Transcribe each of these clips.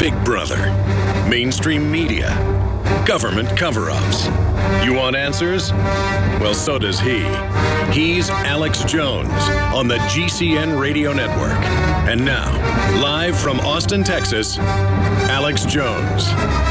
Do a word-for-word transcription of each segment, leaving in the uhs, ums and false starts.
Big Brother, mainstream media, government cover-ups. You want answers? Well, so does he. He's Alex Jones on the G C N Radio Network. And now, live from Austin, Texas, Alex Jones.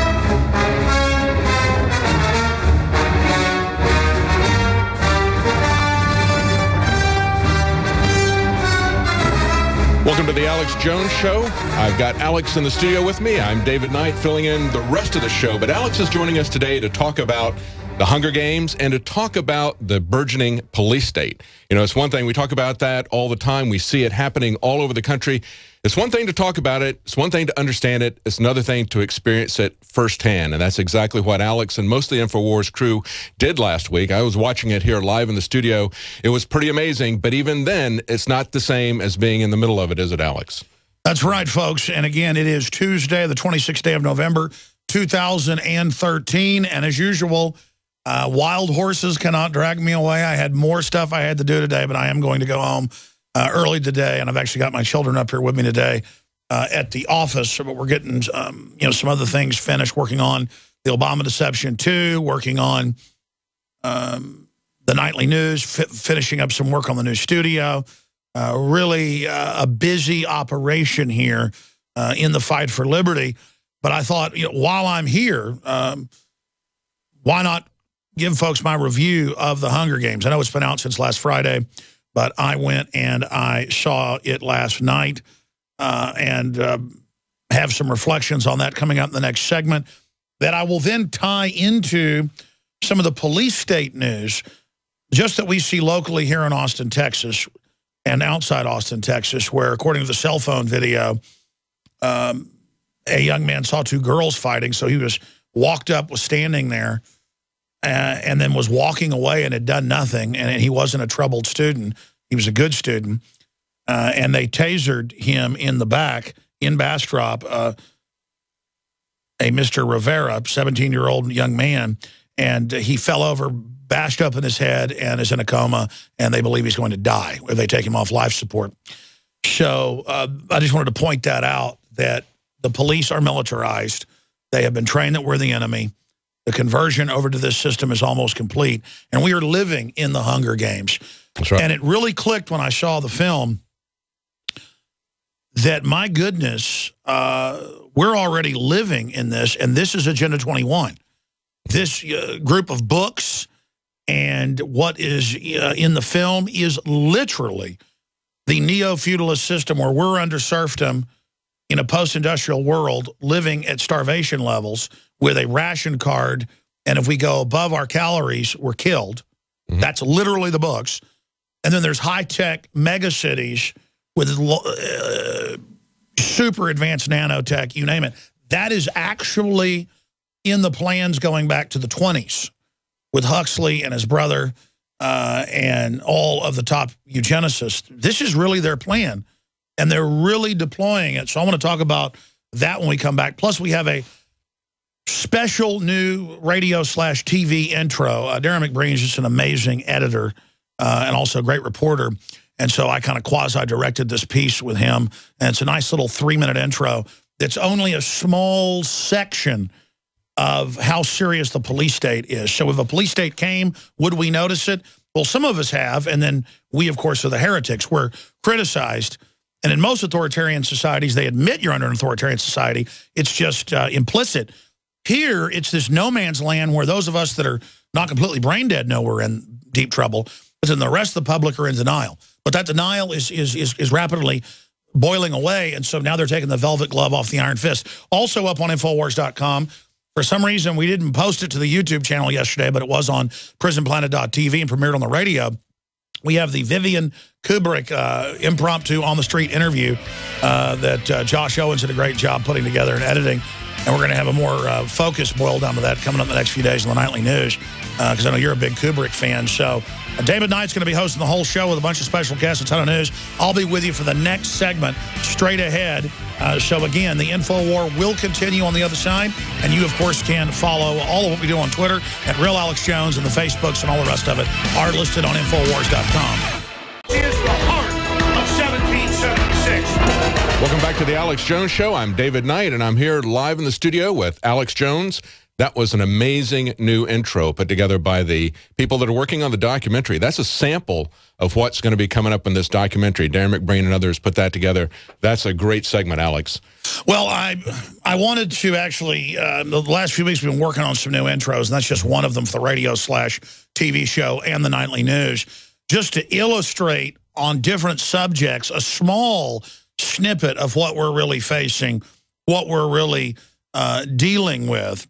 Welcome to the Alex Jones Show. I've got Alex in the studio with me. I'm David Knight filling in the rest of the show. But Alex is joining us today to talk about the Hunger Games and to talk about the burgeoning police state. You know, it's one thing, we talk about that all the time. We see it happening all over the country. It's one thing to talk about it. It's one thing to understand it. It's another thing to experience it firsthand. And that's exactly what Alex and most of the InfoWars crew did last week. I was watching it here live in the studio. It was pretty amazing. But even then, it's not the same as being in the middle of it, is it, Alex? That's right, folks. And again, it is Tuesday, the twenty-sixth day of November, two thousand thirteen. And as usual, uh, wild horses cannot drag me away. I had more stuff I had to do today, but I am going to go home Uh, early today, and I've actually got my children up here with me today uh, at the office. But we're getting, um, you know, some other things finished, working on the Obama Deception two, working on um, the nightly news, fi finishing up some work on the new studio. Uh, really uh, a busy operation here uh, in the fight for liberty. But I thought, you know, while I'm here, um, why not give folks my review of the Hunger Games? I know it's been out since last Friday, but I went and I saw it last night uh, and uh, have some reflections on that coming up in the next segment that I will then tie into some of the police state news just that we see locally here in Austin, Texas, and outside Austin, Texas, where, according to the cell phone video, um, a young man saw two girls fighting, so he was walked up, was standing there, Uh, and then was walking away and had done nothing, and he wasn't a troubled student. He was a good student. Uh, and they tasered him in the back in Bastrop, uh, a Mister Rivera, seventeen-year-old young man, and he fell over, bashed up in his head, and is in a coma, and they believe he's going to die if they take him off life support. So uh, I just wanted to point that out, that the police are militarized. They have been trained that we're the enemy. The conversion over to this system is almost complete, and we are living in the Hunger Games. That's right. And it really clicked when I saw the film that, my goodness, uh, we're already living in this, and this is Agenda twenty-one. This uh, group of books and what is uh, in the film is literally the neo-feudalist system where we're under serfdom in a post-industrial world, living at starvation levels with a ration card, and if we go above our calories, we're killed. Mm-hmm. That's literally the books. And then there's high-tech megacities with uh, super advanced nanotech, you name it. That is actually in the plans going back to the twenties with Huxley and his brother uh, and all of the top eugenicists. This is really their plan, and they're really deploying it. So I want to talk about that when we come back. Plus, we have a special new radio slash T V intro. Uh, Darren McBreen is just an amazing editor uh, and also a great reporter. And so I kind of quasi-directed this piece with him. And it's a nice little three-minute intro that's only a small section of how serious the police state is. So if a police state came, would we notice it? Well, some of us have. And then we, of course, are the heretics. We're criticized. And in most authoritarian societies, they admit you're under an authoritarian society. It's just uh, implicit. Here, it's this no man's land where those of us that are not completely brain dead know we're in deep trouble, but then the rest of the public are in denial. But that denial is, is, is, is rapidly boiling away, and so now they're taking the velvet glove off the iron fist. Also up on Infowars dot com. For some reason, we didn't post it to the YouTube channel yesterday, but it was on prison planet dot T V and premiered on the radio. We have the Vivian Kubrick uh, impromptu on-the-street interview uh, that uh, Josh Owens did a great job putting together and editing. And we're going to have a more uh, focused boil down to that coming up in the next few days in the nightly news, because uh, I know you're a big Kubrick fan. So uh, David Knight's going to be hosting the whole show with a bunch of special guests, a ton of news. I'll be with you for the next segment straight ahead. Uh, so again, the InfoWar will continue on the other side. And you, of course, can follow all of what we do on Twitter at Real Alex Jones, and the Facebooks and all the rest of it are listed on Infowars dot com. Is the heart of seventeen seventy-six. Welcome back back to the Alex Jones Show. I'm David Knight, and I'm here live in the studio with Alex Jones. That was an amazing new intro put together by the people that are working on the documentary. That's a sample of what's going to be coming up in this documentary. Darren McBrain and others put that together. That's a great segment, Alex. Well, I I wanted to actually, uh, the last few weeks we've been working on some new intros, and that's just one of them for the radio slash T V show and the nightly news, just to illustrate on different subjects a small snippet of what we're really facing, what we're really uh, dealing with.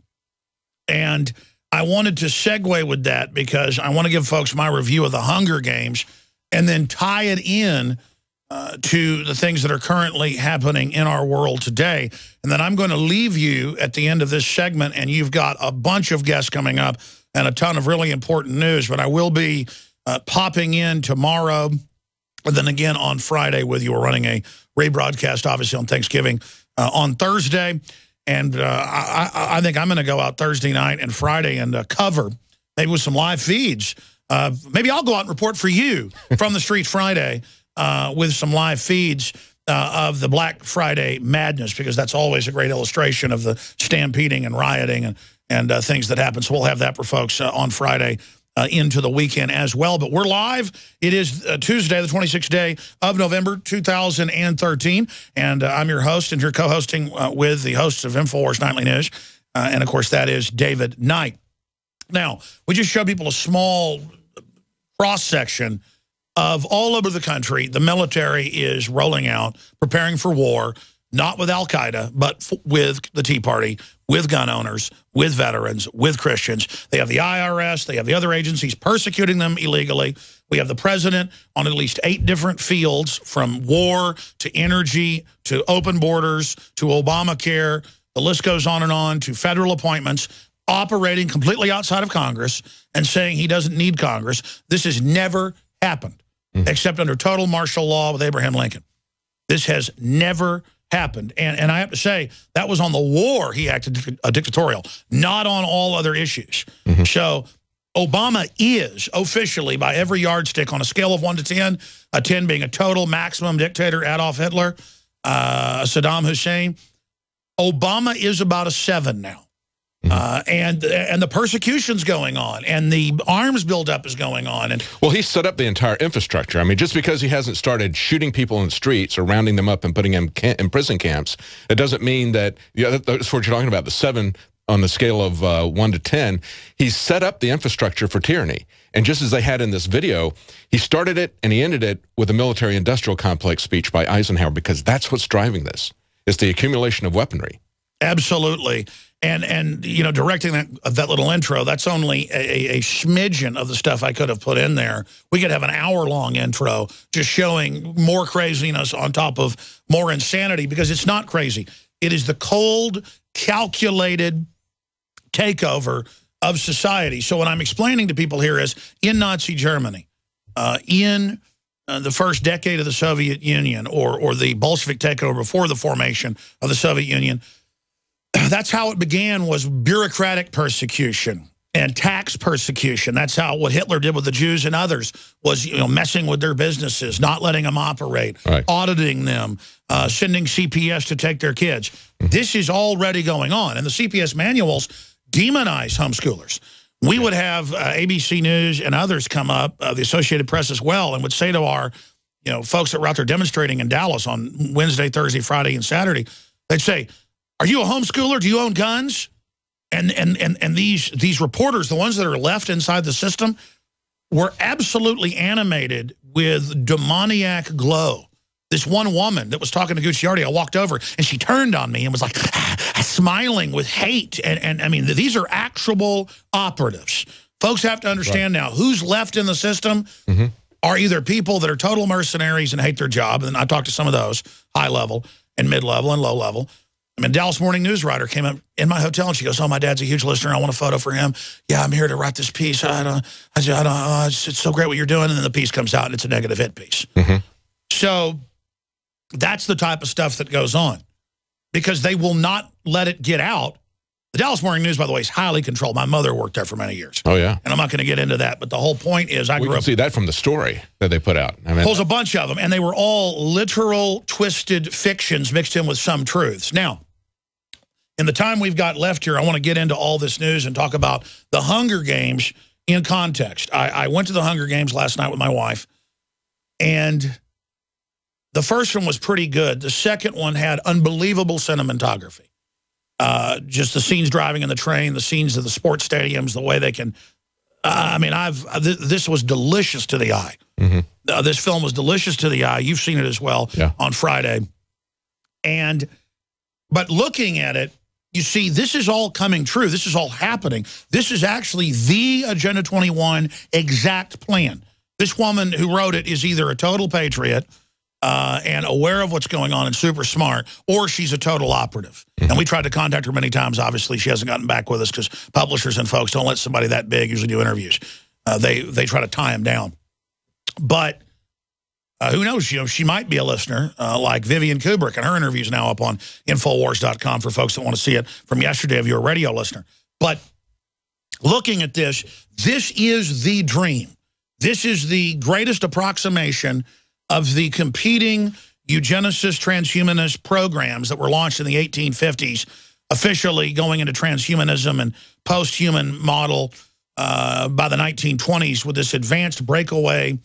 And I wanted to segue with that because I want to give folks my review of the Hunger Games and then tie it in uh, to the things that are currently happening in our world today. And then I'm going to leave you at the end of this segment, and you've got a bunch of guests coming up and a ton of really important news. But I will be uh, popping in tomorrow and then again on Friday with you. We're running a rebroadcast, obviously, on Thanksgiving uh, on Thursday. And uh, I, I think I'm going to go out Thursday night and Friday and uh, cover, maybe with some live feeds. Uh, maybe I'll go out and report for you from the street Friday uh, with some live feeds uh, of the Black Friday madness, because that's always a great illustration of the stampeding and rioting and, and uh, things that happen. So we'll have that for folks uh, on Friday uh, into the weekend as well. But we're live. It is uh, Tuesday, the twenty-sixth day of November, two thousand thirteen. And uh, I'm your host, and you're co-hosting uh, with the hosts of InfoWars Nightly News. Uh, and, of course, that is David Knight. Now, we just show people a small cross-section of all over the country. The military is rolling out, preparing for war, not with Al-Qaeda, but f with the Tea Party, with gun owners, with veterans, with Christians. They have the I R S. They have the other agencies persecuting them illegally. We have the president on at least eight different fields, from war to energy to open borders to Obamacare. The list goes on and on, to federal appointments, operating completely outside of Congress and saying he doesn't need Congress. This has never happened, mm-hmm. except under total martial law with Abraham Lincoln. This has never happened. And, and I have to say, that was on the war he acted a dictatorial, not on all other issues. Mm-hmm. So Obama is officially, by every yardstick, on a scale of one to ten, a ten being a total maximum dictator, Adolf Hitler, uh, Saddam Hussein. Obama is about a seven now. Uh, and and the persecution's going on, and the arms buildup is going on. And well, he set up the entire infrastructure. I mean, just because he hasn't started shooting people in the streets or rounding them up and putting them in prison camps, it doesn't mean that, yeah, that, that's what you're talking about, the seven on the scale of uh, one to ten. He's set up the infrastructure for tyranny. And just as they had in this video, he started it and he ended it with a military-industrial complex speech by Eisenhower, because that's what's driving this. It's the accumulation of weaponry. Absolutely. And, and you know, directing that, that little intro, that's only a, a smidgen of the stuff I could have put in there. We could have an hour-long intro just showing more craziness on top of more insanity, because it's not crazy. It is the cold, calculated takeover of society. So what I'm explaining to people here is, in Nazi Germany, uh, in uh, the first decade of the Soviet Union, or, or the Bolshevik takeover before the formation of the Soviet Union, that's how it began, was bureaucratic persecution and tax persecution. That's how what Hitler did with the Jews and others was, you know, messing with their businesses, not letting them operate, right. auditing them, uh, sending C P S to take their kids. Mm-hmm. This is already going on. And the C P S manuals demonize homeschoolers. We would have uh, A B C News and others come up, uh, the Associated Press as well, and would say to our, you know, folks that were out there demonstrating in Dallas on Wednesday, Thursday, Friday, and Saturday, they'd say, "Are you a homeschooler? Do you own guns?" And and and and these these reporters, the ones that are left inside the system, were absolutely animated with demoniac glow. This one woman that was talking to Gucciardi, I walked over and she turned on me and was like smiling with hate. And and I mean, these are actual operatives. Folks have to understand right. now, who's left in the system mm-hmm. are either people that are total mercenaries and hate their job. And I talked to some of those, high level and mid level and low level. I mean, Dallas Morning News writer came up in my hotel and she goes, "Oh, my dad's a huge listener. I want a photo for him. Yeah, I'm here to write this piece. I don't, I, just, I don't, uh, it's, it's so great what you're doing." And then the piece comes out and it's a negative hit piece. Mm-hmm. So that's the type of stuff that goes on, because they will not let it get out The Dallas Morning News, by the way, is highly controlled. My mother worked there for many years. Oh, yeah. And I'm not going to get into that, but the whole point is I we grew can up... see that from the story that they put out. I mean, Pulls a bunch of them, and they were all literal, twisted fictions mixed in with some truths. Now, in the time we've got left here, I want to get into all this news and talk about the Hunger Games in context. I, I went to the Hunger Games last night with my wife, and the first one was pretty good. The second one had unbelievable cinematography. Uh, just the scenes driving in the train, the scenes of the sports stadiums, the way they can... Uh, I mean, I've th this was delicious to the eye. Mm-hmm. uh, this film was delicious to the eye. You've seen it as well yeah. on Friday. And, but looking at it, you see, this is all coming true. This is all happening. This is actually the Agenda twenty-one exact plan. This woman who wrote it is either a total patriot uh, and aware of what's going on and super smart, or she's a total operative. Mm-hmm. And we tried to contact her many times. Obviously, she hasn't gotten back with us because publishers and folks don't let somebody that big usually do interviews. Uh, they, they try to tie them down. But uh, who knows? You know, she might be a listener uh, like Vivian Kubrick, and her interview is now up on Infowars dot com for folks that want to see it from yesterday if you're a radio listener. But looking at this, this is the dream. This is the greatest approximation of the competing eugenicist, transhumanist programs that were launched in the eighteen fifties, officially going into transhumanism and post-human model uh, by the nineteen twenties with this advanced breakaway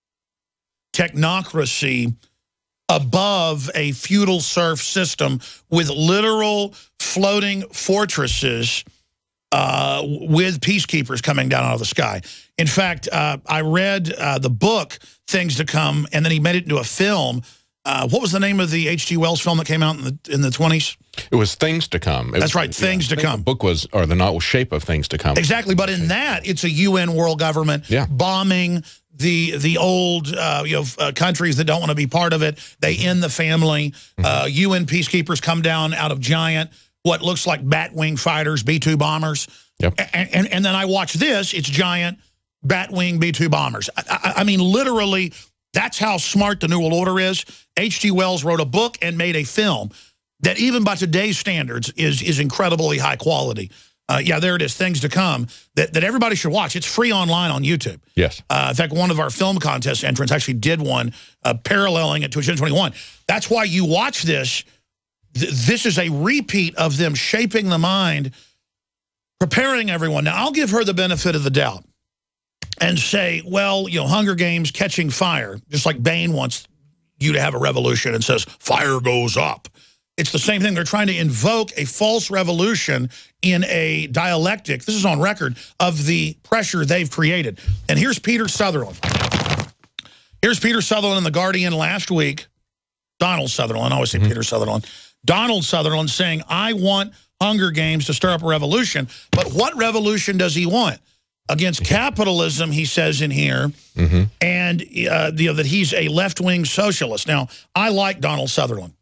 technocracy above a feudal serf system with literal floating fortresses uh, with peacekeepers coming down out of the sky. In fact, uh, I read uh, the book, Things to Come, and then he made it into a film. Uh, what was the name of the H G Wells film that came out in the in the twenties? It was Things to Come. It That's was, right, Things yeah, to Come. The book was, or the novel Shape of Things to Come. Exactly, but in that, it's a U N world government yeah. bombing the the old uh, you know uh, countries that don't want to be part of it. They end the family. Mm-hmm. uh, U N peacekeepers come down out of giant, what looks like Batwing fighters, B two bombers. Yep. And, and, and then I watch this, it's giant Batwing B two bombers. I, I, I mean, literally, that's how smart the New World Order is. H G Wells wrote a book and made a film that even by today's standards is, is incredibly high quality. Uh, yeah, there it is, Things to Come, that, that everybody should watch. It's free online on YouTube. Yes. Uh, in fact, one of our film contest entrants actually did one uh, paralleling it to Agenda twenty-one. That's why you watch this. Th this is a repeat of them shaping the mind, preparing everyone. Now, I'll give her the benefit of the doubt and say, well, you know, Hunger Games catching fire, just like Bane wants you to have a revolution and says, fire goes up. It's the same thing. They're trying to invoke a false revolution in a dialectic, this is on record, of the pressure they've created. And here's Peter Sutherland. Here's Peter Sutherland in The Guardian last week. Donald Sutherland, I always say mm-hmm. Peter Sutherland. Donald Sutherland saying, I want Hunger Games to stir up a revolution. But what revolution does he want? Against capitalism, he says in here, mm-hmm. and uh, you know, that he's a left-wing socialist. Now, I like Donald Sutherland.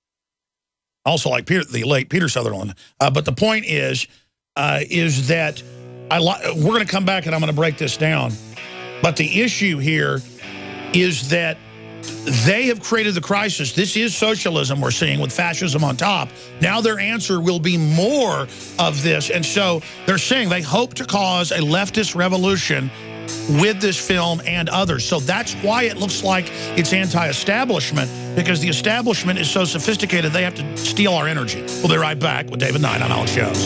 I also like Peter, the late Peter Sutherland. Uh, but the point is, uh, is that I we're going to come back and I'm going to break this down. But the issue here is that they have created the crisis. This is socialism we're seeing with fascism on top. Now their answer will be more of this. And so they're saying they hope to cause a leftist revolution with this film and others. So that's why it looks like it's anti-establishment, because the establishment is so sophisticated they have to steal our energy. We'll be right back with David Knight on Alex Jones.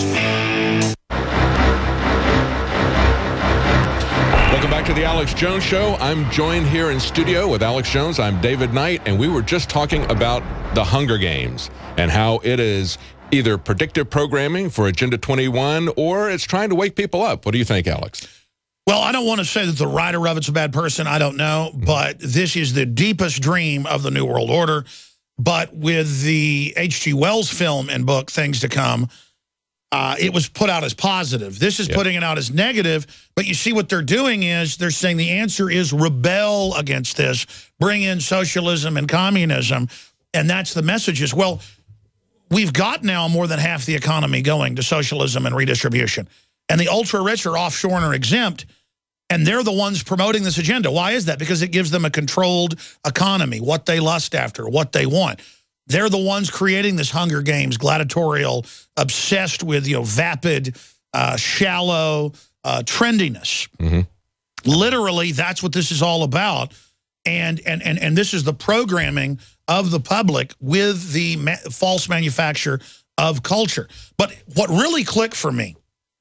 Welcome back to the Alex Jones Show. I'm joined here in studio with Alex Jones. I'm David Knight, and we were just talking about the Hunger Games and how it is either predictive programming for Agenda twenty-one or it's trying to wake people up. What do you think, Alex? Well, I don't want to say that the writer of it's a bad person. I don't know. But this is the deepest dream of the New World Order. But with the H G Wells film and book, Things to Come, uh, it was put out as positive. This is yep. putting it out as negative. But you see what they're doing is they're saying the answer is rebel against this, bring in socialism and communism. And that's the message is, well, we've got now more than half the economy going to socialism and redistribution. And the ultra-rich are offshore and are exempt, and they're the ones promoting this agenda. Why is that? Because it gives them a controlled economy, what they lust after, what they want. They're the ones creating this Hunger Games, gladiatorial, obsessed with, you know, vapid, uh, shallow uh, trendiness. Mm-hmm. Literally, that's what this is all about. And, and, and, and this is the programming of the public with the ma false manufacture of culture. But what really clicked for me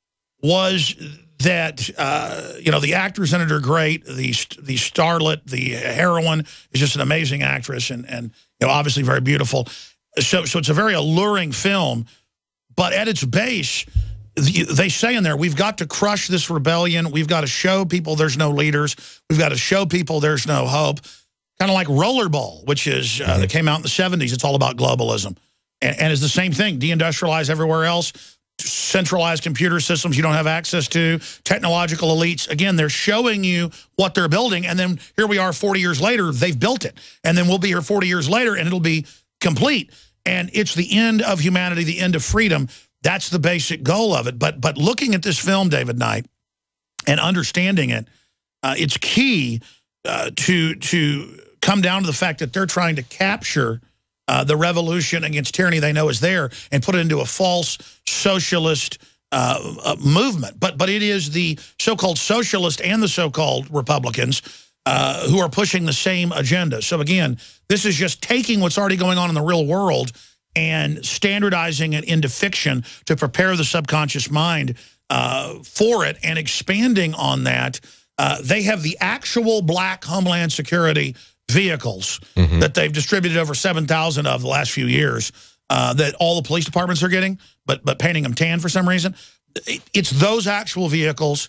was that, uh, you know, the actors in it are great. The, the starlet, the heroine is just an amazing actress and, and you know, obviously very beautiful. So, so it's a very alluring film. But at its base, they say in there, we've got to crush this rebellion. We've got to show people there's no leaders. We've got to show people there's no hope. Kind of like Rollerball, which is uh, that came out in the seventies. It's all about globalism. And, and it's the same thing, deindustrialize everywhere else, centralized computer systems you don't have access to, technological elites. Again, they're showing you what they're building, and then here we are forty years later, they've built it. And then we'll be here forty years later, and it'll be complete. And it's the end of humanity, the end of freedom. That's the basic goal of it. But, but looking at this film, David Knight, and understanding it, uh, it's key uh, to, to come down to the fact that they're trying to capture Uh, the revolution against tyranny they know is there and put it into a false socialist uh, uh, movement. But but it is the so-called socialist and the so-called Republicans uh, who are pushing the same agenda. So again, this is just taking what's already going on in the real world and standardizing it into fiction to prepare the subconscious mind uh, for it and expanding on that. Uh, they have the actual black Homeland Security vehicles mm-hmm. that they've distributed over seven thousand of the last few years uh, that all the police departments are getting, but but painting them tan for some reason. It, it's those actual vehicles.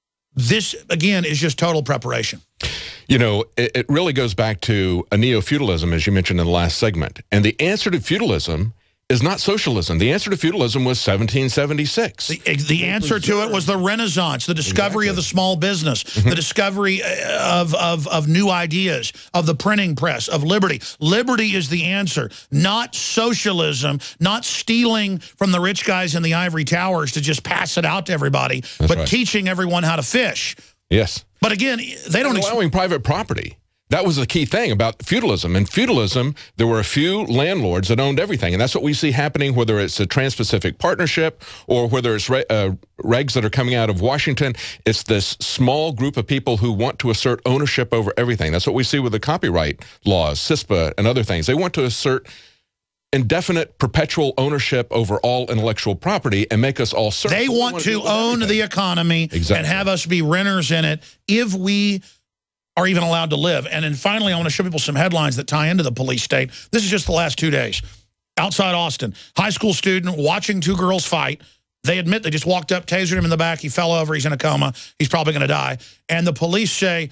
This, again, is just total preparation. You know, it, it really goes back to a neo-feudalism, as you mentioned in the last segment. And the answer to feudalism is not socialism. The answer to feudalism was seventeen seventy-six. The, the answer to it was the Renaissance, the discovery exactly. of the small business, the discovery of, of, of new ideas, of the printing press, of liberty. Liberty is the answer, not socialism, not stealing from the rich guys in the ivory towers to just pass it out to everybody, That's but right. teaching everyone how to fish. Yes. But again, they don't... And allowing private property. That was the key thing about feudalism. In feudalism, there were a few landlords that owned everything. And that's what we see happening, whether it's a Trans-Pacific Partnership or whether it's re uh, regs that are coming out of Washington. It's this small group of people who want to assert ownership over everything. That's what we see with the copyright laws, CISPA, and other things. They want to assert indefinite, perpetual ownership over all intellectual property and make us all certain. They want to own the economy exactly. and have us be renters in it if we... are even allowed to live. And then finally, I want to show people some headlines that tie into the police state. This is just the last two days. Outside Austin, high school student watching two girls fight. They admit they just walked up, tasered him in the back. He fell over. He's in a coma. He's probably going to die. And the police say,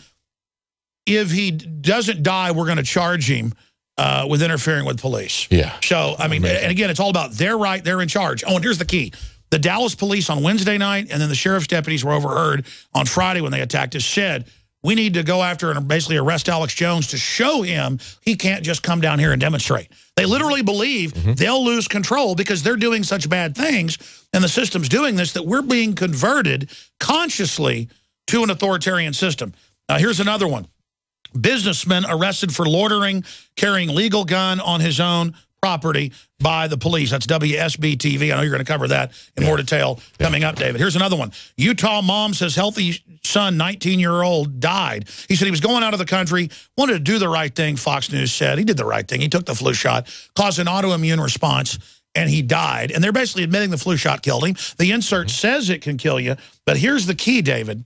if he doesn't die, we're going to charge him uh, with interfering with police. Yeah. So, I mean, Amazing. And again, it's all about they're right, they're in charge. Oh, and here's the key. The Dallas police on Wednesday night and then the sheriff's deputies were overheard on Friday when they attacked us said, we need to go after and basically arrest Alex Jones to show him he can't just come down here and demonstrate. They literally believe mm-hmm. they'll lose control because they're doing such bad things and the system's doing this that we're being converted consciously to an authoritarian system. Now, here's another one. Businessman arrested for loitering, carrying legal gun on his own property by the police. That's W S B T V. I know you're going to cover that in yeah. more detail coming yeah. up, David. Here's another one. Utah mom says healthy son, nineteen-year-old, died. He said he was going out of the country, wanted to do the right thing, Fox News said. He did the right thing. He took the flu shot, caused an autoimmune response, and he died. And they're basically admitting the flu shot killed him. The insert mm-hmm. says it can kill you, but here's the key, David.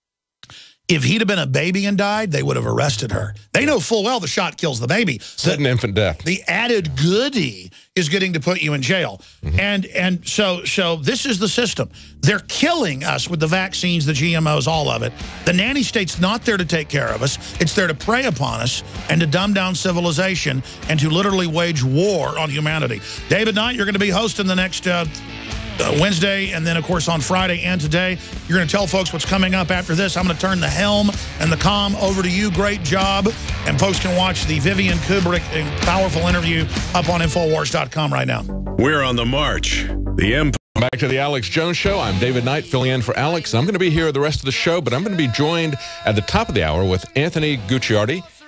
If he'd have been a baby and died, they would have arrested her. They know full well the shot kills the baby. Sudden infant death. The added goodie is getting to put you in jail. Mm-hmm. And and so so this is the system. They're killing us with the vaccines, the G M Os, all of it. The nanny state's not there to take care of us. It's there to prey upon us and to dumb down civilization and to literally wage war on humanity. David Knight, you're going to be hosting the next... Uh, Uh, Wednesday, and then, of course, on Friday and today. You're going to tell folks what's coming up after this. I'm going to turn the helm and the comm over to you. Great job. And folks can watch the Vivian Kubrick powerful interview up on Infowars dot com right now. We're on the march. The Empire. Back to the Alex Jones Show. I'm David Knight, filling in for Alex. I'm going to be here the rest of the show, but I'm going to be joined at the top of the hour with Anthony Gucciardi.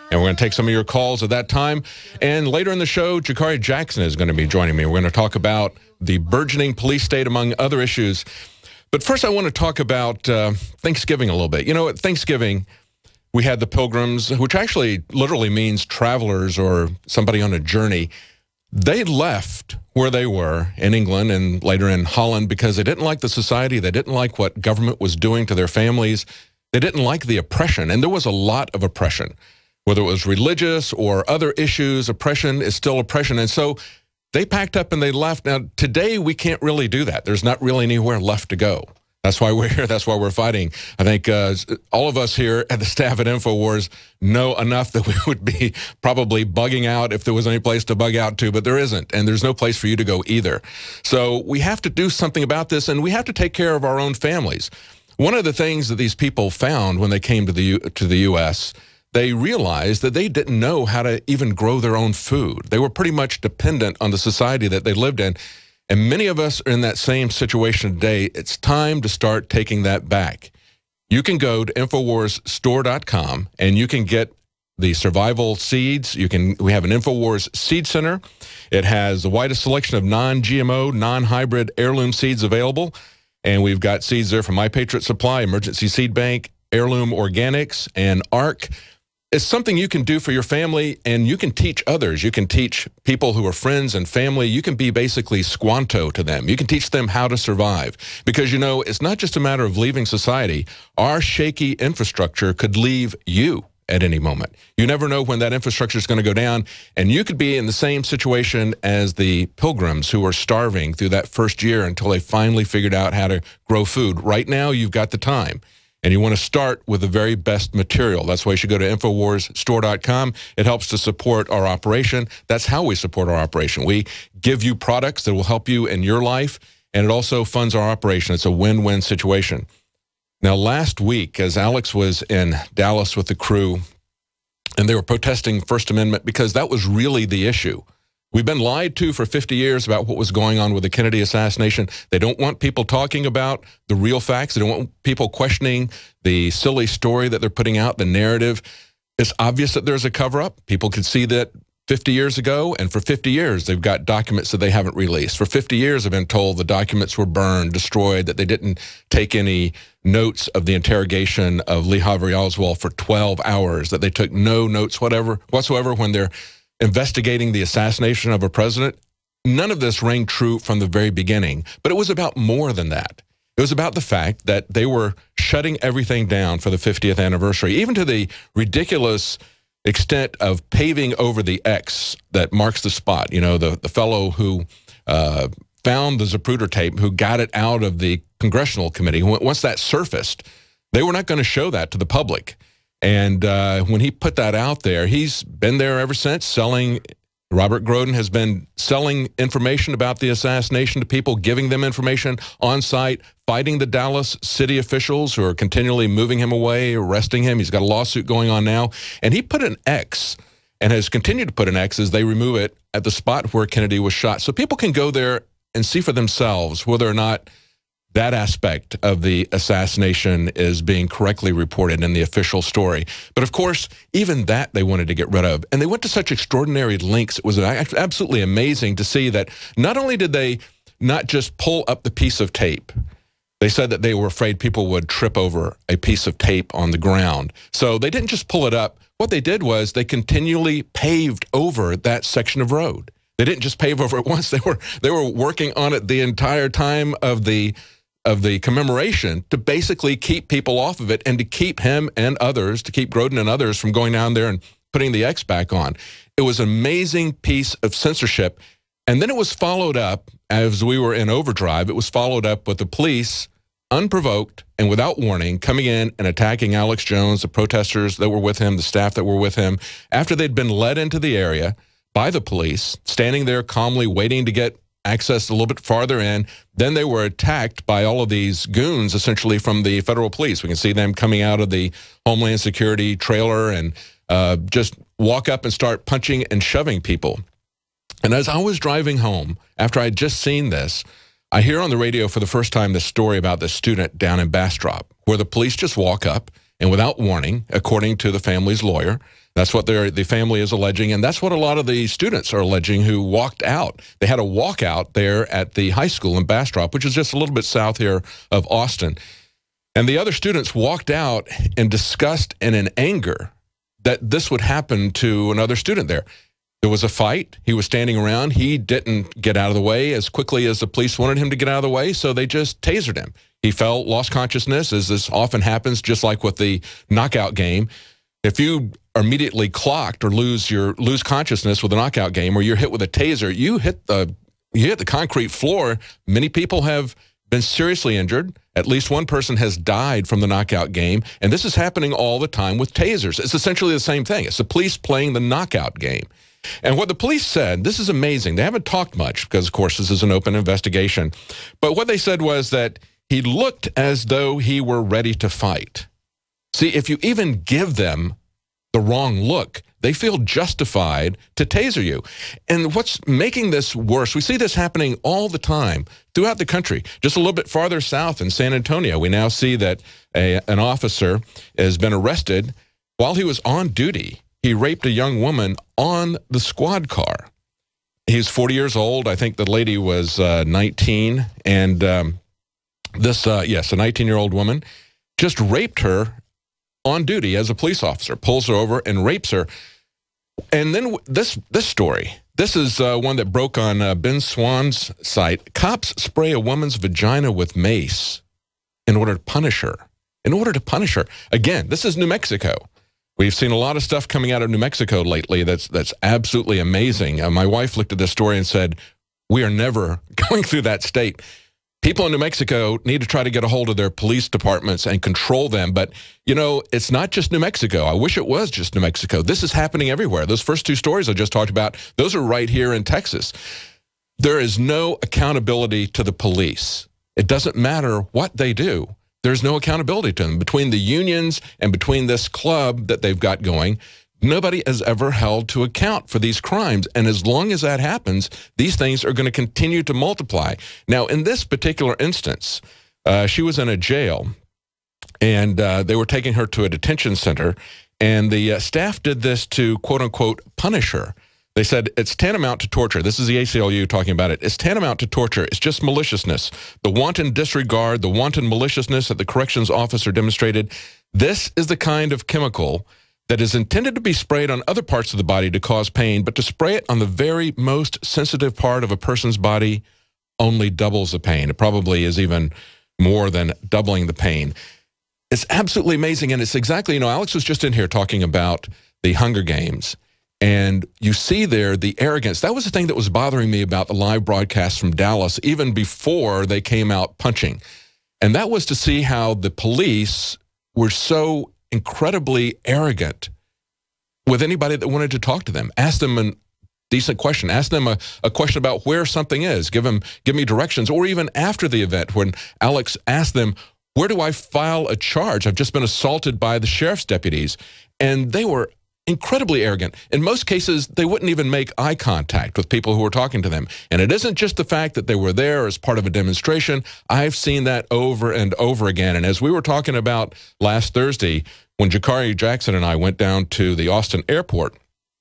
And we're going to take some of your calls at that time. And later in the show, Jakari Jackson is going to be joining me. We're going to talk about the burgeoning police state, among other issues. But first, I want to talk about uh, Thanksgiving a little bit. You know, at Thanksgiving, we had the Pilgrims, which actually literally means travelers or somebody on a journey. They left where they were in England and later in Holland because they didn't like the society. They didn't like what government was doing to their families. They didn't like the oppression, and there was a lot of oppression. Whether it was religious or other issues, oppression is still oppression. And so they packed up and they left. Now, today, we can't really do that. There's not really anywhere left to go. That's why we're here. That's why we're fighting. I think uh, all of us here at the staff at InfoWars know enough that we would be probably bugging out if there was any place to bug out to, but there isn't, and there's no place for you to go either. So we have to do something about this, and we have to take care of our own families. One of the things that these people found when they came to the U to the U S, they realized that they didn't know how to even grow their own food. They were pretty much dependent on the society that they lived in. And many of us are in that same situation today. It's time to start taking that back. You can go to Infowars Store dot com and you can get the survival seeds. You can. We have an InfoWars Seed Center. It has the widest selection of non G M O, non-hybrid heirloom seeds available. And we've got seeds there from My Patriot Supply, Emergency Seed Bank, Heirloom Organics, and ARC. It's something you can do for your family, and you can teach others. You can teach people who are friends and family. You can be basically Squanto to them. You can teach them how to survive. Because, you know, it's not just a matter of leaving society. Our shaky infrastructure could leave you at any moment. You never know when that infrastructure is going to go down, and you could be in the same situation as the Pilgrims who were starving through that first year until they finally figured out how to grow food. Right now, you've got the time. And you want to start with the very best material. That's why you should go to Infowars Store dot com. It helps to support our operation. That's how we support our operation. We give you products that will help you in your life, and it also funds our operation. It's a win-win situation. Now, last week, as Alex was in Dallas with the crew, and they were protesting First Amendment because that was really the issue. We've been lied to for fifty years about what was going on with the Kennedy assassination. They don't want people talking about the real facts. They don't want people questioning the silly story that they're putting out, the narrative. It's obvious that there's a cover-up. People could see that fifty years ago, and for fifty years, they've got documents that they haven't released. For fifty years, I've been told the documents were burned, destroyed, that they didn't take any notes of the interrogation of Lee Harvey Oswald for twelve hours, that they took no notes whatever, whatsoever when they're investigating the assassination of a president. None of this rang true from the very beginning, but it was about more than that. It was about the fact that they were shutting everything down for the fiftieth anniversary, even to the ridiculous extent of paving over the X that marks the spot. You know, the, the fellow who uh, found the Zapruder tape, who got it out of the Congressional Committee. Once that surfaced, they were not going to show that to the public. And uh, when he put that out there, he's been there ever since, selling. Robert Groden has been selling information about the assassination to people, giving them information on site, fighting the Dallas city officials who are continually moving him away, arresting him. He's got a lawsuit going on now. And he put an X and has continued to put an X as they remove it at the spot where Kennedy was shot. So people can go there and see for themselves whether or not that aspect of the assassination is being correctly reported in the official story. But of course, even that they wanted to get rid of. And they went to such extraordinary lengths. It was absolutely amazing to see that not only did they not just pull up the piece of tape, they said that they were afraid people would trip over a piece of tape on the ground. So they didn't just pull it up. What they did was they continually paved over that section of road. They didn't just pave over it once. They were they were working on it the entire time of the of the commemoration to basically keep people off of it and to keep him and others, to keep Groden and others from going down there and putting the X back on. It was an amazing piece of censorship. And then it was followed up, as we were in overdrive, it was followed up with the police, unprovoked and without warning, coming in and attacking Alex Jones, the protesters that were with him, the staff that were with him, after they'd been led into the area by the police, standing there calmly waiting to get access a little bit farther in. Then they were attacked by all of these goons, essentially from the federal police. We can see them coming out of the Homeland Security trailer and uh, just walk up and start punching and shoving people. And as I was driving home, after I'd just seen this, I hear on the radio for the first time this story about this student down in Bastrop, where the police just walk up and without warning, according to the family's lawyer. That's what the family is alleging, and that's what a lot of the students are alleging who walked out. They had a walkout there at the high school in Bastrop, which is just a little bit south here of Austin. And the other students walked out in disgust and in anger that this would happen to another student there. There was a fight. He was standing around. He didn't get out of the way as quickly as the police wanted him to get out of the way, so they just tasered him. He fell, lost consciousness, as this often happens, just like with the knockout game. If you are immediately clocked or lose your lose consciousness with a knockout game, or you're hit with a taser, you hit the you hit the concrete floor. Many people have been seriously injured. At least one person has died from the knockout game, and this is happening all the time with tasers. It's essentially the same thing. It's the police playing the knockout game. And what the police said, this is amazing. They haven't talked much because, of course, this is an open investigation. But what they said was that he looked as though he were ready to fight. See, if you even give them the wrong look, they feel justified to taser you. And what's making this worse, we see this happening all the time throughout the country. Just a little bit farther south in San Antonio, we now see that a, an officer has been arrested while he was on duty. He raped a young woman on the squad car. He's forty years old. I think the lady was uh, nineteen. And um, this, uh, yes, a nineteen-year-old woman just raped her on duty as a police officer, pulls her over and rapes her. And then this this story, this is uh, one that broke on uh, Ben Swan's site. Cops spray a woman's vagina with mace in order to punish her. In order to punish her. Again, this is New Mexico. We've seen a lot of stuff coming out of New Mexico lately that's that's absolutely amazing. Uh, my wife looked at this story and said, we are never going through that state. People in New Mexico need to try to get a hold of their police departments and control them. But, you know, it's not just New Mexico. I wish it was just New Mexico. This is happening everywhere. Those first two stories I just talked about, those are right here in Texas. There is no accountability to the police. It doesn't matter what they do. There's no accountability to them. Between the unions and between this club that they've got going, nobody is ever held to account for these crimes. And as long as that happens, these things are going to continue to multiply. Now, in this particular instance, uh, she was in a jail, and uh, they were taking her to a detention center, and the uh, staff did this to, quote unquote, punish her. They said it's tantamount to torture. This is the A C L U talking about it. It's tantamount to torture. It's just maliciousness. The wanton disregard, the wanton maliciousness that the corrections officer demonstrated. This is the kind of chemical that is intended to be sprayed on other parts of the body to cause pain, but to spray it on the very most sensitive part of a person's body only doubles the pain. It probably is even more than doubling the pain. It's absolutely amazing, and it's exactly, you know, Alex was just in here talking about the Hunger Games, and you see there the arrogance. That was the thing that was bothering me about the live broadcast from Dallas, even before they came out punching. And that was to see how the police were so incredibly arrogant with anybody that wanted to talk to them. Ask them a decent question. Ask them a, a question about where something is. Give them, give me directions. Or even after the event, when Alex asked them, where do I file a charge? I've just been assaulted by the sheriff's deputies. And they were incredibly arrogant. In most cases, they wouldn't even make eye contact with people who were talking to them. And it isn't just the fact that they were there as part of a demonstration. I've seen that over and over again. And as we were talking about last Thursday, when Jakari Jackson and I went down to the Austin airport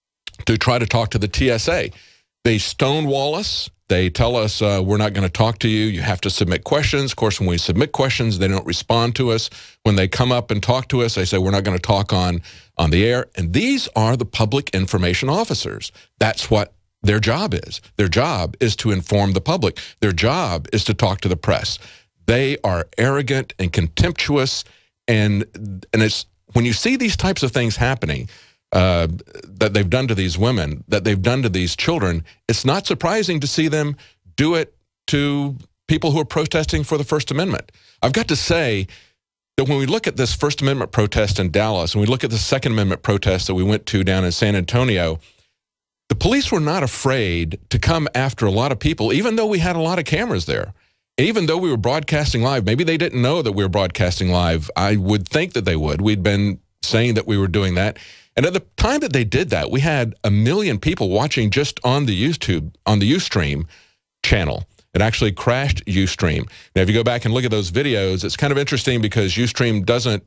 to try to talk to the T S A, they stonewall us. They tell us, uh, we're not going to talk to you. You have to submit questions. Of course, when we submit questions, they don't respond to us. When they come up and talk to us, they say, we're not going to talk on, on the air. And these are the public information officers. That's what their job is. Their job is to inform the public. Their job is to talk to the press. They are arrogant and contemptuous. And, and it's when you see these types of things happening, Uh, that they've done to these women, that they've done to these children, it's not surprising to see them do it to people who are protesting for the First Amendment. I've got to say that when we look at this First Amendment protest in Dallas, and we look at the Second Amendment protest that we went to down in San Antonio, the police were not afraid to come after a lot of people, even though we had a lot of cameras there. Even though we were broadcasting live, maybe they didn't know that we were broadcasting live. I would think that they would. We'd been saying that we were doing that. And at the time that they did that, we had a million people watching just on the YouTube, on the Ustream channel. It actually crashed Ustream. Now, if you go back and look at those videos, it's kind of interesting because Ustream doesn't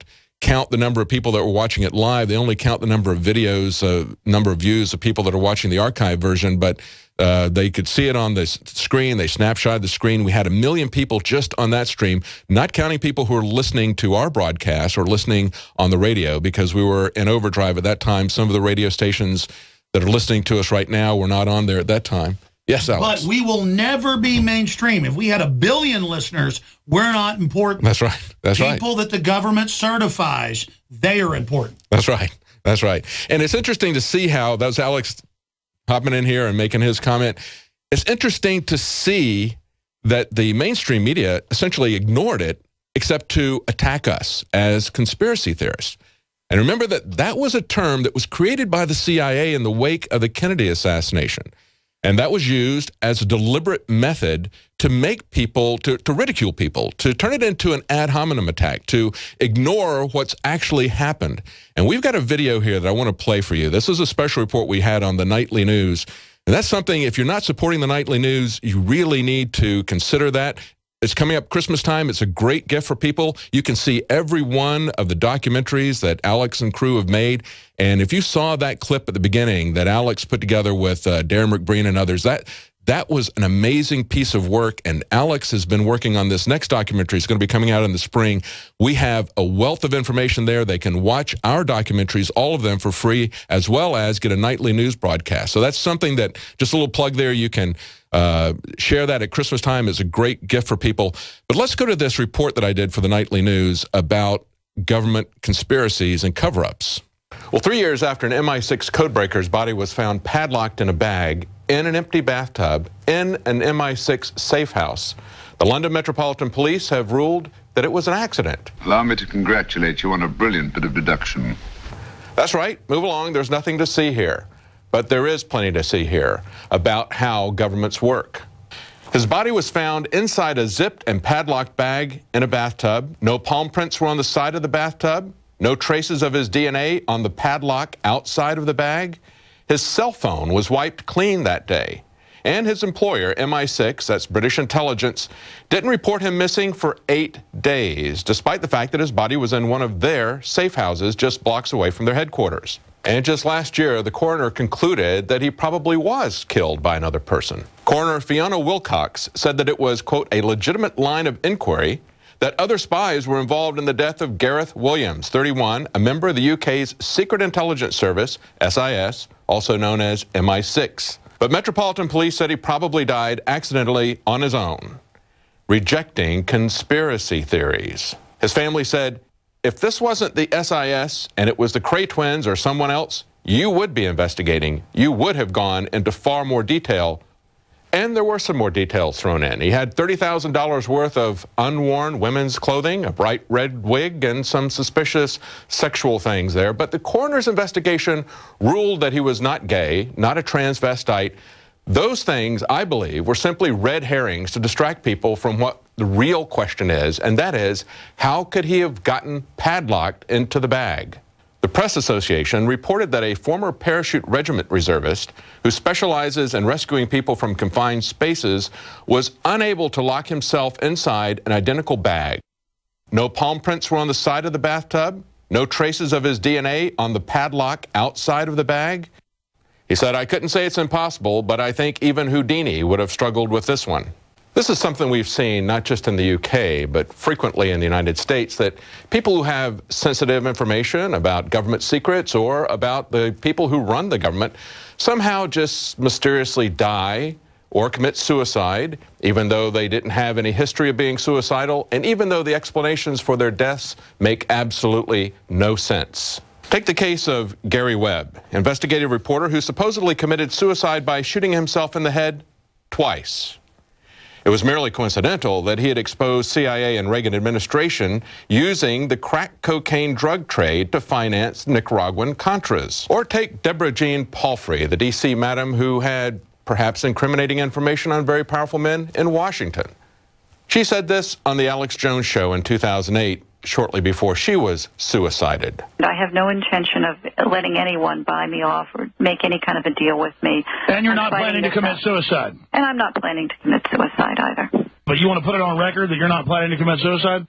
count the number of people that were watching it live. They only count the number of videos, uh, number of views of people that are watching the archive version, but uh, they could see it on the screen. They snapshotted the screen. We had a million people just on that stream, not counting people who are listening to our broadcast or listening on the radio, because we were in overdrive at that time. Some of the radio stations that are listening to us right now were not on there at that time. Yes, Alex. But we will never be mainstream. If we had a billion listeners, we're not important. That's right. That's People right. People that the government certifies, they are important. That's right. That's right. And it's interesting to see how, that was Alex hopping in here and making his comment. It's interesting to see that the mainstream media essentially ignored it except to attack us as conspiracy theorists. And remember that that was a term that was created by the C I A in the wake of the Kennedy assassination. And that was used as a deliberate method to make people, to, to ridicule people, to turn it into an ad hominem attack, to ignore what's actually happened. And we've got a video here that I want to play for you. This is a special report we had on the nightly news. And that's something, if you're not supporting the nightly news, you really need to consider that. It's coming up Christmas time. It's a great gift for people. You can see every one of the documentaries that Alex and crew have made. And if you saw that clip at the beginning that Alex put together with uh, Darren McBreen and others, that that was an amazing piece of work. And Alex has been working on this next documentary. It's going to be coming out in the spring. We have a wealth of information there. They can watch our documentaries, all of them for free, as well as get a nightly news broadcast. So that's something that, just a little plug there, you can Uh, share that at Christmas time. Is a great gift for people. But let's go to this report that I did for the nightly news about government conspiracies and cover-ups. Well, three years after an M I six codebreaker's body was found padlocked in a bag in an empty bathtub in an M I six safe house, the London Metropolitan Police have ruled that it was an accident. Allow me to congratulate you on a brilliant bit of deduction. That's right. Move along. There's nothing to see here. But there is plenty to see here about how governments work. His body was found inside a zipped and padlocked bag in a bathtub. No palm prints were on the side of the bathtub. No traces of his D N A on the padlock outside of the bag. His cell phone was wiped clean that day. And his employer, M I six, that's British intelligence, didn't report him missing for eight days, despite the fact that his body was in one of their safe houses just blocks away from their headquarters. And just last year, the coroner concluded that he probably was killed by another person. Coroner Fiona Wilcox said that it was, quote, a legitimate line of inquiry that other spies were involved in the death of Gareth Williams, thirty-one, a member of the U K's Secret Intelligence Service, S I S, also known as M I six. But Metropolitan Police said he probably died accidentally on his own, rejecting conspiracy theories. His family said, if this wasn't the S I S and it was the Cray twins or someone else, you would be investigating. You would have gone into far more detail. And there were some more details thrown in. He had thirty thousand dollars worth of unworn women's clothing, a bright red wig, and some suspicious sexual things there. But the coroner's investigation ruled that he was not gay, not a transvestite. Those things, I believe, were simply red herrings to distract people from what the real question is, and that is, how could he have gotten padlocked into the bag? The Press Association reported that a former parachute regiment reservist who specializes in rescuing people from confined spaces was unable to lock himself inside an identical bag. No palm prints were on the side of the bathtub, no traces of his D N A on the padlock outside of the bag. He said, I couldn't say it's impossible, but I think even Houdini would have struggled with this one. This is something we've seen not just in the U K, but frequently in the United States, that people who have sensitive information about government secrets or about the people who run the government somehow just mysteriously die or commit suicide, even though they didn't have any history of being suicidal, and even though the explanations for their deaths make absolutely no sense. Take the case of Gary Webb, investigative reporter who supposedly committed suicide by shooting himself in the head twice. It was merely coincidental that he had exposed C I A and Reagan administration using the crack cocaine drug trade to finance Nicaraguan Contras. Or take Deborah Jean Palfrey, the D C madam who had perhaps incriminating information on very powerful men in Washington. She said this on the Alex Jones Show in two thousand eight. Shortly before she was suicided. I have no intention of letting anyone buy me off or make any kind of a deal with me. And you're I'm not planning to commit up. suicide? And I'm not planning to commit suicide either. But you want to put it on record that you're not planning to commit suicide?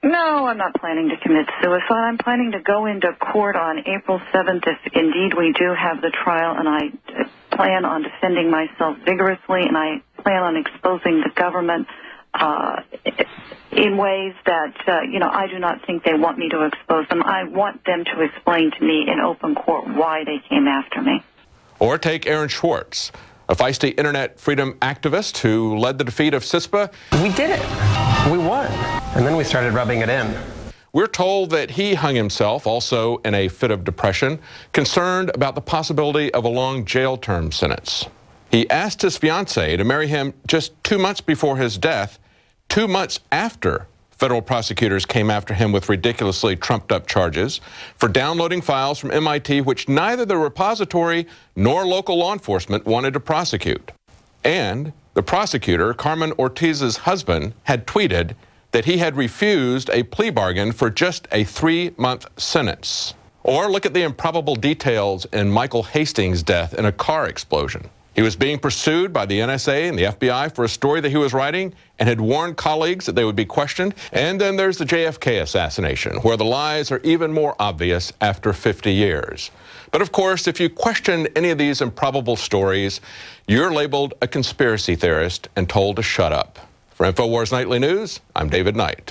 No, I'm not planning to commit suicide. I'm planning to go into court on April seventh if indeed we do have the trial, and I plan on defending myself vigorously, and I plan on exposing the government uh, in ways that, uh, you know, I do not think they want me to expose them. I want them to explain to me in open court why they came after me. Or take Aaron Swartz, a feisty internet freedom activist who led the defeat of CISPA. We did it. We won. And then we started rubbing it in. We're told that he hung himself, also in a fit of depression, concerned about the possibility of a long jail term sentence. He asked his fiancée to marry him just two months before his death, two months after federal prosecutors came after him with ridiculously trumped-up charges for downloading files from M I T which neither the repository nor local law enforcement wanted to prosecute. And the prosecutor, Carmen Ortiz's husband, had tweeted that he had refused a plea bargain for just a three-month sentence. Or look at the improbable details in Michael Hastings' death in a car explosion. He was being pursued by the N S A and the F B I for a story that he was writing and had warned colleagues that they would be questioned. And then there's the J F K assassination, where the lies are even more obvious after fifty years. But of course, if you question any of these improbable stories, you're labeled a conspiracy theorist and told to shut up. For InfoWars Nightly News, I'm David Knight.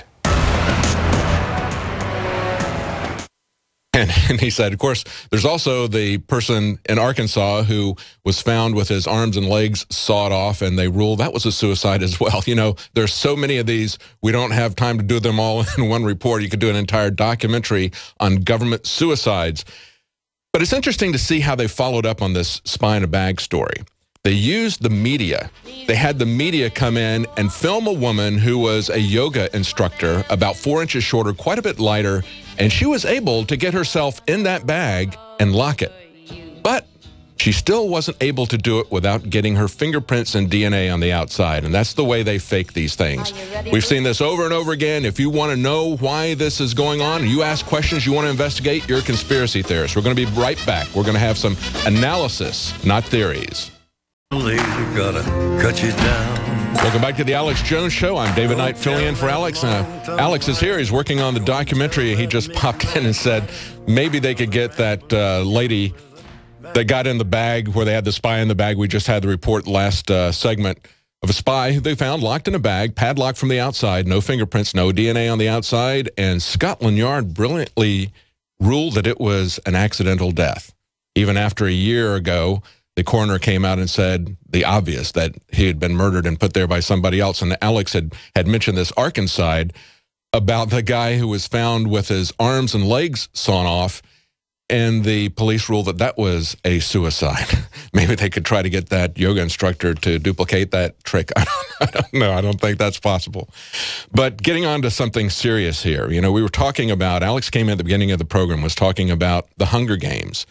And, and he said, of course, there's also the person in Arkansas who was found with his arms and legs sawed off, and they ruled that was a suicide as well. You know, there's so many of these, we don't have time to do them all in one report. You could do an entire documentary on government suicides. But it's interesting to see how they followed up on this spy in a bag story. They used the media. They had the media come in and film a woman who was a yoga instructor, about four inches shorter, quite a bit lighter, and she was able to get herself in that bag and lock it. But she still wasn't able to do it without getting her fingerprints and D N A on the outside, and that's the way they fake these things. We've seen this over and over again. If you want to know why this is going on, and you ask questions, you want to investigate, you're a conspiracy theorist. We're going to be right back. We're going to have some analysis, not theories. Laser gotta cut you down. Welcome back to the Alex Jones Show. I'm David Knight filling in for Alex. Uh, Alex is here. He's working on the documentary. He just popped in and said maybe they could get that uh, lady that got in the bag where they had the spy in the bag. We just had the report last uh, segment of a spy who they found locked in a bag, padlocked from the outside, no fingerprints, no D N A on the outside, and Scotland Yard brilliantly ruled that it was an accidental death. Even after a year ago, the coroner came out and said the obvious, that he had been murdered and put there by somebody else. And Alex had, had mentioned this Arkansas about the guy who was found with his arms and legs sawn off, and the police ruled that that was a suicide. Maybe they could try to get that yoga instructor to duplicate that trick. I don't, I don't know. I don't think that's possible. But getting on to something serious here, you know, we were talking about, Alex came in at the beginning of the program, was talking about the Hunger Games,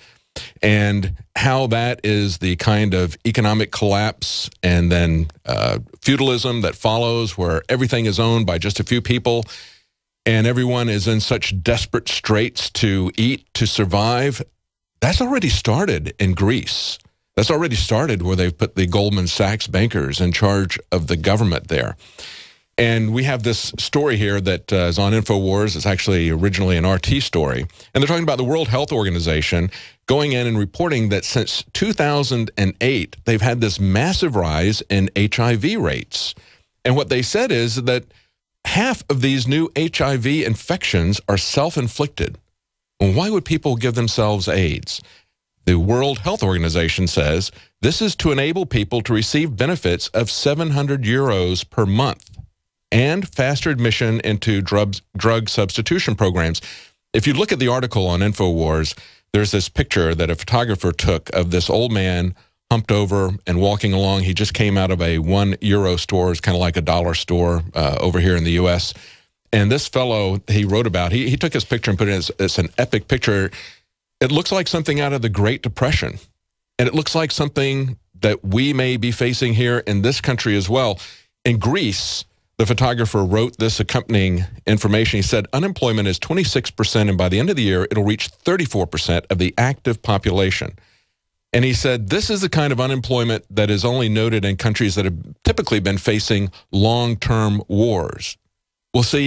and how that is the kind of economic collapse and then uh, feudalism that follows, where everything is owned by just a few people and everyone is in such desperate straits to eat, to survive. That's already started in Greece. That's already started where they've put the Goldman Sachs bankers in charge of the government there. And we have this story here that uh, is on InfoWars. It's actually originally an R T story. And they're talking about the World Health Organization going in and reporting that since two thousand eight, they've had this massive rise in H I V rates. And what they said is that half of these new H I V infections are self-inflicted. Well, why would people give themselves AIDS? The World Health Organization says this is to enable people to receive benefits of seven hundred euros per month and faster admission into drug, drug substitution programs. If you look at the article on InfoWars, there's this picture that a photographer took of this old man humped over and walking along. He just came out of a one euro store. It's kind of like a dollar store uh, over here in the U S And this fellow he wrote about, he, he took his picture and put it in. It's, it's an epic picture. It looks like something out of the Great Depression. And it looks like something that we may be facing here in this country as well. In Greece, the photographer wrote this accompanying information. He said, unemployment is twenty-six percent, and by the end of the year, it'll reach thirty-four percent of the active population. And he said, this is the kind of unemployment that is only noted in countries that have typically been facing long-term wars. Well, see,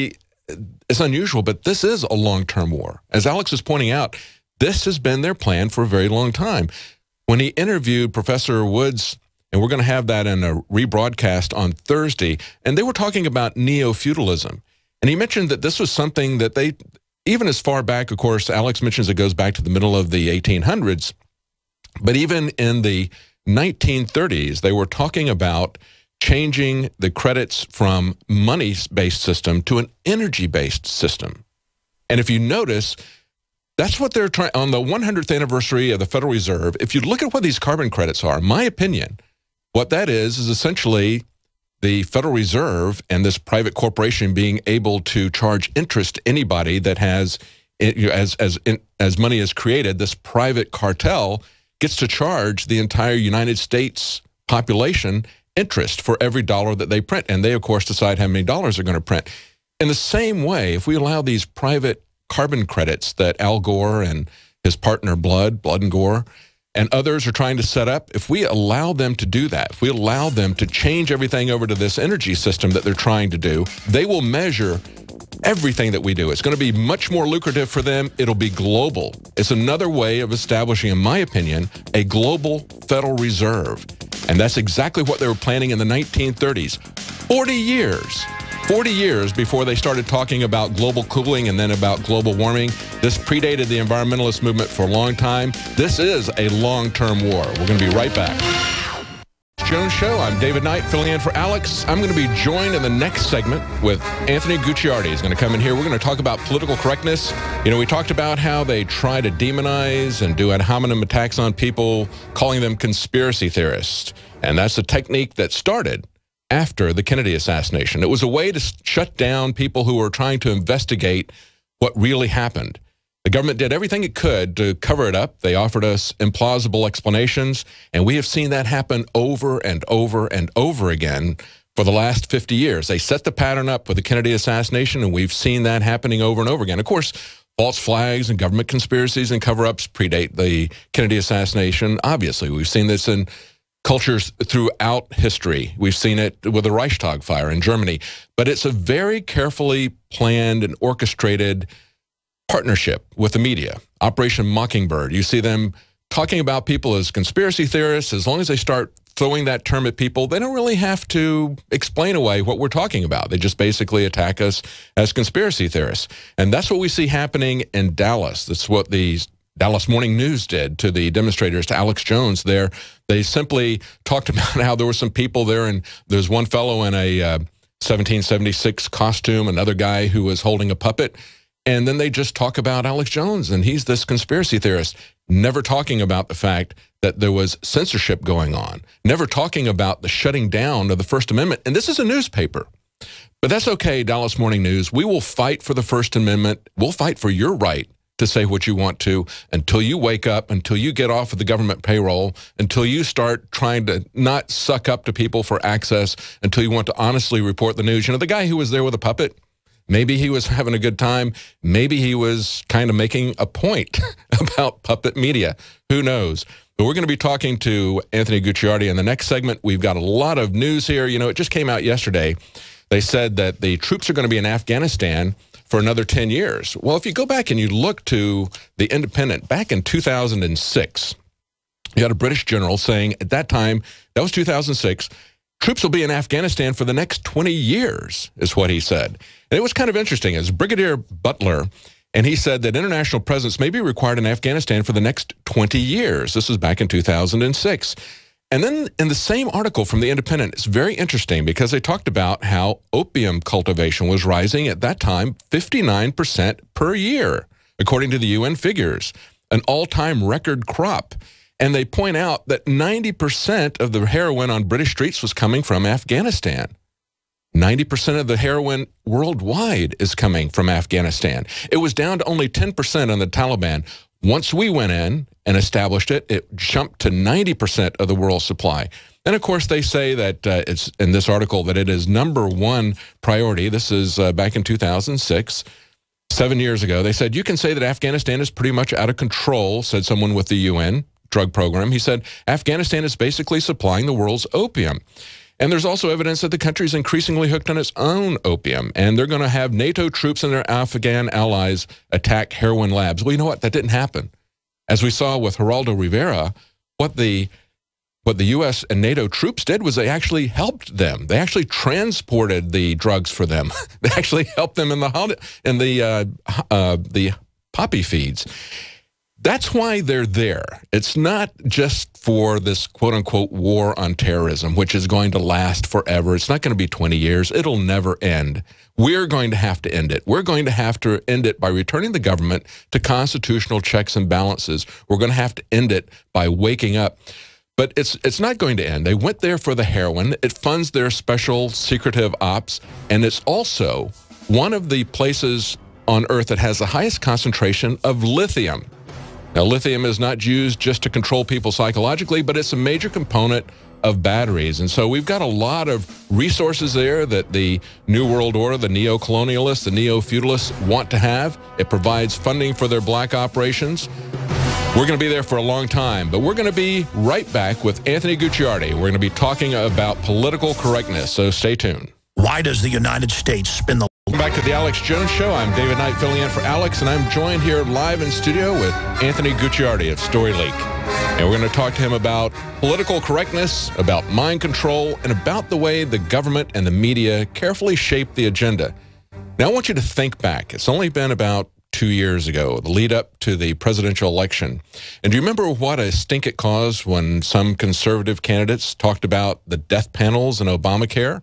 it's unusual, but this is a long-term war. As Alex is pointing out, this has been their plan for a very long time. When he interviewed Professor Woods, and we're going to have that in a rebroadcast on Thursday, and they were talking about neo-feudalism. And he mentioned that this was something that they, even as far back, of course, Alex mentions it goes back to the middle of the eighteen hundreds, but even in the nineteen thirties, they were talking about changing the credits from money-based system to an energy-based system. And if you notice, that's what they're trying, on the one hundredth anniversary of the Federal Reserve, if you look at what these carbon credits are, my opinion, what that is is essentially the Federal Reserve and this private corporation being able to charge interest to anybody that has, as, as, as money is created, this private cartel gets to charge the entire United States population interest for every dollar that they print. And they, of course, decide how many dollars they're going to print. In the same way, if we allow these private carbon credits that Al Gore and his partner Blood, Blood and Gore, and others are trying to set up, if we allow them to do that, if we allow them to change everything over to this energy system that they're trying to do, they will measure everything that we do. It's going to be much more lucrative for them. It'll be global. It's another way of establishing, in my opinion, a global Federal Reserve. And that's exactly what they were planning in the nineteen thirties. forty years. forty years before they started talking about global cooling and then about global warming. This predated the environmentalist movement for a long time. This is a long-term war. We're going to be right back. Jones Show. I'm David Knight, filling in for Alex. I'm going to be joined in the next segment with Anthony Gucciardi. He's going to come in here. We're going to talk about political correctness. You know, we talked about how they try to demonize and do ad hominem attacks on people, calling them conspiracy theorists. And that's a technique that started after the Kennedy assassination. It was a way to shut down people who were trying to investigate what really happened. The government did everything it could to cover it up. They offered us implausible explanations, and we have seen that happen over and over and over again for the last fifty years. They set the pattern up with the Kennedy assassination, and we've seen that happening over and over again. Of course, false flags and government conspiracies and cover-ups predate the Kennedy assassination. Obviously, we've seen this in cultures throughout history. We've seen it with the Reichstag fire in Germany. But it's a very carefully planned and orchestrated partnership with the media. Operation Mockingbird. You see them talking about people as conspiracy theorists. As long as they start throwing that term at people, they don't really have to explain away what we're talking about. They just basically attack us as conspiracy theorists. And that's what we see happening in Dallas. That's what the Dallas Morning News did to the demonstrators, to Alex Jones there. They simply talked about how there were some people there, and there's one fellow in a uh, seventeen seventy-six costume, another guy who was holding a puppet, and then they just talk about Alex Jones, and he's this conspiracy theorist, never talking about the fact that there was censorship going on, never talking about the shutting down of the First Amendment. And this is a newspaper. But that's okay, Dallas Morning News. We will fight for the First Amendment. We'll fight for your right to say what you want to until you wake up, until you get off of the government payroll, until you start trying to not suck up to people for access, until you want to honestly report the news. You know, the guy who was there with a puppet, maybe he was having a good time. Maybe he was kind of making a point about puppet media. Who knows? But we're going to be talking to Anthony Gucciardi in the next segment. We've got a lot of news here. You know, it just came out yesterday. They said that the troops are going to be in Afghanistan for another ten years. Well, if you go back and you look to the Independent, back in two thousand six, you had a British general saying at that time, that was two thousand six, troops will be in Afghanistan for the next twenty years, is what he said. And it was kind of interesting. It's Brigadier Butler, and he said that international presence may be required in Afghanistan for the next twenty years. This was back in two thousand six. And then in the same article from the Independent, it's very interesting because they talked about how opium cultivation was rising at that time fifty-nine percent per year, according to the U N figures, an all-time record crop. And they point out that ninety percent of the heroin on British streets was coming from Afghanistan. ninety percent of the heroin worldwide is coming from Afghanistan. It was down to only ten percent on the Taliban. Once we went in and established it, it jumped to ninety percent of the world's supply. And of course, they say that uh, it's in this article that it is number one priority. This is uh, back in two thousand six, seven years ago. They said, you can say that Afghanistan is pretty much out of control, said someone with the U N drug program. He said, Afghanistan is basically supplying the world's opium. And there's also evidence that the country is increasingly hooked on its own opium, and they're going to have NATO troops and their Afghan allies attack heroin labs. Well, you know what? That didn't happen. As we saw with Geraldo Rivera, what the what the U S and NATO troops did was they actually helped them. They actually transported the drugs for them. They actually helped them in the in the uh, uh, the poppy feeds. That's why they're there. It's not just for this quote-unquote war on terrorism, which is going to last forever. It's not going to be twenty years. It'll never end. We're going to have to end it. We're going to have to end it by returning the government to constitutional checks and balances. We're going to have to end it by waking up. But it's it's not going to end. They went there for the heroin. It funds their special secretive ops, and it's also one of the places on Earth that has the highest concentration of lithium. Now, lithium is not used just to control people psychologically, but it's a major component of batteries. And so we've got a lot of resources there that the New World Order, the neo-colonialists, the neo-feudalists want to have. It provides funding for their black operations. We're going to be there for a long time, but we're going to be right back with Anthony Gucciardi. We're going to be talking about political correctness, so stay tuned. Why does the United States spin the... Welcome back to the Alex Jones Show. I'm David Knight filling in for Alex, and I'm joined here live in studio with Anthony Gucciardi of StoryLeak. And we're going to talk to him about political correctness, about mind control, and about the way the government and the media carefully shape the agenda. Now, I want you to think back. It's only been about two years ago, the lead up to the presidential election. And do you remember what a stink it caused when some conservative candidates talked about the death panels and Obamacare?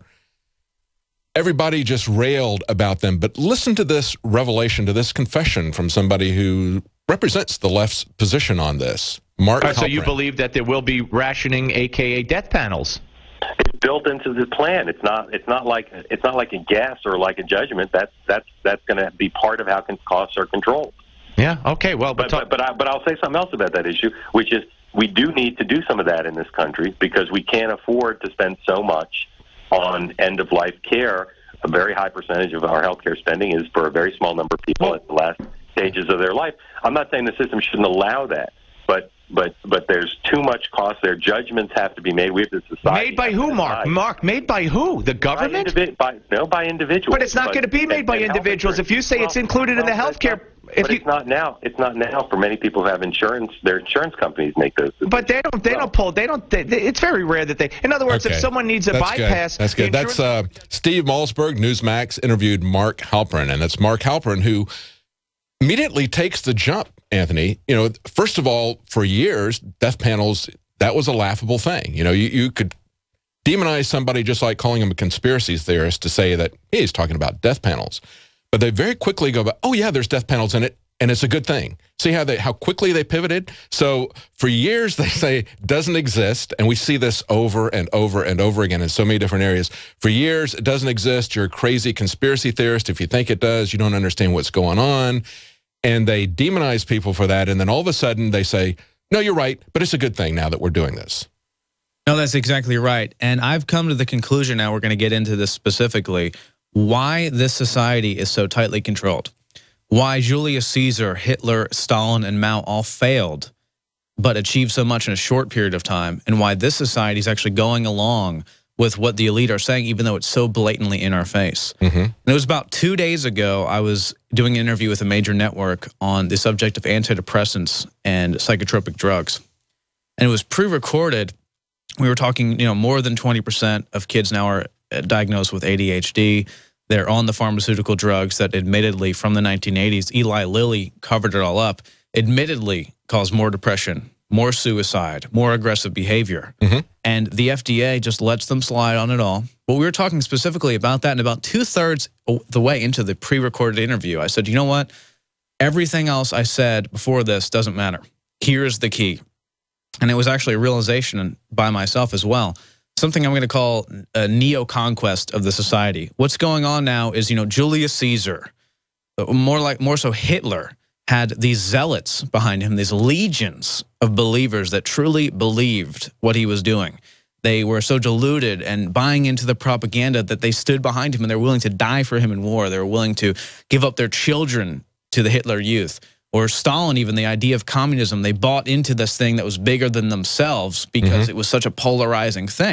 Everybody just railed about them, but listen to this revelation, to this confession from somebody who represents the left's position on this. Mark Right, so Halperin. you believe that there will be rationing, aka death panels? It's built into the plan. It's not. It's not like. It's not like a guess or like a judgment. That's that's that's going to be part of how costs are controlled. Yeah. Okay. Well, but but but, but, I, but I'll say something else about that issue, which is we do need to do some of that in this country because we can't afford to spend so much on end-of-life care. A very high percentage of our health care spending is for a very small number of people at the last stages of their life. I'm not saying the system shouldn't allow that, but but but there's too much cost there. Judgments have to be made. We have the society. Made by who, Mark? Mark, made by who? The government? By, indivi by no, by individuals. But it's not going to be made by individuals. If you say well, it's included well, in the health care... But you, it's not now. It's not now for many people who have insurance. Their insurance companies make those decisions. But they don't. They well. don't pull. They don't. They, they, it's very rare that they. In other words, okay. if someone needs a that's bypass, good. that's good. That's uh, Steve Malzberg, Newsmax, interviewed Mark Halperin, and it's Mark Halperin who immediately takes the jump. Anthony, you know, first of all, for years, death panels, that was a laughable thing. You know, you you could demonize somebody just like calling him a conspiracy theorist to say that hey, he's talking about death panels. But they very quickly go, oh, yeah, there's death panels in it, and it's a good thing. See how they how quickly they pivoted? So for years, they say doesn't exist, and we see this over and over and over again in so many different areas. For years, it doesn't exist. You're a crazy conspiracy theorist. If you think it does, you don't understand what's going on. And they demonize people for that, and then all of a sudden they say, no, you're right, but it's a good thing now that we're doing this. No, that's exactly right. And I've come to the conclusion now, we're going to get into this specifically, why this society is so tightly controlled. Why Julius Caesar, Hitler, Stalin, and Mao all failed, but achieved so much in a short period of time, and why this society is actually going along with what the elite are saying, even though it's so blatantly in our face. Mm-hmm. And it was about two days ago, I was doing an interview with a major network on the subject of antidepressants and psychotropic drugs. And it was pre-recorded. We were talking, you know, more than twenty percent of kids now are diagnosed with A D H D. They're on the pharmaceutical drugs that admittedly from the nineteen eighties, Eli Lilly covered it all up, admittedly cause more depression, more suicide, more aggressive behavior. Mm-hmm. And the F D A just lets them slide on it all. But we were talking specifically about that, and about two-thirds the way into the pre-recorded interview, I said, you know what? Everything else I said before this doesn't matter. Here's the key. And it was actually a realization by myself as well. Something I'm going to call a neo-conquest of the society. What's going on now is, you know, Julius Caesar, more like more so Hitler, had these zealots behind him, these legions of believers that truly believed what he was doing. They were so deluded and buying into the propaganda that they stood behind him and they're willing to die for him in war. They were willing to give up their children to the Hitler Youth. Or Stalin, even the idea of communism, they bought into this thing that was bigger than themselves because mm-hmm. it was such a polarizing thing.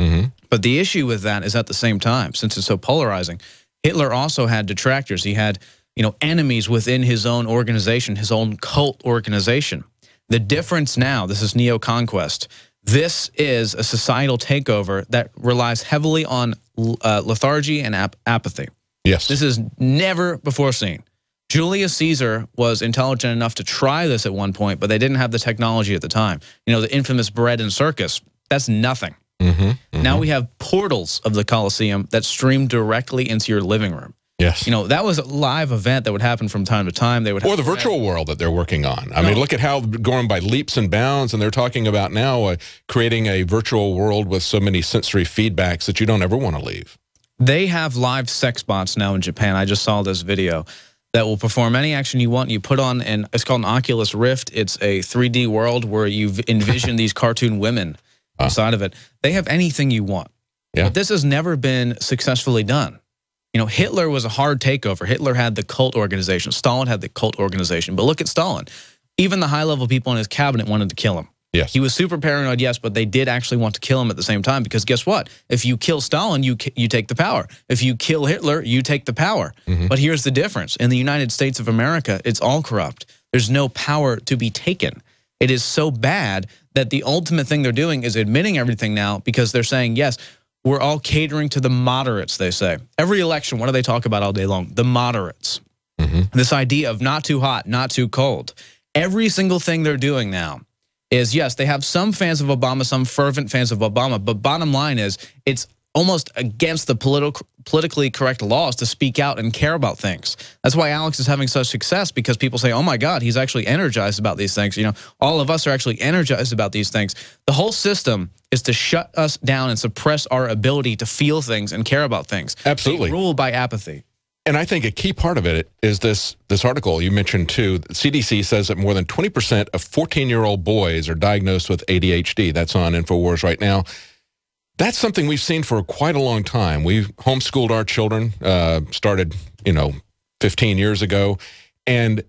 Mm-hmm. But the issue with that is at the same time, since it's so polarizing, Hitler also had detractors. He had, you know, enemies within his own organization, his own cult organization. The difference now, this is neo-conquest. This is a societal takeover that relies heavily on uh, lethargy and ap apathy. Yes. This is never before seen. Julius Caesar was intelligent enough to try this at one point, but they didn't have the technology at the time. You know, the infamous bread and circus, that's nothing. Mm-hmm, mm-hmm. Now we have portals of the Colosseum that stream directly into your living room. Yes. You know, that was a live event that would happen from time to time. They would Or the virtual world that they're working on. I no. mean, look at how going by leaps and bounds, and they're talking about now uh, creating a virtual world with so many sensory feedbacks that you don't ever want to leave. They have live sex bots now in Japan. I just saw this video that will perform any action you want. You put on, and it's called an Oculus Rift. It's a three D world where you envision these cartoon women uh. inside of it. They have anything you want. Yeah. But this has never been successfully done. You know, Hitler was a hard takeover. Hitler had the cult organization. Stalin had the cult organization. But look at Stalin. Even the high-level people in his cabinet wanted to kill him. Yes. He was super paranoid, yes, but they did actually want to kill him at the same time because guess what? If you kill Stalin, you you take the power. If you kill Hitler, you take the power. Mm-hmm. But here's the difference. In the United States of America, it's all corrupt. There's no power to be taken. It is so bad that the ultimate thing they're doing is admitting everything now because they're saying, yes, we're all catering to the moderates, they say. Every election, what do they talk about all day long? The moderates. Mm-hmm. This idea of not too hot, not too cold. Every single thing they're doing now is, yes, they have some fans of Obama, some fervent fans of Obama, but bottom line is it's almost against the political, politically correct laws to speak out and care about things. That's why Alex is having such success, because people say, oh my God, he's actually energized about these things. You know, all of us are actually energized about these things. The whole system is to shut us down and suppress our ability to feel things and care about things. Absolutely. They rule by apathy. And I think a key part of it is this this article you mentioned too. The C D C says that more than twenty percent of fourteen-year-old boys are diagnosed with A D H D. That's on InfoWars right now. That's something we've seen for quite a long time. We've homeschooled our children, uh, started, you know, fifteen years ago. And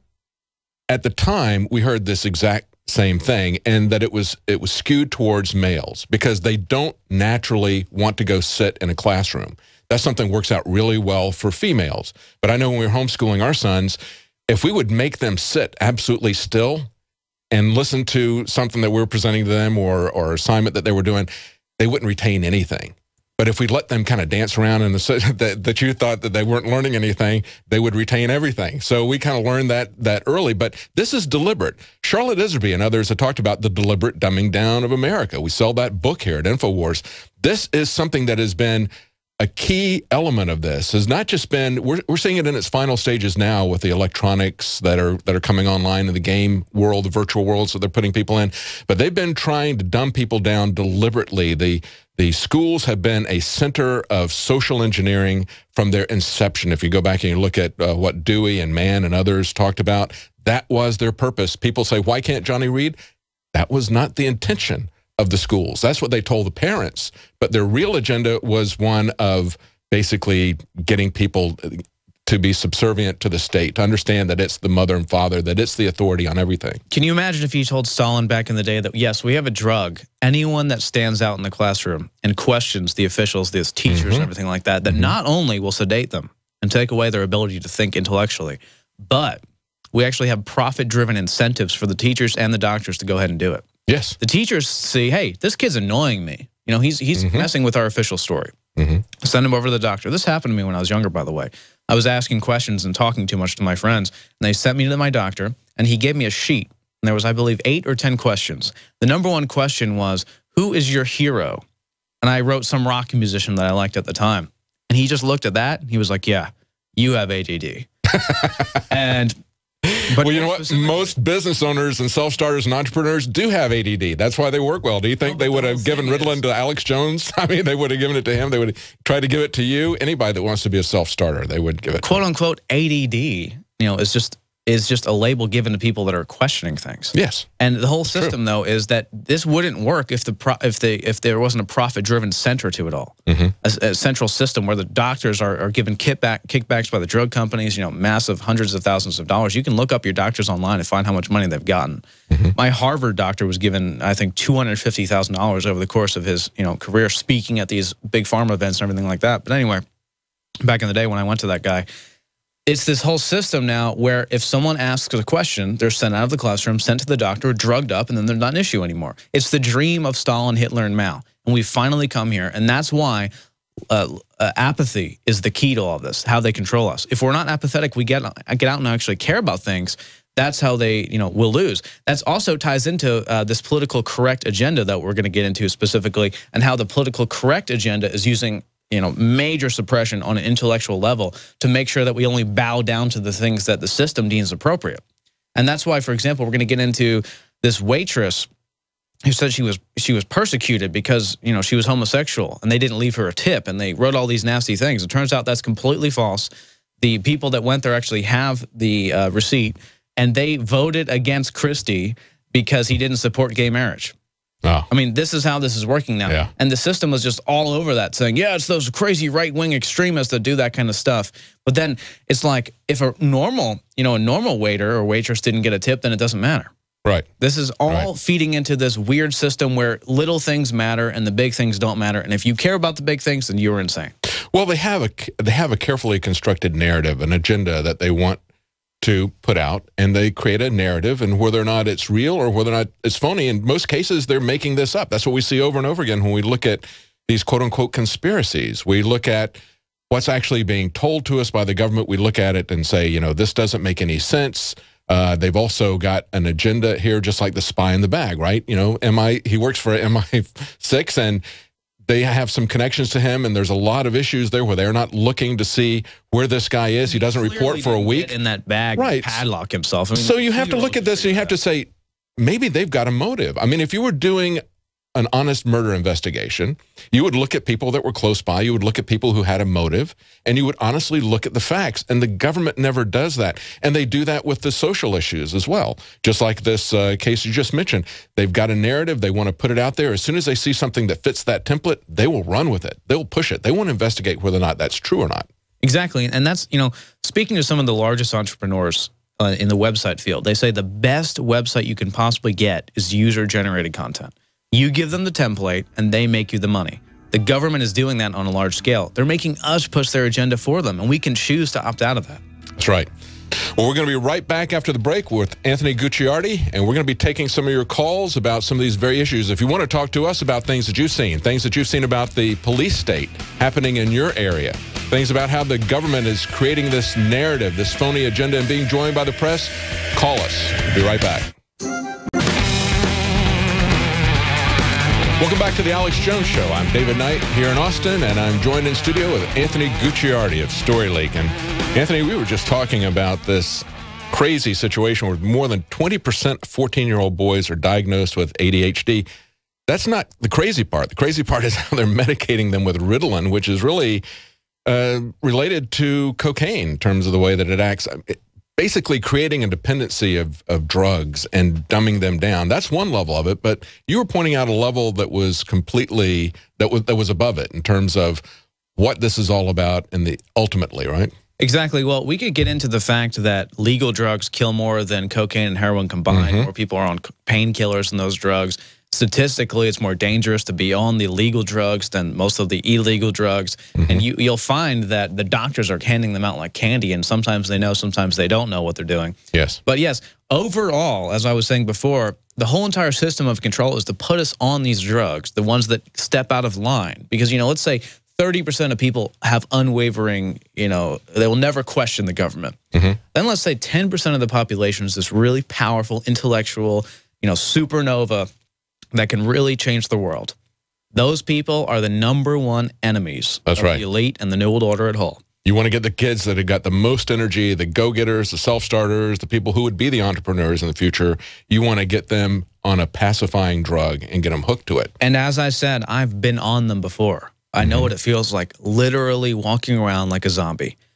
at the time, we heard this exact same thing, and that it was it was skewed towards males because they don't naturally want to go sit in a classroom. That's something that works out really well for females. But I know when we were homeschooling our sons, if we would make them sit absolutely still and listen to something that we were presenting to them or or assignment that they were doing, they wouldn't retain anything. But if we let them kind of dance around and the, that, that you thought that they weren't learning anything, they would retain everything. So we kind of learned that that early. But this is deliberate. Charlotte Iserby and others have talked about the deliberate dumbing down of America. We sell that book here at InfoWars. This is something that has been a key element of this. Has not just been, we're, we're seeing it in its final stages now with the electronics that are that are coming online in the game world, the virtual worlds that they're putting people in. But they've been trying to dumb people down deliberately. The The schools have been a center of social engineering from their inception. If you go back and you look at uh, what Dewey and Mann and others talked about, that was their purpose. People say, why can't Johnny read? That was not the intention of the schools. That's what they told the parents. But their real agenda was one of basically getting people to be subservient to the state, to understand that it's the mother and father, that it's the authority on everything. Can you imagine if you told Stalin back in the day that, yes, we have a drug, anyone that stands out in the classroom and questions the officials, the teachers mm-hmm. and everything like that, that mm-hmm. not only will sedate them and take away their ability to think intellectually, but we actually have profit-driven incentives for the teachers and the doctors to go ahead and do it. Yes. The teachers see, hey, this kid's annoying me. You know, he's, he's mm-hmm. messing with our official story. Mm-hmm. Send him over to the doctor. This happened to me when I was younger, by the way. I was asking questions and talking too much to my friends, and they sent me to my doctor, and he gave me a sheet. And there was, I believe, eight or ten questions. The number one question was, who is your hero? And I wrote some rock musician that I liked at the time. And he just looked at that, and he was like, yeah, you have A D D. and... But well, you know what? Most business owners and self-starters and entrepreneurs do have A D D. That's why they work well. Do you think no, they would have given Ritalin to Alex Jones? I mean, they would have given it to him. They would have tried to give it to you. Anybody that wants to be a self-starter, they would give it Quote to unquote A D D, you know, is just is just a label given to people that are questioning things. Yes. And the whole system, though, is that this wouldn't work if the pro if the if there wasn't a profit-driven center to it all. Mm-hmm. a, a central system where the doctors are, are given kickback kickbacks by the drug companies. You know, massive hundreds of thousands of dollars. You can look up your doctors online and find how much money they've gotten. Mm-hmm. My Harvard doctor was given, I think, two hundred fifty thousand dollars over the course of his you know career, speaking at these big pharma events and everything like that. But anyway, back in the day when I went to that guy. It's this whole system now where if someone asks a question, they're sent out of the classroom, sent to the doctor, drugged up, and then they're not an issue anymore. It's the dream of Stalin, Hitler, and Mao. And we've finally come here. And that's why uh, uh, apathy is the key to all this, how they control us. If we're not apathetic, we get, get out and actually care about things. That's how they, you know, will lose. That's also ties into uh, this political correct agenda that we're going to get into specifically, and how the political correct agenda is using you know, major suppression on an intellectual level to make sure that we only bow down to the things that the system deems appropriate. And that's why, for example, we're going to get into this waitress who said she was she was persecuted because, you know, she was homosexual and they didn't leave her a tip and they wrote all these nasty things. It turns out that's completely false. The people that went there actually have the uh, receipt, and they voted against Christie because he didn't support gay marriage. Oh. I mean, this is how this is working now. Yeah. And the system was just all over that, saying, yeah, it's those crazy right-wing extremists that do that kind of stuff. But then it's like, if a normal, you know, a normal waiter or waitress didn't get a tip, then it doesn't matter. Right. This is all right. feeding into this weird system where little things matter and the big things don't matter. And if you care about the big things, then you're insane. Well, they have a, they have a carefully constructed narrative, an agenda that they want to put out, and they create a narrative, and whether or not it's real or whether or not it's phony, in most cases they're making this up. That's what we see over and over again when we look at these quote-unquote conspiracies. We look at what's actually being told to us by the government. We look at it and say, you know, this doesn't make any sense. Uh, they've also got an agenda here, just like the spy in the bag, right? You know, M I he works for M I six, and they have some connections to him, and there's a lot of issues there where they're not looking to see where this guy is. He doesn't report for a week. In that bag, right. Padlock himself. I mean, so you have to look at this, and you have to say, maybe they've got a motive. I mean, if you were doing an honest murder investigation, you would look at people that were close by, you would look at people who had a motive, and you would honestly look at the facts. And the government never does that. And they do that with the social issues as well. Just like this uh, case you just mentioned. They've got a narrative, they want to put it out there. As soon as they see something that fits that template, they will run with it. They'll push it. They won't investigate whether or not that's true or not. Exactly. And that's, you know, speaking to some of the largest entrepreneurs uh, in the website field, they say the best website you can possibly get is user-generated content. You give them the template, and they make you the money. The government is doing that on a large scale. They're making us push their agenda for them, and we can choose to opt out of that. That's right. Well, we're going to be right back after the break with Anthony Gucciardi, and we're going to be taking some of your calls about some of these very issues. If you want to talk to us about things that you've seen, things that you've seen about the police state happening in your area, things about how the government is creating this narrative, this phony agenda, and being joined by the press, call us. We'll be right back. Welcome back to the Alex Jones Show. I'm David Knight here in Austin, and I'm joined in studio with Anthony Gucciardi of StoryLeak. And Anthony, we were just talking about this crazy situation where more than twenty percent of fourteen-year-old boys are diagnosed with A D H D. That's not the crazy part. The crazy part is how they're medicating them with Ritalin, which is really uh, related to cocaine in terms of the way that it acts. It, basically creating a dependency of, of drugs and dumbing them down. That's one level of it, but you were pointing out a level that was completely, that was, that was above it in terms of what this is all about in the ultimately, right? Exactly. Well, we could get into the fact that legal drugs kill more than cocaine and heroin combined. Mm-hmm. More people are on painkillers than those drugs. Statistically, it's more dangerous to be on the legal drugs than most of the illegal drugs. Mm-hmm. And you, you'll find that the doctors are handing them out like candy, and sometimes they know, sometimes they don't know what they're doing. Yes. But yes, overall, as I was saying before, the whole entire system of control is to put us on these drugs, the ones that step out of line. Because, you know, let's say thirty percent of people have unwavering, you know, they will never question the government. Mm-hmm. Then let's say ten percent of the population is this really powerful, intellectual, you know, supernova that can really change the world. Those people are the number one enemies That's of right. the elite and the New World Order at whole. You want to get the kids that have got the most energy, the go-getters, the self-starters, the people who would be the entrepreneurs in the future. You want to get them on a pacifying drug and get them hooked to it. And as I said, I've been on them before. I know mm-hmm. what it feels like, literally walking around like a zombie.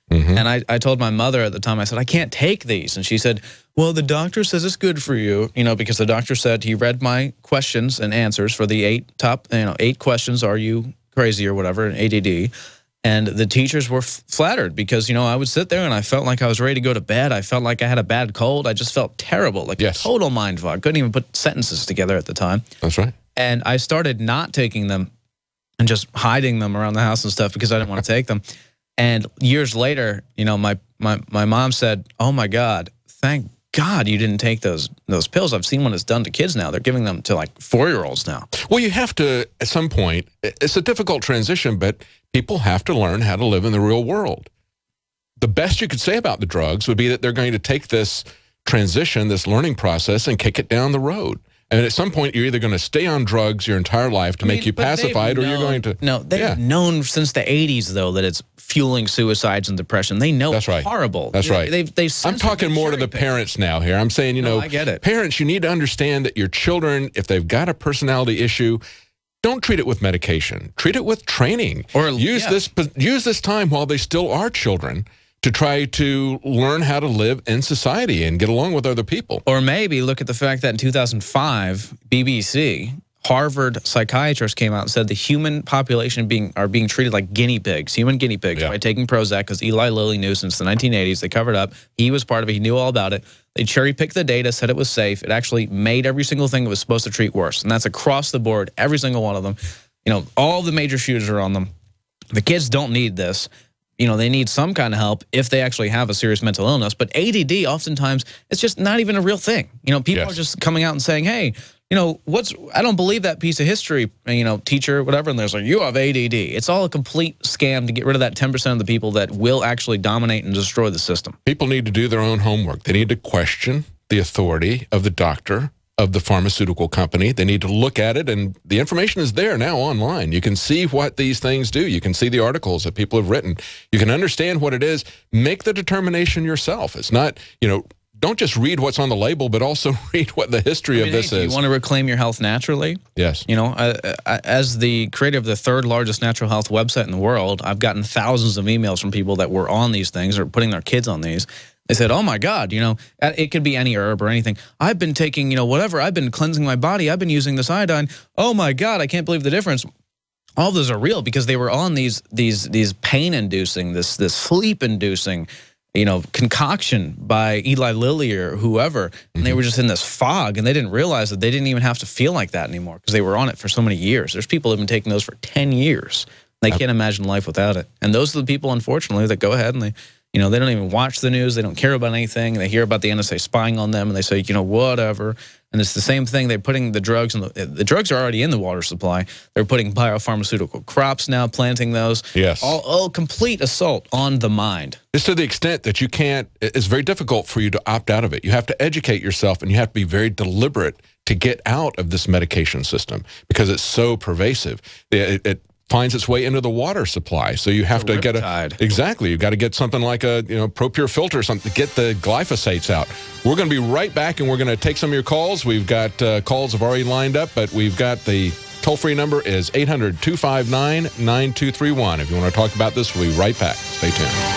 Mm-hmm. And I, I told my mother at the time, I said, I can't take these. And she said, well, the doctor says it's good for you, you know, because the doctor said he read my questions and answers for the eight top, you know, eight questions, are you crazy or whatever, A D D. And the teachers were flattered because, you know, I would sit there and I felt like I was ready to go to bed. I felt like I had a bad cold. I just felt terrible, like yes. a total mind fog. Couldn't even put sentences together at the time. That's right. And I started not taking them and just hiding them around the house and stuff because I didn't want to take them. And years later, you know, my, my, my mom said, oh, my God, thank God you didn't take those those pills. I've seen what it's done to kids now. They're giving them to, like, four-year-olds now. Well, you have to, at some point, it's a difficult transition, but people have to learn how to live in the real world. The best you could say about the drugs would be that they're going to take this transition, this learning process, and kick it down the road. And at some point, you're either going to stay on drugs your entire life to I mean, make you pacified, or known, you're going to... No, they've yeah. known since the eighties, though, that it's fueling suicides and depression. They know That's it's right. horrible. That's right. They've, they've I'm talking more to the parents now here. I'm saying, you no, know, I get it. Parents, you need to understand that your children, if they've got a personality issue, don't treat it with medication. Treat it with training. Or use yeah. this use this time while they still are children to try to learn how to live in society and get along with other people. Or maybe look at the fact that in two thousand five, B B C, Harvard psychiatrists came out and said the human population being are being treated like guinea pigs, human guinea pigs, yeah. by taking Prozac, because Eli Lilly knew since the nineteen eighties. They covered up. He was part of it. He knew all about it. They cherry-picked the data, said it was safe. It actually made every single thing it was supposed to treat worse. And that's across the board, every single one of them. You know, all the major shooters are on them. The kids don't need this. You know, they need some kind of help if they actually have a serious mental illness. But A D D, oftentimes, it's just not even a real thing. You know, people yes. are just coming out and saying, hey, you know, what's, I don't believe that piece of history, you know, teacher, whatever. And there's like, you have A D D. It's all a complete scam to get rid of that ten percent of the people that will actually dominate and destroy the system. People need to do their own homework. They need to question the authority of the doctor, of the pharmaceutical company. They need to look at it, and the information is there now online. You can see what these things do. You can see the articles that people have written. You can understand what it is. Make the determination yourself. It's not, you know, don't just read what's on the label, but also read what the history I mean, of this hey, is. You want to reclaim your health naturally? Yes. You know, I, I, as the creator of the third largest natural health website in the world, I've gotten thousands of emails from people that were on these things or putting their kids on these. They said, oh, my God, you know, it could be any herb or anything. I've been taking, you know, whatever. I've been cleansing my body. I've been using this iodine. Oh, my God, I can't believe the difference. All of those are real because they were on these these these pain-inducing, this this sleep-inducing, you know, concoction by Eli Lilly or whoever. And mm-hmm. they were just in this fog, and they didn't realize that they didn't even have to feel like that anymore because they were on it for so many years. There's people who have been taking those for ten years. They can't imagine life without it. And those are the people, unfortunately, that go ahead and they... You know, they don't even watch the news. They don't care about anything. They hear about the N S A spying on them, and they say, you know, whatever. And it's the same thing. They're putting the drugs in the, the drugs are already in the water supply. They're putting biopharmaceutical crops now, planting those. Yes. All, all complete assault on the mind. Just to the extent that you can't, it's very difficult for you to opt out of it. You have to educate yourself, and you have to be very deliberate to get out of this medication system because it's so pervasive. It, it finds its way into the water supply. So you have to get a, exactly, you've got to get something like a, you know, ProPure filter or something to get the glyphosates out. We're going to be right back, and we're going to take some of your calls. We've got uh, calls have already lined up, but we've got the toll-free number is eight hundred, two five nine, nine two three one. If you want to talk about this, we'll be right back. Stay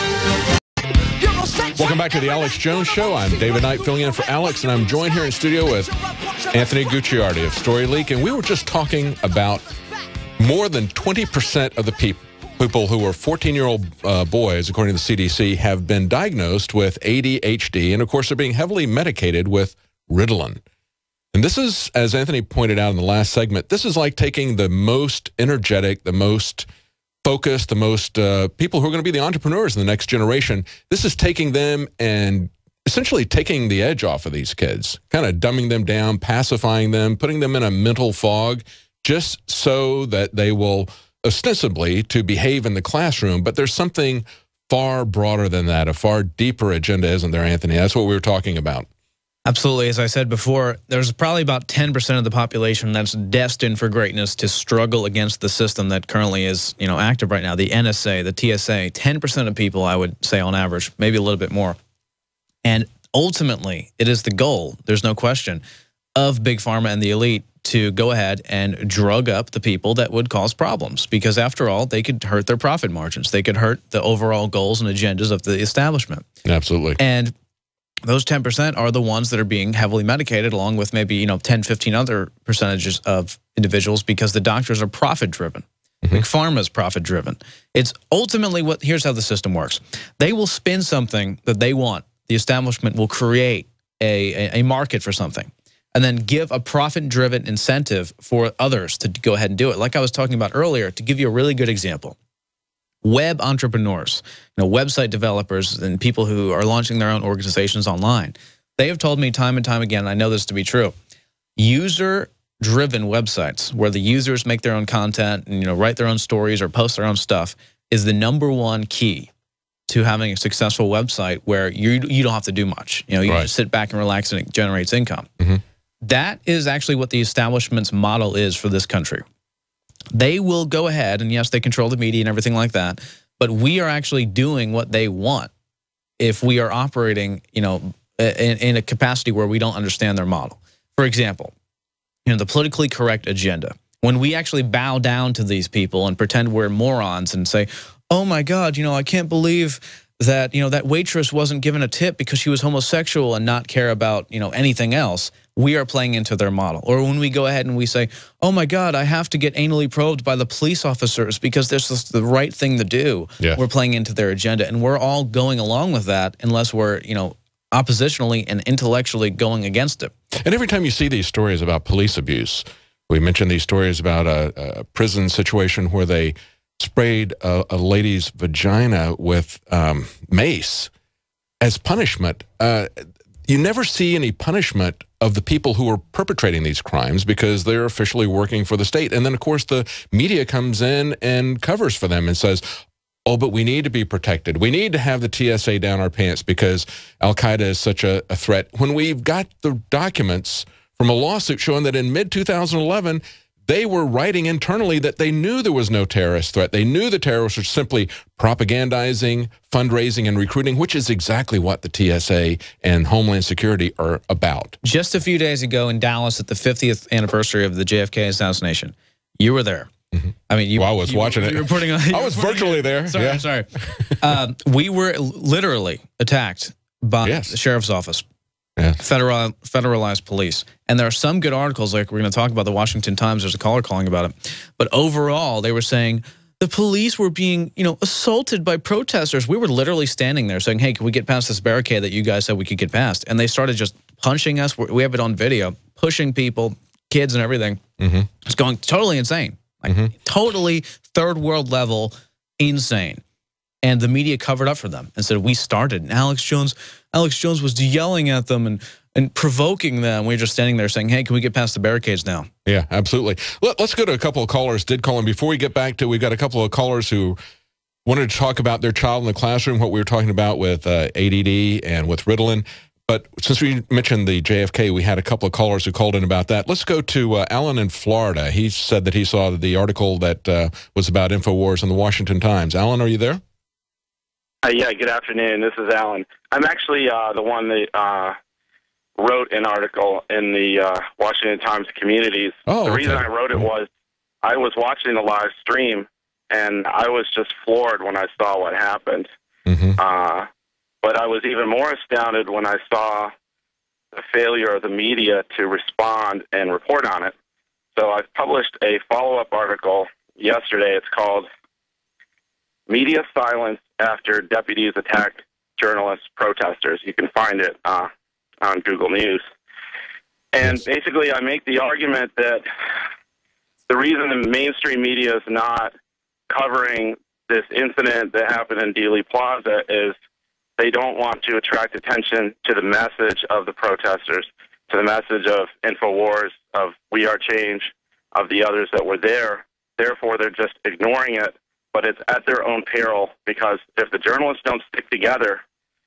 tuned. Welcome back to the Alex Jones Show. I'm David Knight filling in for Alex, and I'm joined here in studio with Anthony Gucciardi of StoryLeak, and we were just talking about more than twenty percent of the people, people who are fourteen-year-old uh, boys, according to the C D C, have been diagnosed with A D H D, and of course, they're being heavily medicated with Ritalin. And this is, as Anthony pointed out in the last segment, this is like taking the most energetic, the most focused, the most uh, people who are going to be the entrepreneurs in the next generation. This is taking them and essentially taking the edge off of these kids, kind of dumbing them down, pacifying them, putting them in a mental fog, just so that they will ostensibly to behave in the classroom. But there's something far broader than that, a far deeper agenda, isn't there, Anthony? That's what we were talking about. Absolutely. As I said before, there's probably about ten percent of the population that's destined for greatness to struggle against the system that currently is, you know, active right now. The N S A, the T S A, ten percent of people, I would say on average, maybe a little bit more. And ultimately, it is the goal, there's no question, of Big Pharma and the elite to go ahead and drug up the people that would cause problems, because after all, they could hurt their profit margins. They could hurt the overall goals and agendas of the establishment. Absolutely. And those ten percent are the ones that are being heavily medicated, along with maybe, you know, ten, fifteen other percentages of individuals, because the doctors are profit driven. Mm-hmm. Big Pharma is profit driven. It's ultimately what, here's how the system works. They will spin something that they want. The establishment will create a, a, a market for something, and then give a profit-driven incentive for others to go ahead and do it. Like I was talking about earlier, to give you a really good example, web entrepreneurs, you know, website developers and people who are launching their own organizations online, they have told me time and time again, and I know this to be true, user-driven websites where the users make their own content and, you know, write their own stories or post their own stuff is the number one key to having a successful website where you you don't have to do much. You know, you right. just sit back and relax, and it generates income. Mm-hmm. That is actually what the establishment's model is for this country. They will go ahead, and yes, they control the media and everything like that, but we are actually doing what they want if we are operating, you know, in, in a capacity where we don't understand their model. For example, you know, the politically correct agenda. When we actually bow down to these people and pretend we're morons and say, oh my God, you know, I can't believe that, you know, that waitress wasn't given a tip because she was homosexual, and not care about, you know, anything else, we are playing into their model. Or when we go ahead and we say, oh my God, I have to get anally probed by the police officers because this is the right thing to do. Yeah. We're playing into their agenda, and we're all going along with that unless we're, you know, oppositionally and intellectually going against it. And every time you see these stories about police abuse, we mentioned these stories about a, a prison situation where they sprayed a, a lady's vagina with um, mace as punishment. Uh, you never see any punishment of the people who are perpetrating these crimes because they're officially working for the state. And then, of course, the media comes in and covers for them and says, oh, but we need to be protected. We need to have the T S A down our pants because Al-Qaeda is such a, a threat. When we've got the documents from a lawsuit showing that in mid two thousand eleven, they were writing internally that they knew there was no terrorist threat. They knew the terrorists were simply propagandizing, fundraising, and recruiting, which is exactly what the T S A and Homeland Security are about. Just a few days ago in Dallas at the fiftieth anniversary of the J F K assassination, you were there. Mm-hmm. I mean, you, well, I was you, watching you it. Were putting on, I was virtually there. Sorry, yeah. I'm sorry. um, we were literally attacked by yes. the sheriff's office. Yeah. Federal, federalized police. And there are some good articles, like we're going to talk about the Washington Times. There's a caller calling about it. But overall, they were saying the police were being, you know, assaulted by protesters. We were literally standing there saying, hey, can we get past this barricade that you guys said we could get past? And they started just punching us. We have it on video, pushing people, kids and everything. Mm-hmm. It's going totally insane. Like mm-hmm. totally third world level insane. And the media covered up for them and said, we started. And Alex Jones, Alex Jones was yelling at them and, and provoking them. We were just standing there saying, hey, can we get past the barricades now? Yeah, absolutely. Let, let's go to a couple of callers did call in. Before we get back to, we've got a couple of callers who wanted to talk about their child in the classroom, what we were talking about with uh, A D D and with Ritalin. But since we mentioned the J F K, we had a couple of callers who called in about that. Let's go to uh, Alan in Florida. He said that he saw the article that uh, was about InfoWars in the Washington Times. Alan, are you there? Uh, yeah, good afternoon. This is Alan. I'm actually uh, the one that uh, wrote an article in the uh, Washington Times communities. Oh, the okay. reason I wrote it was I was watching the live stream, and I was just floored when I saw what happened. Mm-hmm. Uh, but I was even more astounded when I saw the failure of the media to respond and report on it. So I published a follow-up article yesterday. It's called Media Silence After Deputies Attack Journalists Protesters. You can find it uh, on Google News. And yes. basically I make the argument that the reason the mainstream media is not covering this incident that happened in Dealey Plaza is they don't want to attract attention to the message of the protesters, to the message of InfoWars, of We Are Change, of the others that were there. Therefore, they're just ignoring it. But it's at their own peril, because if the journalists don't stick together,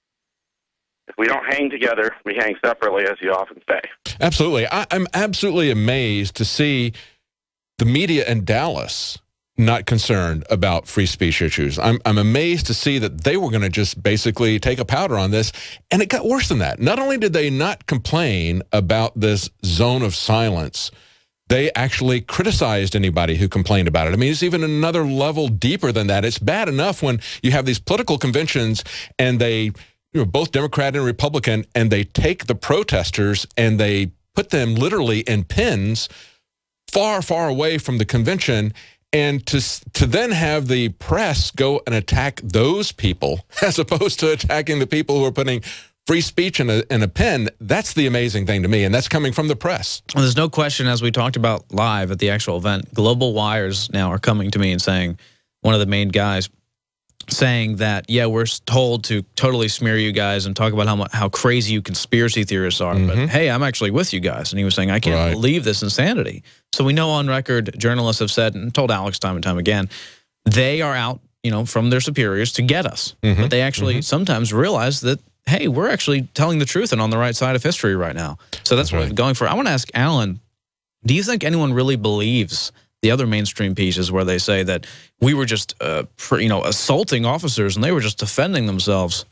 if we don't hang together, we hang separately, as you often say. Absolutely. I, I'm absolutely amazed to see the media in Dallas not concerned about free speech issues. I'm, I'm amazed to see that they were going to just basically take a powder on this, and it got worse than that. Not only did they not complain about this zone of silence, they actually criticized anybody who complained about it. I mean, it's even another level deeper than that. It's bad enough when you have these political conventions and they, you know, both Democrat and Republican, and they take the protesters and they put them literally in pens far, far away from the convention. And to, to then have the press go and attack those people as opposed to attacking the people who are putting free speech in a, in a pen, that's the amazing thing to me, and that's coming from the press. Well, there's no question, as we talked about live at the actual event, global wires now are coming to me and saying, one of the main guys, saying that, yeah, we're told to totally smear you guys and talk about how how crazy you conspiracy theorists are, mm-hmm. but hey, I'm actually with you guys. And he was saying, I can't right. believe this insanity. So we know on record, journalists have said, and told Alex time and time again, they are out, you know, from their superiors to get us. Mm-hmm. But they actually mm-hmm. sometimes realize that, hey, we're actually telling the truth and on the right side of history right now. So that's, that's what right. we're going for. I want to ask Alan, do you think anyone really believes the other mainstream pieces where they say that we were just, uh, you know, assaulting officers and they were just defending themselves?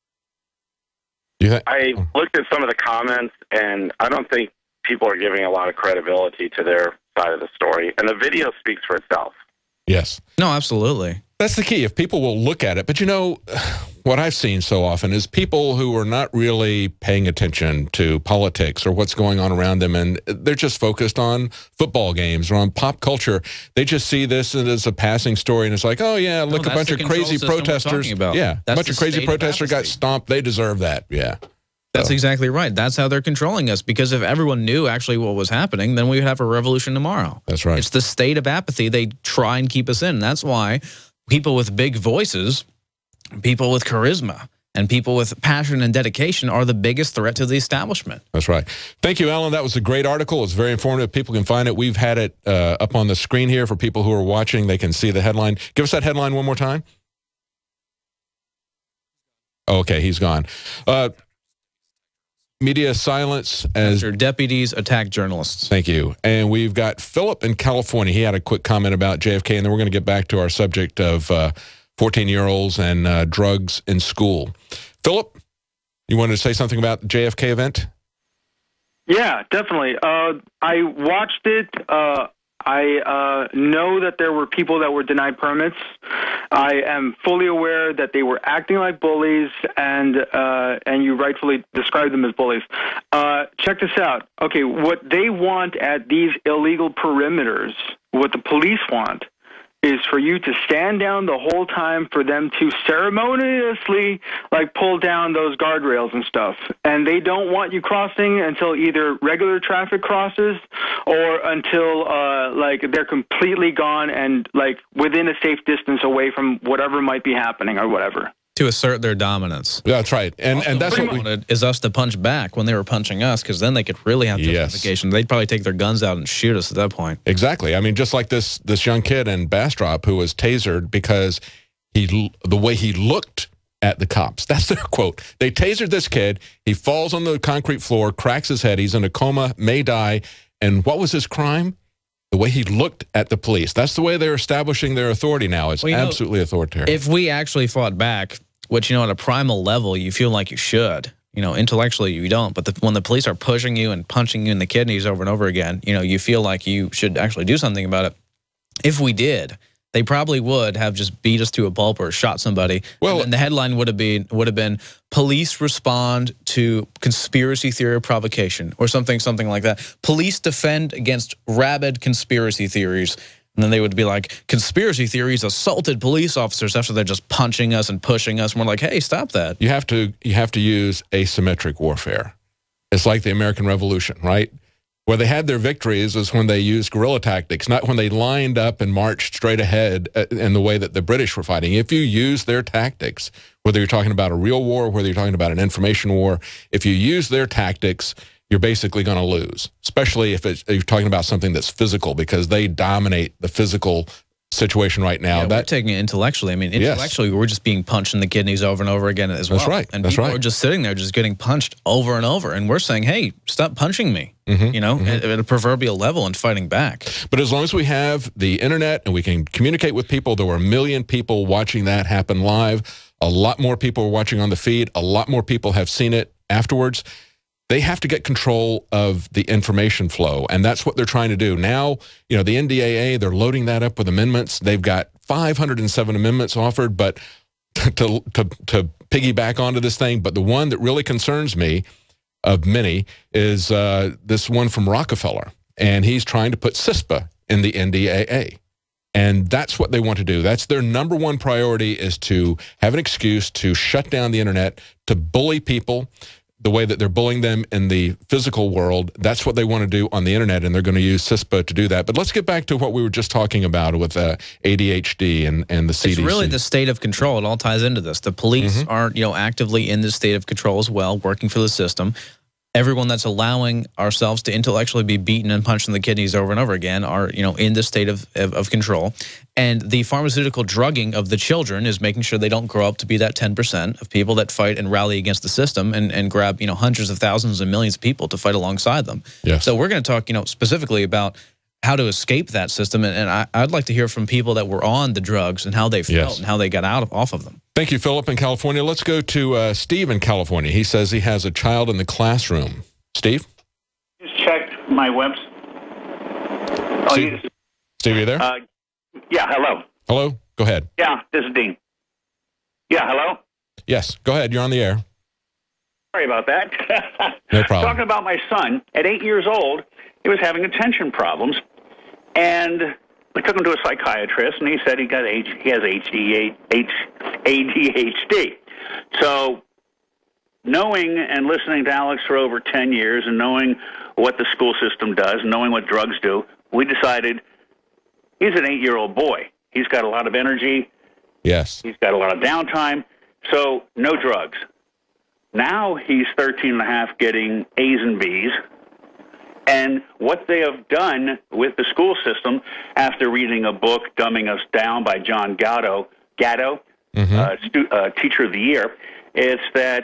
Yeah. I looked at some of the comments, and I don't think people are giving a lot of credibility to their side of the story. And the video speaks for itself. Yes. No, absolutely. That's the key. If people will look at it. But, you know, what I've seen so often is people who are not really paying attention to politics or what's going on around them, and they're just focused on football games or on pop culture. They just see this as a passing story, and it's like, oh, yeah, look, no, a bunch of crazy protesters. Yeah, a bunch of crazy protesters got stomped. They deserve that. Yeah. That's so. exactly right. That's how they're controlling us, because if everyone knew actually what was happening, then we would have a revolution tomorrow. That's right. It's the state of apathy they try and keep us in. That's why people with big voices, people with charisma, and people with passion and dedication are the biggest threat to the establishment. That's right. Thank you, Alan. That was a great article. It's very informative. People can find it. We've had it uh, up on the screen here for people who are watching. They can see the headline. Give us that headline one more time. Okay, he's gone. Uh, media silence as After deputies attack journalists. Thank you. And we've got Philip in California. He had a quick comment about J F K, and then we're going to get back to our subject of uh, fourteen-year-olds and uh, drugs in school. Philip, you wanted to say something about the J F K event? Yeah, definitely. Uh, I watched it. Uh, I uh, know that there were people that were denied permits. I am fully aware that they were acting like bullies, and uh, and you rightfully described them as bullies. Uh, check this out. Okay, what they want at these illegal perimeters, what the police want, is for you to stand down the whole time, for them to ceremoniously like pull down those guardrails and stuff. And they don't want you crossing until either regular traffic crosses or until uh, like they're completely gone and like within a safe distance away from whatever might be happening or whatever. To assert their dominance. Yeah, that's right. And also, and that's what we wanted is us to punch back when they were punching us, because then they could really have justification. Yes. They'd probably take their guns out and shoot us at that point. Exactly. I mean, just like this this young kid in Bastrop who was tasered because he the way he looked at the cops. That's their quote. They tasered this kid. He falls on the concrete floor, cracks his head. He's in a coma, may die. And what was his crime? The way he looked at the police. That's the way they're establishing their authority now. It's well, absolutely know, authoritarian. If we actually fought back, which, you know, at a primal level, you feel like you should. You know, intellectually, you don't. But the, when the police are pushing you and punching you in the kidneys over and over again, you know, you feel like you should actually do something about it. If we did, they probably would have just beat us to a pulp or shot somebody. Well, and the headline would have been would have been police respond to conspiracy theory provocation or something, something like that. Police defend against rabid conspiracy theories. And then they would be like, conspiracy theories assaulted police officers after they're just punching us and pushing us. And we're like, hey, stop that. You have to you have to use asymmetric warfare. It's like the American Revolution, right? Where they had their victories is when they used guerrilla tactics, not when they lined up and marched straight ahead in the way that the British were fighting. If you use their tactics, whether you're talking about a real war, whether you're talking about an information war, if you use their tactics, you're basically going to lose, especially if, it's, if you're talking about something that's physical, because they dominate the physical situation right now. Yeah, that, we're taking it intellectually. I mean, intellectually, yes. we're just being punched in the kidneys over and over again as well. That's right. And that's people right. are just sitting there just getting punched over and over. And we're saying, hey, stop punching me, mm-hmm, you know, mm-hmm. at, at a proverbial level and fighting back. But as long as we have the internet and we can communicate with people, there were a million people watching that happen live. A lot more people were watching on the feed. A lot more people have seen it afterwards. they have to get control of the information flow, and that's what they're trying to do. Now, you know, the N D A A, they're loading that up with amendments. They've got five hundred seven amendments offered, but to, to, to piggyback onto this thing, but the one that really concerns me of many is uh, this one from Rockefeller, and he's trying to put CISPA in the N D A A. And that's what they want to do. That's their number one priority, is to have an excuse to shut down the internet, to bully people the way that they're bullying them in the physical world. That's what they want to do on the internet, and they're going to use CISPA to do that. But let's get back to what we were just talking about with uh, A D H D and, and the C D C. It's really the state of control. It all ties into this. The police mm-hmm. aren't, you know, actively in this state of control as well, working for the system. Everyone that's allowing ourselves to intellectually be beaten and punched in the kidneys over and over again are, you know, in this state of, of, of control. And the pharmaceutical drugging of the children is making sure they don't grow up to be that ten percent of people that fight and rally against the system and, and grab, you know, hundreds of thousands and millions of people to fight alongside them. Yes. So we're going to talk, you know, specifically about how to escape that system. And, and I, I'd like to hear from people that were on the drugs and how they felt yes. and how they got out of, off of them. Thank you, Philip in California. Let's go to uh, Steve in California. He says he has a child in the classroom. Steve? Just checked my website. Oh, Steve, you, Steve, are you there? Uh, yeah, hello. Hello? Go ahead. Yeah, this is Dean. Yeah, hello? Yes, go ahead. You're on the air. Sorry about that. No problem. Talking about my son, at eight years old, he was having attention problems, and we took him to a psychiatrist, and he said he got H, he has A D H D. So, knowing and listening to Alex for over ten years and knowing what the school system does, knowing what drugs do, we decided he's an eight-year-old boy. He's got a lot of energy. Yes. He's got a lot of downtime, so no drugs. Now he's thirteen and a half getting A's and B's. And what they have done with the school system, after reading a book, Dumbing Us Down by John Gatto, Gatto mm-hmm. uh, stu- uh, Teacher of the Year, is that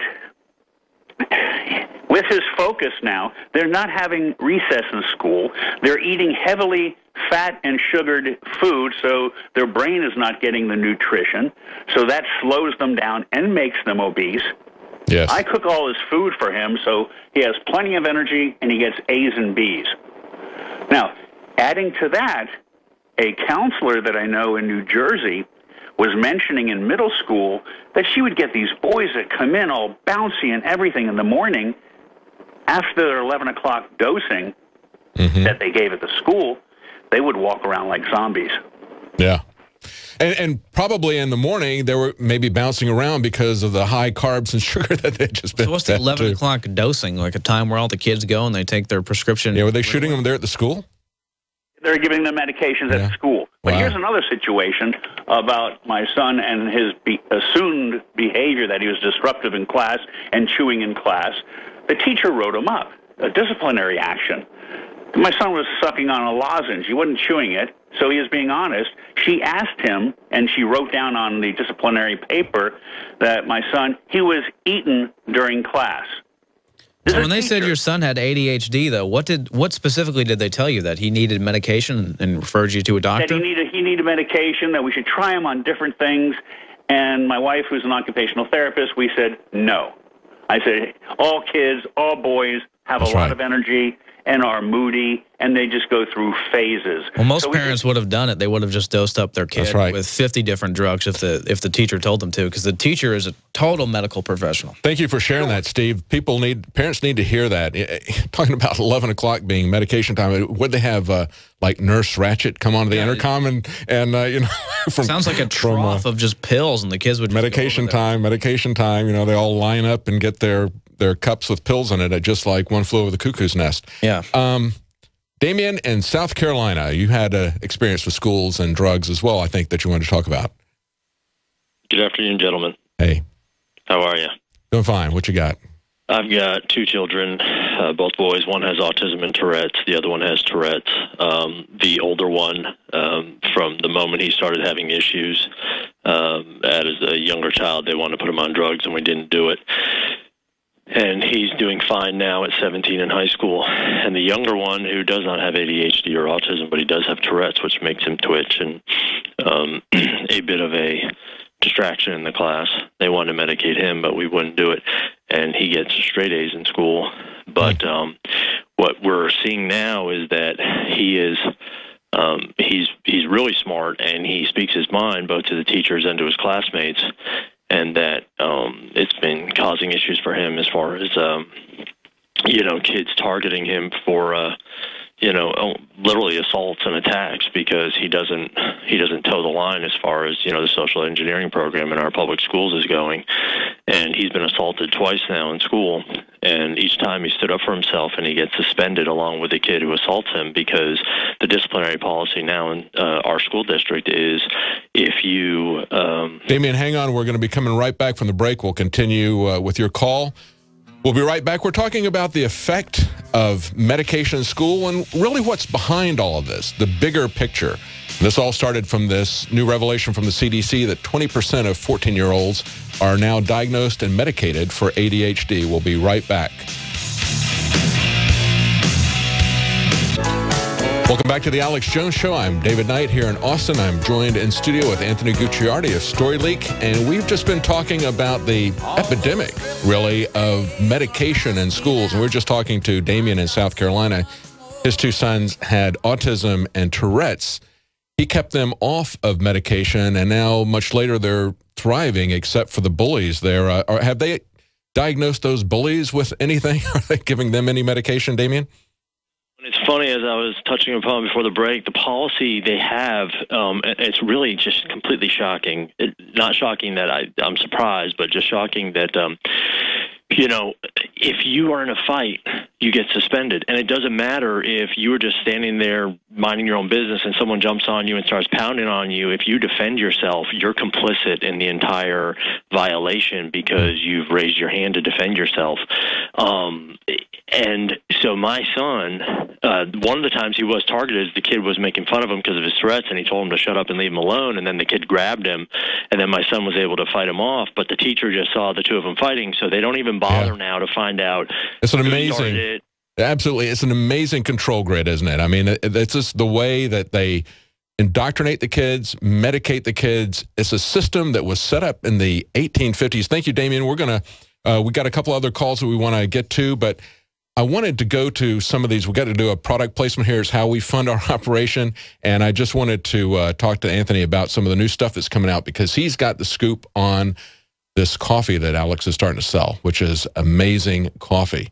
with his focus now, they're not having recess in school. They're eating heavily fat and sugared food, so their brain is not getting the nutrition. So that slows them down and makes them obese. Yes. I cook all his food for him, so he has plenty of energy, and he gets A's and B's. Now, adding to that, a counselor that I know in New Jersey was mentioning in middle school that she would get these boys that come in all bouncy and everything in the morning after their eleven o'clock dosing mm-hmm. that they gave at the school. They would walk around like zombies. Yeah. And, and probably in the morning, they were maybe bouncing around because of the high carbs and sugar that they'd just been. So what's the eleven o'clock dosing? Like a time where all the kids go and they take their prescription? Yeah, were they shooting them there at the school? They're giving them medications yeah. at school. But wow. here's another situation about my son and his be- assumed behavior that he was disruptive in class and chewing in class. The teacher wrote him up, a disciplinary action. My son was sucking on a lozenge. He wasn't chewing it, so he was being honest. She asked him, and she wrote down on the disciplinary paper that my son, he was eaten during class. So when they said your son had A D H D, though, what did what specifically did they tell you? That he needed medication and referred you to a doctor? That he needed, he needed medication, that we should try him on different things. And my wife, who's an occupational therapist, we said no. I said, all kids, all boys have That's a lot right. of energy and are moody, and they just go through phases. Well, most so we parents just, would have done it. They would have just dosed up their kid right. with fifty different drugs if the if the teacher told them to, because the teacher is a total medical professional. Thank you for sharing that, Steve. People need, parents need to hear that. Talking about eleven o'clock being medication time, would they have uh, like Nurse Ratchet come onto the yeah, intercom and, and uh, you know, from, sounds like a trough from, uh, of just pills, and the kids would just medication time, medication time. You know, they all line up and get their their cups with pills in it, just like One Flew Over the Cuckoo's Nest. Yeah. Um, Damien, in South Carolina, you had uh, experience with schools and drugs as well, I think, that you wanted to talk about. Good afternoon, gentlemen. Hey. How are you? Doing fine. What you got? I've got two children, uh, both boys. One has autism and Tourette's. The other one has Tourette's. Um, the older one, um, from the moment he started having issues, um, as a younger child, they wanted to put him on drugs, and we didn't do it. And he's doing fine now at seventeen in high school. And the younger one, who does not have A D H D or autism, but he does have Tourette's, which makes him twitch and um, a bit of a distraction in the class. They wanted to medicate him, but we wouldn't do it. and he gets straight A's in school. But um, what we're seeing now is that he is um, he's he's really smart, and he speaks his mind both to the teachers and to his classmates, and that um, it's been causing issues for him as far as um, you know, kids targeting him for uh, you know, literally assaults and attacks because he doesn't he doesn't toe the line as far as, you know, the social engineering program in our public schools is going. And he's been assaulted twice now in school, and each time he stood up for himself, and he gets suspended along with the kid who assaults him, because the disciplinary policy now in uh, our school district is if you... Um, Damien, hang on. We're going to be coming right back from the break. We'll continue uh, with your call. We'll be right back. We're talking about the effect of medication in school and really what's behind all of this, the bigger picture. This all started from this new revelation from the C D C that twenty percent of fourteen-year-olds are now diagnosed and medicated for A D H D. We'll be right back. Welcome back to the Alex Jones Show. I'm David Knight here in Austin. I'm joined in studio with Anthony Gucciardi of StoryLeak, and we've just been talking about the epidemic, really, of medication in schools. And we we're just talking to Damien in South Carolina. His two sons had autism and Tourette's. He kept them off of medication, and now much later they're thriving, except for the bullies there. Uh, are, have they diagnosed those bullies with anything? Are they giving them any medication, Damien? It's funny, as I was touching upon before the break, the policy they have, um, it's really just completely shocking. It, not shocking that I, I'm surprised, but just shocking that, um, you know, if you are in a fight, you get suspended. And it doesn't matter if you were just standing there minding your own business and someone jumps on you and starts pounding on you. If you defend yourself, you're complicit in the entire violation because you've raised your hand to defend yourself. Um, and so my son, uh, one of the times he was targeted, the kid was making fun of him because of his threats, and he told him to shut up and leave him alone. And then the kid grabbed him, and then my son was able to fight him off. But the teacher just saw the two of them fighting, so they don't even bother yeah. now to find out. It's an amazing, absolutely, it's an amazing control grid, isn't it? I mean, it's just the way that they indoctrinate the kids, medicate the kids. It's a system that was set up in the eighteen fifties. Thank you, Damien. We're gonna, uh, we got a couple other calls that we want to get to, but I wanted to go to some of these. We've got to do a product placement here. Is how we fund our operation. And I just wanted to uh, talk to Anthony about some of the new stuff that's coming out, because he's got the scoop on this coffee that Alex is starting to sell, which is amazing coffee.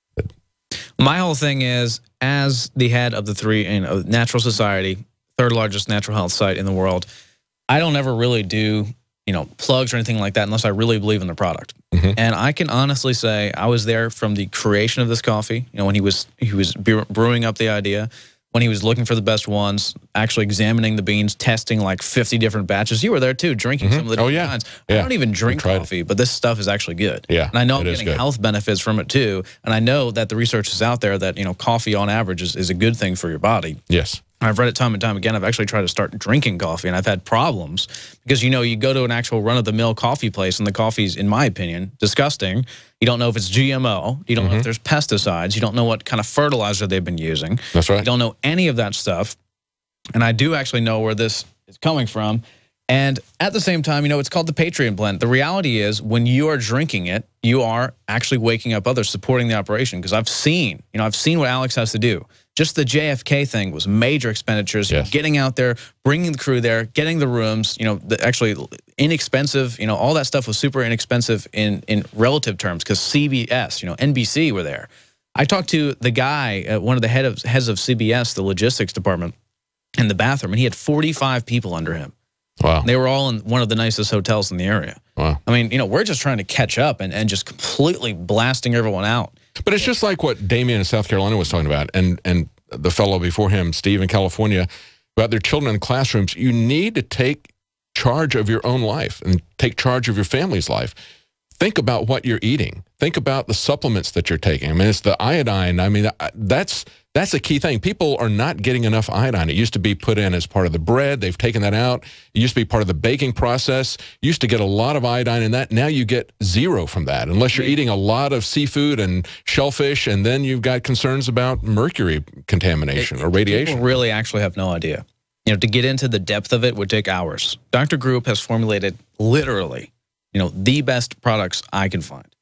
My whole thing is, as the head of the three, you know, Natural Society, third largest natural health site in the world, I don't ever really do, you know, plugs or anything like that unless I really believe in the product. Mm-hmm. And I can honestly say I was there from the creation of this coffee. You know, when he was he was brewing up the idea, when he was looking for the best ones, actually examining the beans, testing like fifty different batches. You were there too, drinking mm-hmm. some of the different oh, yeah. kinds. I yeah. don't even drink coffee, it. but this stuff is actually good. Yeah, and I know I'm it getting health benefits from it too. And I know that the research is out there that, you know, coffee on average is, is a good thing for your body. Yes. I've read it time and time again. I've actually tried to start drinking coffee, and I've had problems because, you know, you go to an actual run-of-the-mill coffee place, and the coffee's, in my opinion, disgusting. You don't know if it's G M O. You don't mm-hmm. know if there's pesticides. You don't know what kind of fertilizer they've been using. That's right. You don't know any of that stuff. And I do actually know where this is coming from. And at the same time, you know, it's called the Patreon blend. The reality is, when you are drinking it, you are actually waking up others, supporting the operation. Because I've seen, you know, I've seen what Alex has to do. Just the J F K thing was major expenditures. Yes. Getting out there, bringing the crew there, getting the rooms, you know, the, actually inexpensive, you know, all that stuff was super inexpensive in, in relative terms, because C B S, you know, N B C were there. I talked to the guy, uh, one of the head of, heads of C B S, the logistics department, in the bathroom, and he had forty-five people under him. Wow. They were all in one of the nicest hotels in the area. Wow. I mean, you know, we're just trying to catch up and, and just completely blasting everyone out. But it's just like what Damien in South Carolina was talking about, and, and the fellow before him, Steve in California, about their children in classrooms. You need to take charge of your own life and take charge of your family's life. Think about what you're eating. Think about the supplements that you're taking. I mean, it's the iodine. I mean, that's that's a key thing. People are not getting enough iodine. It used to be put in as part of the bread. They've taken that out. It used to be part of the baking process. You used to get a lot of iodine in that. Now you get zero from that, unless you're eating a lot of seafood and shellfish, and then you've got concerns about mercury contamination it, or radiation. People really actually have no idea. You know, to get into the depth of it would take hours. Doctor Group has formulated literally, you know, the best products I can find.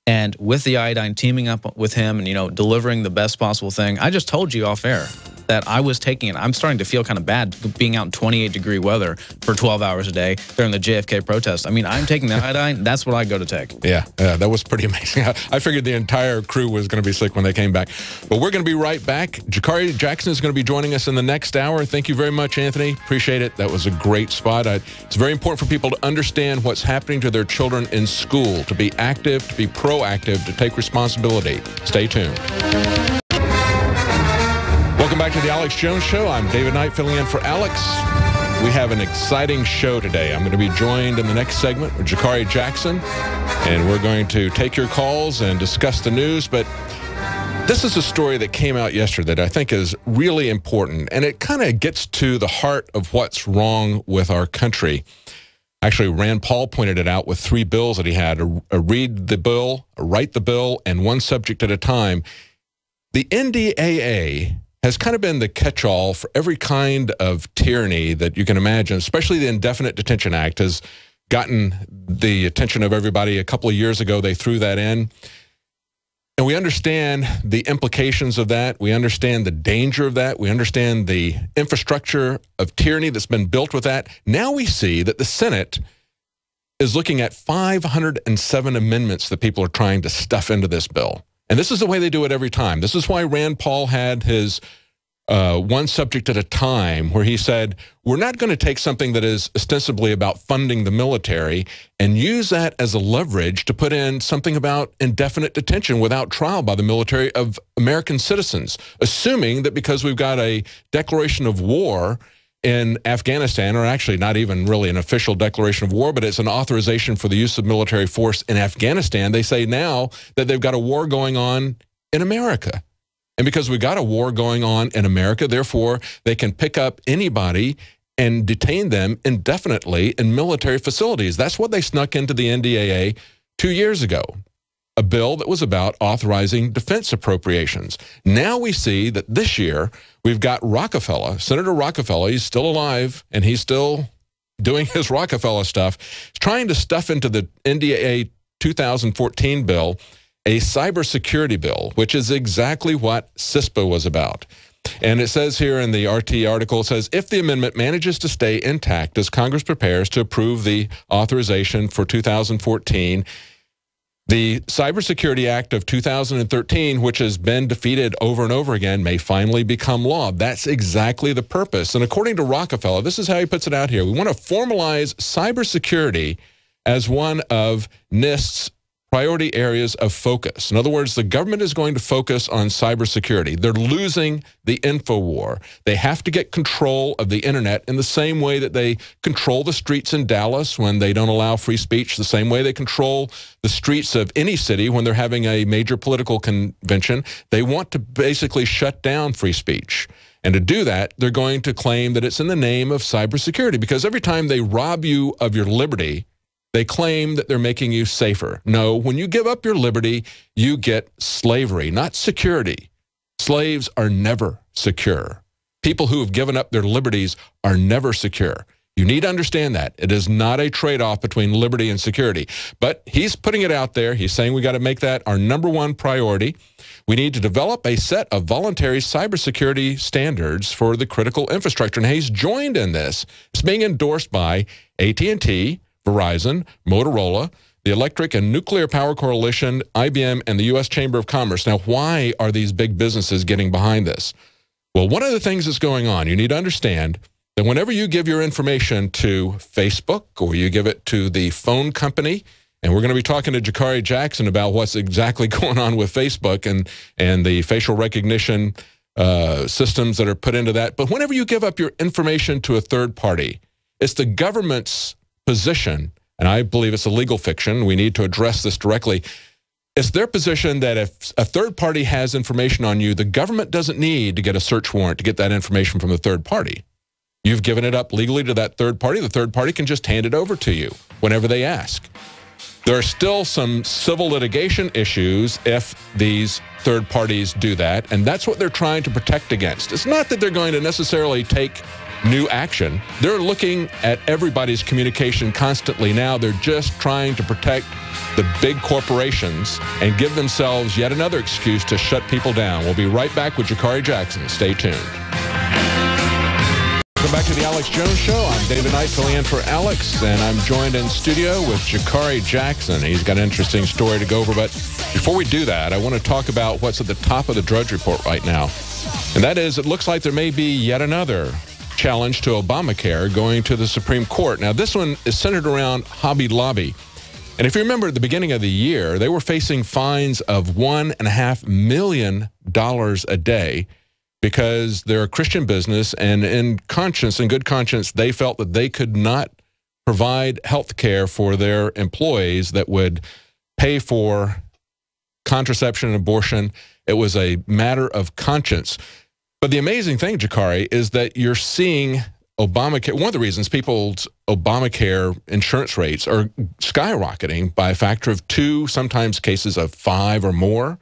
And with the iodine, teaming up with him and, you know, delivering the best possible thing. I just told you off air that I was taking it. I'm starting to feel kind of bad being out in twenty-eight degree weather for twelve hours a day during the J F K protest. I mean, I'm taking the iodine. That's what I go to take. Yeah, yeah, that was pretty amazing. I figured the entire crew was going to be sick when they came back. But we're going to be right back. Jakari Jackson is going to be joining us in the next hour. Thank you very much, Anthony. Appreciate it. That was a great spot. I, it's very important for people to understand what's happening to their children in school, to be active, to be proactive, to take responsibility. Stay tuned. Welcome back to the Alex Jones Show. I'm David Knight filling in for Alex. We have an exciting show today. I'm going to be joined in the next segment with Jakari Jackson, and we're going to take your calls and discuss the news. But this is a story that came out yesterday that I think is really important, and it kind of gets to the heart of what's wrong with our country. Actually, Rand Paul pointed it out with three bills that he had, a, a read the bill, a write the bill, and one subject at a time. The N D A A has kind of been the catch-all for every kind of tyranny that you can imagine, especially the Indefinite Detention Act has gotten the attention of everybody. A couple of years ago, they threw that in. And we understand the implications of that. We understand the danger of that. We understand the infrastructure of tyranny that's been built with that. Now we see that the Senate is looking at five hundred seven amendments that people are trying to stuff into this bill. And this is the way they do it every time. This is why Rand Paul had his uh, one subject at a time, where he said, we're not going to take something that is ostensibly about funding the military and use that as a leverage to put in something about indefinite detention without trial by the military of American citizens, assuming that because we've got a declaration of war in Afghanistan, or actually not even really an official declaration of war, but it's an authorization for the use of military force in Afghanistan. They say now that they've got a war going on in America. And because we've got a war going on in America, therefore, they can pick up anybody and detain them indefinitely in military facilities. That's what they snuck into the N D A A two years ago. A bill that was about authorizing defense appropriations. Now we see that this year we've got Rockefeller, Senator Rockefeller, he's still alive and he's still doing his Rockefeller stuff, he's trying to stuff into the N D A A two thousand fourteen bill a cybersecurity bill, which is exactly what CISPA was about. And it says here in the R T article, it says, if the amendment manages to stay intact as Congress prepares to approve the authorization for two thousand fourteen, the Cybersecurity Act of two thousand thirteen, which has been defeated over and over again, may finally become law. That's exactly the purpose. And according to Rockefeller, this is how he puts it out here. We want to formalize cybersecurity as one of NIST's priority areas of focus. In other words, the government is going to focus on cybersecurity. They're losing the info war. They have to get control of the internet in the same way that they control the streets in Dallas when they don't allow free speech, the same way they control the streets of any city when they're having a major political convention. They want to basically shut down free speech. And to do that, they're going to claim that it's in the name of cybersecurity, because every time they rob you of your liberty, they claim that they're making you safer. No, when you give up your liberty, you get slavery, not security. Slaves are never secure. People who have given up their liberties are never secure. You need to understand that. It is not a trade-off between liberty and security. But he's putting it out there. He's saying we got to make that our number one priority. We need to develop a set of voluntary cybersecurity standards for the critical infrastructure. And he's joined in this. It's being endorsed by A T and T, Verizon, Motorola, the Electric and Nuclear Power Coalition, I B M, and the U S Chamber of Commerce. Now, why are these big businesses getting behind this? Well, one of the things that's going on, you need to understand that whenever you give your information to Facebook or you give it to the phone company, and we're going to be talking to Jakari Jackson about what's exactly going on with Facebook and, and the facial recognition uh, systems that are put into that. But whenever you give up your information to a third party, it's the government's position, and I believe it's a legal fiction, we need to address this directly, it's their position that if a third party has information on you, the government doesn't need to get a search warrant to get that information from the third party. You've given it up legally to that third party. The third party can just hand it over to you whenever they ask. There are still some civil litigation issues if these third parties do that, and that's what they're trying to protect against. It's not that they're going to necessarily take new action. They're looking at everybody's communication constantly now. They're just trying to protect the big corporations and give themselves yet another excuse to shut people down. We'll be right back with Jakari Jackson. Stay tuned. Welcome back to the Alex Jones Show. I'm David Knight filling in for Alex, and I'm joined in studio with Jakari Jackson. He's got an interesting story to go over, but before we do that, I want to talk about what's at the top of the Drudge Report right now. And that is, it looks like there may be yet another challenge to Obamacare going to the Supreme Court. Now, this one is centered around Hobby Lobby. And if you remember at the beginning of the year, they were facing fines of one and a half million dollars a day because they're a Christian business, and in conscience, in good conscience, they felt that they could not provide health care for their employees that would pay for contraception and abortion. It was a matter of conscience. But the amazing thing, Jakari, is that you're seeing Obamacare. One of the reasons people's Obamacare insurance rates are skyrocketing by a factor of two, sometimes cases of five or more,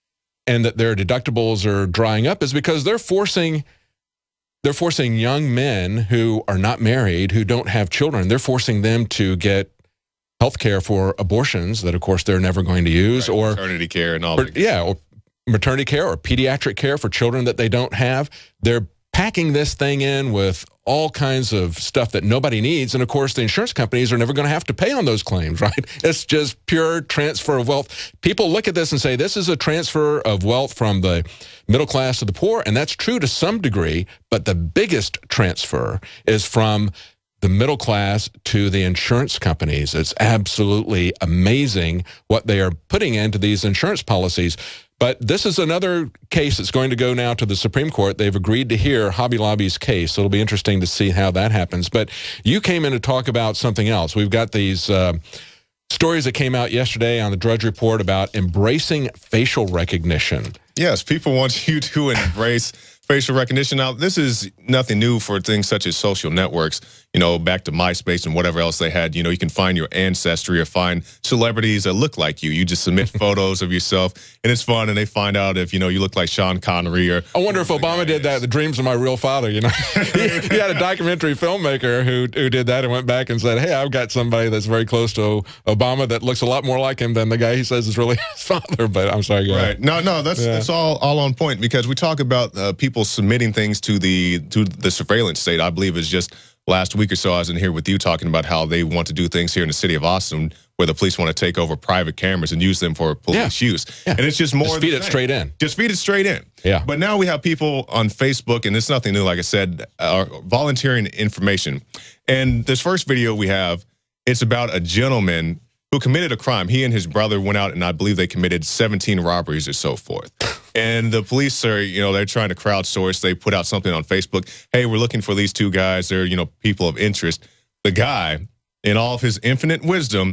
and that their deductibles are drying up is because they're forcing they're forcing young men who are not married, who don't have children, they're forcing them to get health care for abortions that, of course, they're never going to use, right, or maternity care and all or, that. Yeah, or maternity care or pediatric care for children that they don't have. They're packing this thing in with all kinds of stuff that nobody needs. And of course, the insurance companies are never going to have to pay on those claims, right? It's just pure transfer of wealth. People look at this and say, this is a transfer of wealth from the middle class to the poor. And that's true to some degree. But the biggest transfer is from the middle class to the insurance companies. It's absolutely amazing what they are putting into these insurance policies. But this is another case that's going to go now to the Supreme Court. They've agreed to hear Hobby Lobby's case. So it'll be interesting to see how that happens. But you came in to talk about something else. We've got these uh, stories that came out yesterday on the Drudge Report about embracing facial recognition. Yes, people want you to embrace facial recognition. Now, this is nothing new for things such as social networks, you know, back to MySpace and whatever else they had. You know, you can find your ancestry or find celebrities that look like you. You just submit photos of yourself, and it's fun, and they find out if, you know, you look like Sean Connery or... I wonder if Obama did that, The Dreams of My Real Father, you know. he, he had a documentary filmmaker who, who did that and went back and said, hey, I've got somebody that's very close to Obama that looks a lot more like him than the guy he says is really his father. But I'm sorry, go ahead. Right. No, no, that's, yeah. that's all, all on point, because we talk about uh, people submitting things to the to the surveillance state. I believe it's just last week or so I was in here with you talking about how they want to do things here in the city of Austin where the police want to take over private cameras and use them for police yeah. use. Yeah. And it's just more Just feed it straight in. Just feed it straight in. Yeah. But now we have people on Facebook, and it's nothing new, like I said, are volunteering information. And this first video we have, it's about a gentleman who committed a crime. He and his brother went out, and I believe they committed seventeen robberies or so forth. And the police are, you know, they're trying to crowdsource. They put out something on Facebook. Hey, we're looking for these two guys. They're, you know, people of interest. The guy, in all of his infinite wisdom,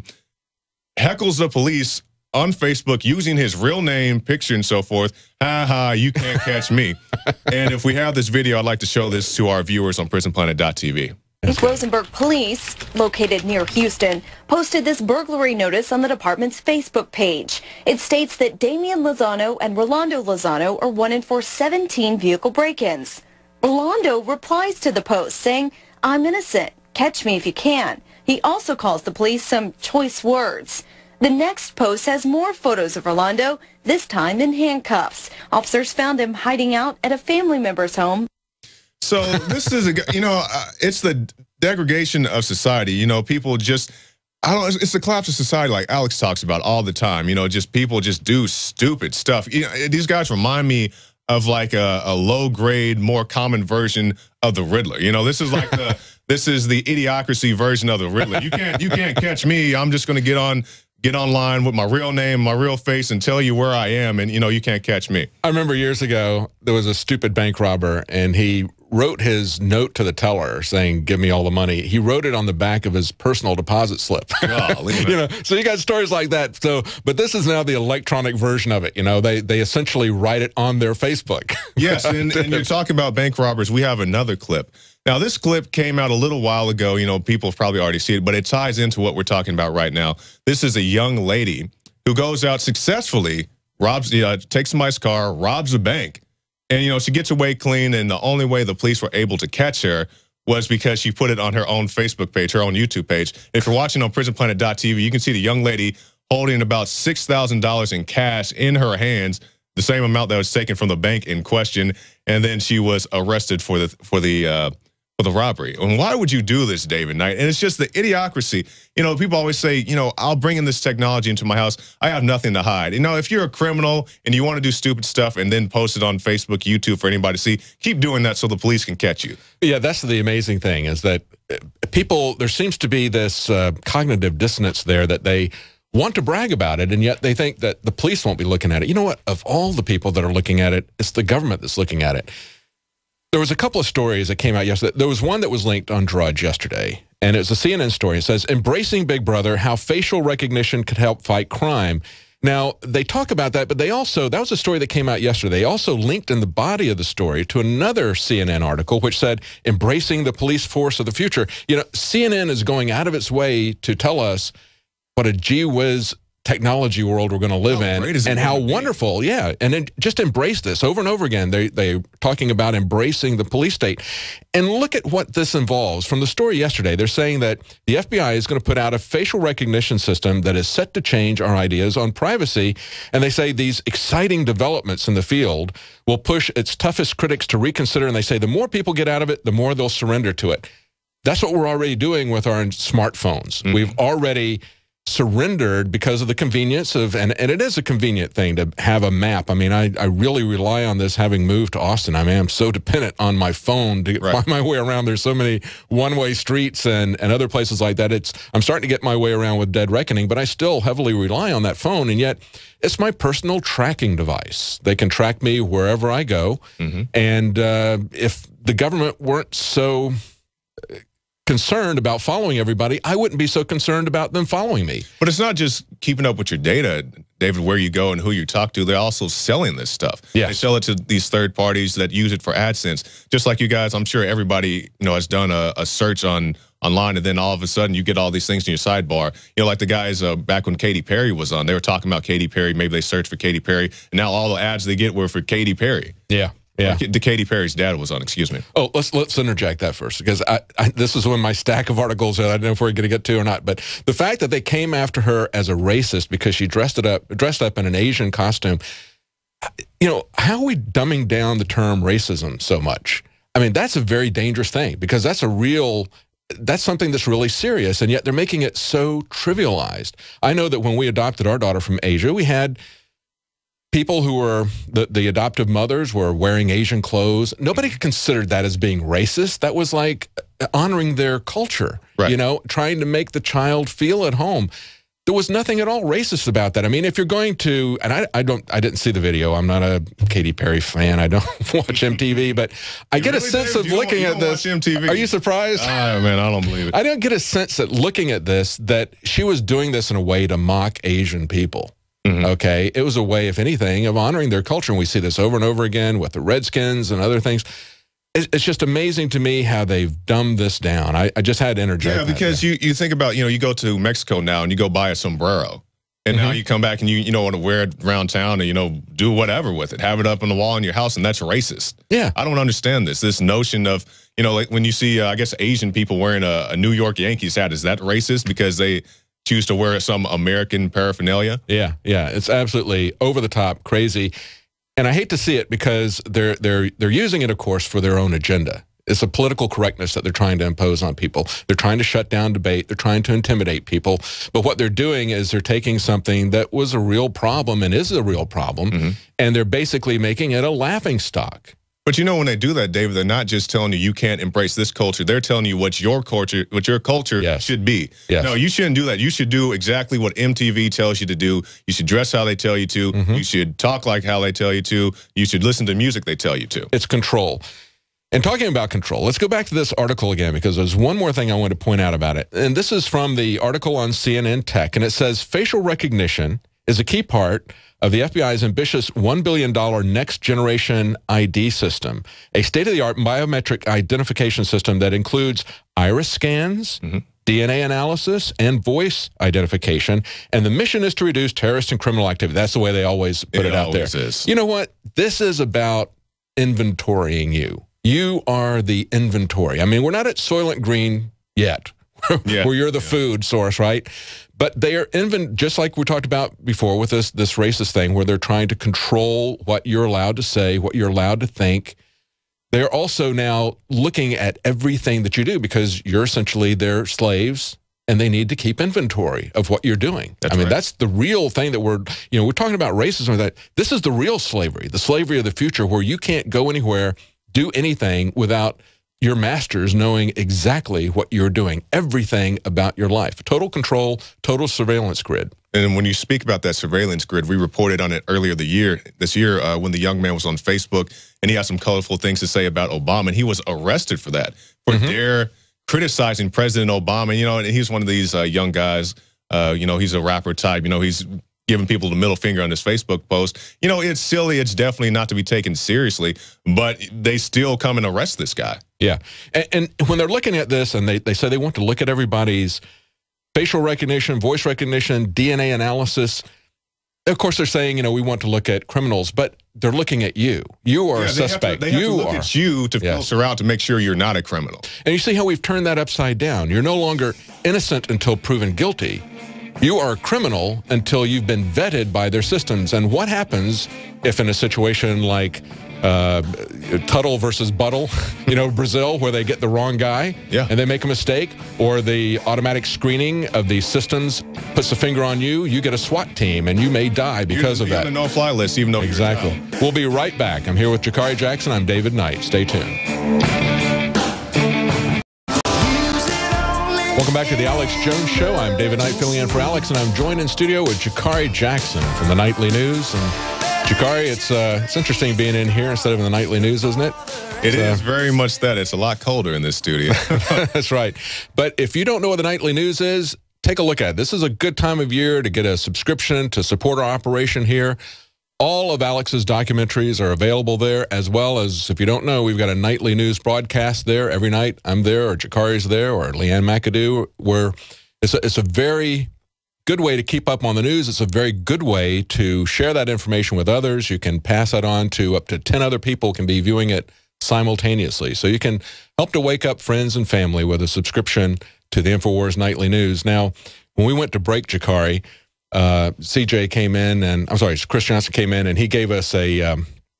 heckles the police on Facebook using his real name, picture, and so forth. Ha ha, you can't catch me. And if we have this video, I'd like to show this to our viewers on prison planet dot T V. Rosenberg Police, located near Houston, posted this burglary notice on the department's Facebook page. It states that Damian Lozano and Rolando Lozano are wanted for seventeen vehicle break-ins. Rolando replies to the post saying, I'm innocent. Catch me if you can. He also calls the police some choice words. The next post has more photos of Rolando, this time in handcuffs. Officers found him hiding out at a family member's home. So this is, a, you know, uh, it's the degradation of society. You know, people just, I don't know, it's, it's the collapse of society like Alex talks about all the time. You know, just people just do stupid stuff. You know, these guys remind me of like a, a low grade, more common version of the Riddler. You know, this is like the, this is the idiocracy version of the Riddler. You can't, you can't catch me. I'm just going to get on, get online with my real name, my real face, and tell you where I am, and, you know, you can't catch me. I remember years ago, there was a stupid bank robber, and he wrote his note to the teller saying, give me all the money. He wrote it on the back of his personal deposit slip. Oh, you know, so you got stories like that. So, but this is now the electronic version of it. You know, they, they essentially write it on their Facebook. Yes, and, and you're talking about bank robbers. We have another clip. Now, this clip came out a little while ago. You know, people have probably already seen it, but it ties into what we're talking about right now. This is a young lady who goes out successfully, robs, uh, takes somebody's car, robs a bank. And, you know, she gets away clean, and the only way the police were able to catch her was because she put it on her own Facebook page, her own YouTube page. If you're watching on prison planet dot T V, you can see the young lady holding about six thousand dollars in cash in her hands, the same amount that was taken from the bank in question, and then she was arrested for the for the uh, for the robbery. And why would you do this, David Knight? And it's just the idiocracy. You know, people always say, you know, I'll bring in this technology into my house. I have nothing to hide. You know, if you're a criminal and you want to do stupid stuff and then post it on Facebook, YouTube for anybody to see, keep doing that so the police can catch you. Yeah, that's the amazing thing is that people, there seems to be this uh, cognitive dissonance there that they want to brag about it, and yet they think that the police won't be looking at it. You know what? Of all the people that are looking at it, it's the government that's looking at it. There was a couple of stories that came out yesterday. There was one that was linked on Drudge yesterday, and it was a C N N story. It says, embracing Big Brother, how facial recognition could help fight crime. Now, they talk about that, but they also, that was a story that came out yesterday. They also linked in the body of the story to another C N N article, which said, embracing the police force of the future. You know, C N N is going out of its way to tell us what a gee whiz technology world we're going to live in, and how wonderful, yeah, and then just embrace this over and over again. They, they're talking about embracing the police state. And look at what this involves. From the story yesterday, they're saying that the F B I is going to put out a facial recognition system that is set to change our ideas on privacy, and they say these exciting developments in the field will push its toughest critics to reconsider, and they say the more people get out of it, the more they'll surrender to it. That's what we're already doing with our smartphones. Mm-hmm. We've already surrendered because of the convenience of, and, and it is a convenient thing to have a map. I mean, I, I really rely on this having moved to Austin. I mean, I'm so dependent on my phone to right. find my way around. There's so many one-way streets and, and other places like that. It's I'm starting to get my way around with Dead Reckoning, but I still heavily rely on that phone, and yet it's my personal tracking device. They can track me wherever I go, mm-hmm. and uh, if the government weren't so concerned about following everybody, I wouldn't be so concerned about them following me. But it's not just keeping up with your data, David, where you go and who you talk to. They're also selling this stuff. Yes. They sell it to these third parties that use it for AdSense. Just like you guys, I'm sure everybody, you know, has done a, a search on online, and then all of a sudden you get all these things in your sidebar. You know, like the guys uh, back when Katy Perry was on, they were talking about Katy Perry. Maybe they searched for Katy Perry, and now all the ads they get were for Katy Perry. Yeah. Yeah, the Katy Perry's dad was on. Excuse me. Oh, let's let's interject that first, because I, I, this is one of my stack of articles that I don't know if we're going to get to or not. But the fact that they came after her as a racist because she dressed it up dressed up in an Asian costume, you know, how are we dumbing down the term racism so much? I mean, that's a very dangerous thing, because that's a real. That's something that's really serious, and yet they're making it so trivialized. I know that when we adopted our daughter from Asia, we had people who were, the, the adoptive mothers were wearing Asian clothes. Nobody considered that as being racist. That was like honoring their culture, right. you know, trying to make the child feel at home. There was nothing at all racist about that. I mean, if you're going to, and I, I don't, I didn't see the video. I'm not a Katy Perry fan. I don't watch M T V, but I you get really, a sense Dave, of looking at this. M T V. Are you surprised? Oh man, I don't believe it. I don't get a sense that looking at this, that she was doing this in a way to mock Asian people. Mm-hmm. Okay, it was a way, if anything, of honoring their culture, and we see this over and over again with the Redskins and other things. It's, it's just amazing to me how they've dumbed this down. I, I just had to interject. Yeah, because you, you think about, you know, you go to Mexico now and you go buy a sombrero, and mm-hmm. now you come back and you you know want to wear it around town and you know do whatever with it, have it up on the wall in your house, and that's racist. Yeah, I don't understand this. This notion of, you know, like when you see, uh, I guess, Asian people wearing a, a New York Yankees hat, is that racist because they choose to wear some American paraphernalia? Yeah, yeah, it's absolutely over the top, crazy, and I hate to see it because they're they're they're using it, of course, for their own agenda. It's a political correctness that they're trying to impose on people. They're trying to shut down debate. They're trying to intimidate people. But what they're doing is they're taking something that was a real problem and is a real problem, mm-hmm. and they're basically making it a laughingstock. But you know, when they do that, David, they're not just telling you you can't embrace this culture. They're telling you what your culture, what your culture yes. should be. Yes. No, you shouldn't do that. You should do exactly what M T V tells you to do. You should dress how they tell you to. Mm-hmm. You should talk like how they tell you to. You should listen to music they tell you to. It's control. And talking about control, let's go back to this article again, because there's one more thing I want to point out about it. And this is from the article on C N N Tech, and it says facial recognition is a key part of the F B I's ambitious one billion dollar next-generation I D system, a state-of-the-art biometric identification system that includes iris scans, mm-hmm. D N A analysis, and voice identification. And the mission is to reduce terrorist and criminal activity. That's the way they always put it, it out there. Is. You know what? This is about inventorying you. You are the inventory. I mean, we're not at Soylent Green yet, yeah. where you're the yeah. food source, right? But they are, invent just like we talked about before with this, this racist thing, where they're trying to control what you're allowed to say, what you're allowed to think. They're also now looking at everything that you do because you're essentially their slaves, and they need to keep inventory of what you're doing. That's I mean, right. that's the real thing that we're, you know, we're talking about racism. That this is the real slavery, the slavery of the future, where you can't go anywhere, do anything without your masters knowing exactly what you're doing, everything about your life. Total control, total surveillance grid. And when you speak about that surveillance grid, we reported on it earlier the year, this year uh, when the young man was on Facebook, and he had some colorful things to say about Obama, and he was arrested for that, for mm-hmm. dare criticizing President Obama. You know, and he's one of these uh, young guys, uh, you know, he's a rapper type, you know, he's giving people the middle finger on his Facebook post. You know, it's silly. It's definitely not to be taken seriously, but they still come and arrest this guy. Yeah. And, and when they're looking at this, and they, they say they want to look at everybody's facial recognition, voice recognition, D N A analysis, of course they're saying, you know, we want to look at criminals, but they're looking at you. You are yeah, a suspect. They have to, they have you to look are. at you to yes. filter out to make sure you're not a criminal. And you see how we've turned that upside down. You're no longer innocent until proven guilty. You are a criminal until you've been vetted by their systems. And what happens if in a situation like uh, Tuttle versus Buttle, you know, Brazil, where they get the wrong guy yeah. and they make a mistake, or the automatic screening of the systems puts a finger on you, you get a SWAT team and you may die because you're, of that. You're on the no-fly list, even though exactly. you're We'll be right back. I'm here with Jakari Jackson. I'm David Knight. Stay tuned. Welcome back to the Alex Jones Show. I'm David Knight filling in for Alex, and I'm joined in studio with Jakari Jackson from the Nightly News. And Jakari, it's uh, it's interesting being in here instead of in the Nightly News, isn't it? It so, is very much that. It's a lot colder in this studio. That's right. But if you don't know what the Nightly News is, take a look at it. This is a good time of year to get a subscription to support our operation here. All of Alex's documentaries are available there, as well as, if you don't know, we've got a nightly news broadcast there every night. I'm there, or Jakari's there, or Leanne McAdoo, where it's a, it's a very good way to keep up on the news. It's a very good way to share that information with others. You can pass that on to up to ten other people can be viewing it simultaneously. So you can help to wake up friends and family with a subscription to the InfoWars Nightly News. Now, when we went to break, Jakari, Uh, C J came in, and I'm sorry, Chris Johnson came in, and he gave us a um,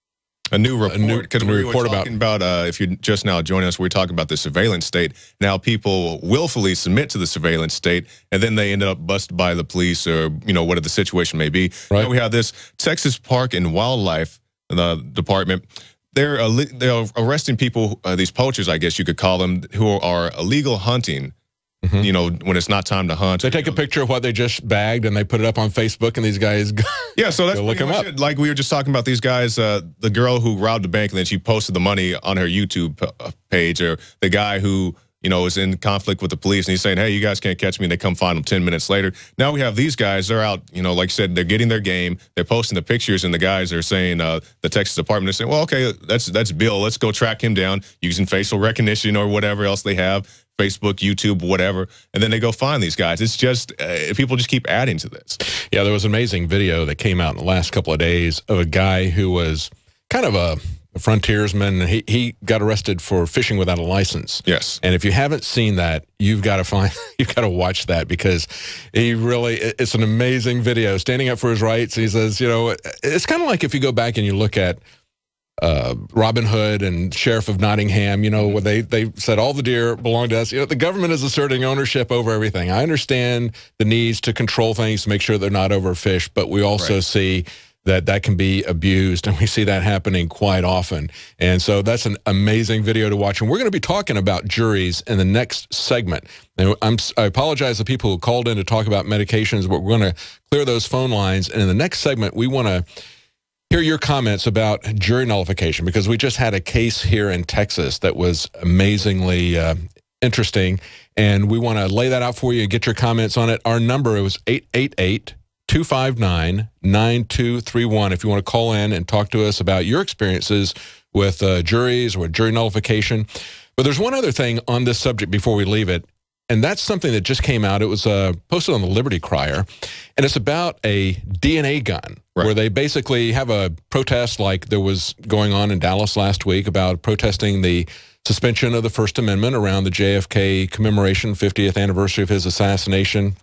a new report. Because we were report talking about, about uh, if you're just now joining us, we we're talking about the surveillance state. Now people willfully submit to the surveillance state, and then they end up busted by the police, or you know whatever the situation may be. Right. Now we have this Texas Park and Wildlife uh, Department. They're uh, they're arresting people, uh, these poachers, I guess you could call them, who are illegal hunting. Mm-hmm. You know, when it's not time to hunt. They take you know, a picture of what they just bagged and they put it up on Facebook, and these guys go, yeah, so that's go look them up. It. Like we were just talking about these guys, uh, the girl who robbed the bank and then she posted the money on her YouTube page, or the guy who, you know, is in conflict with the police and he's saying, hey, you guys can't catch me, and they come find him ten minutes later. Now we have these guys, they're out, you know, like I said, they're getting their game, they're posting the pictures, and the guys are saying, uh, the Texas Department is saying, well, okay, that's that's Bill, let's go track him down using facial recognition or whatever else they have. Facebook, YouTube, whatever, and then they go find these guys. It's just, uh, people just keep adding to this. Yeah, there was an amazing video that came out in the last couple of days of a guy who was kind of a, a frontiersman. He, he got arrested for fishing without a license. Yes. And if you haven't seen that, you've got to find, you've got to watch that, because he really, it's an amazing video, standing up for his rights. He says, you know, it's kind of like if you go back and you look at Uh, Robin Hood and Sheriff of Nottingham, you know, where they, they said all the deer belong to us. You know, the government is asserting ownership over everything. I understand the needs to control things, to make sure they're not overfished, but we also right. see that that can be abused, and we see that happening quite often. And so that's an amazing video to watch. And we're going to be talking about juries in the next segment. And I'm, I apologize to people who called in to talk about medications, but we're going to clear those phone lines. And in the next segment, we want to hear your comments about jury nullification, because we just had a case here in Texas that was amazingly uh, interesting, and we want to lay that out for you and get your comments on it. Our number was eight eight eight, two five nine, nine two three one if you want to call in and talk to us about your experiences with uh, juries or jury nullification. But there's one other thing on this subject before we leave it, and that's something that just came out. It was uh, posted on the Liberty Crier, and it's about a D N A gun right. where they basically have a protest like there was going on in Dallas last week about protesting the suspension of the First Amendment around the J F K commemoration, fiftieth anniversary of his assassination.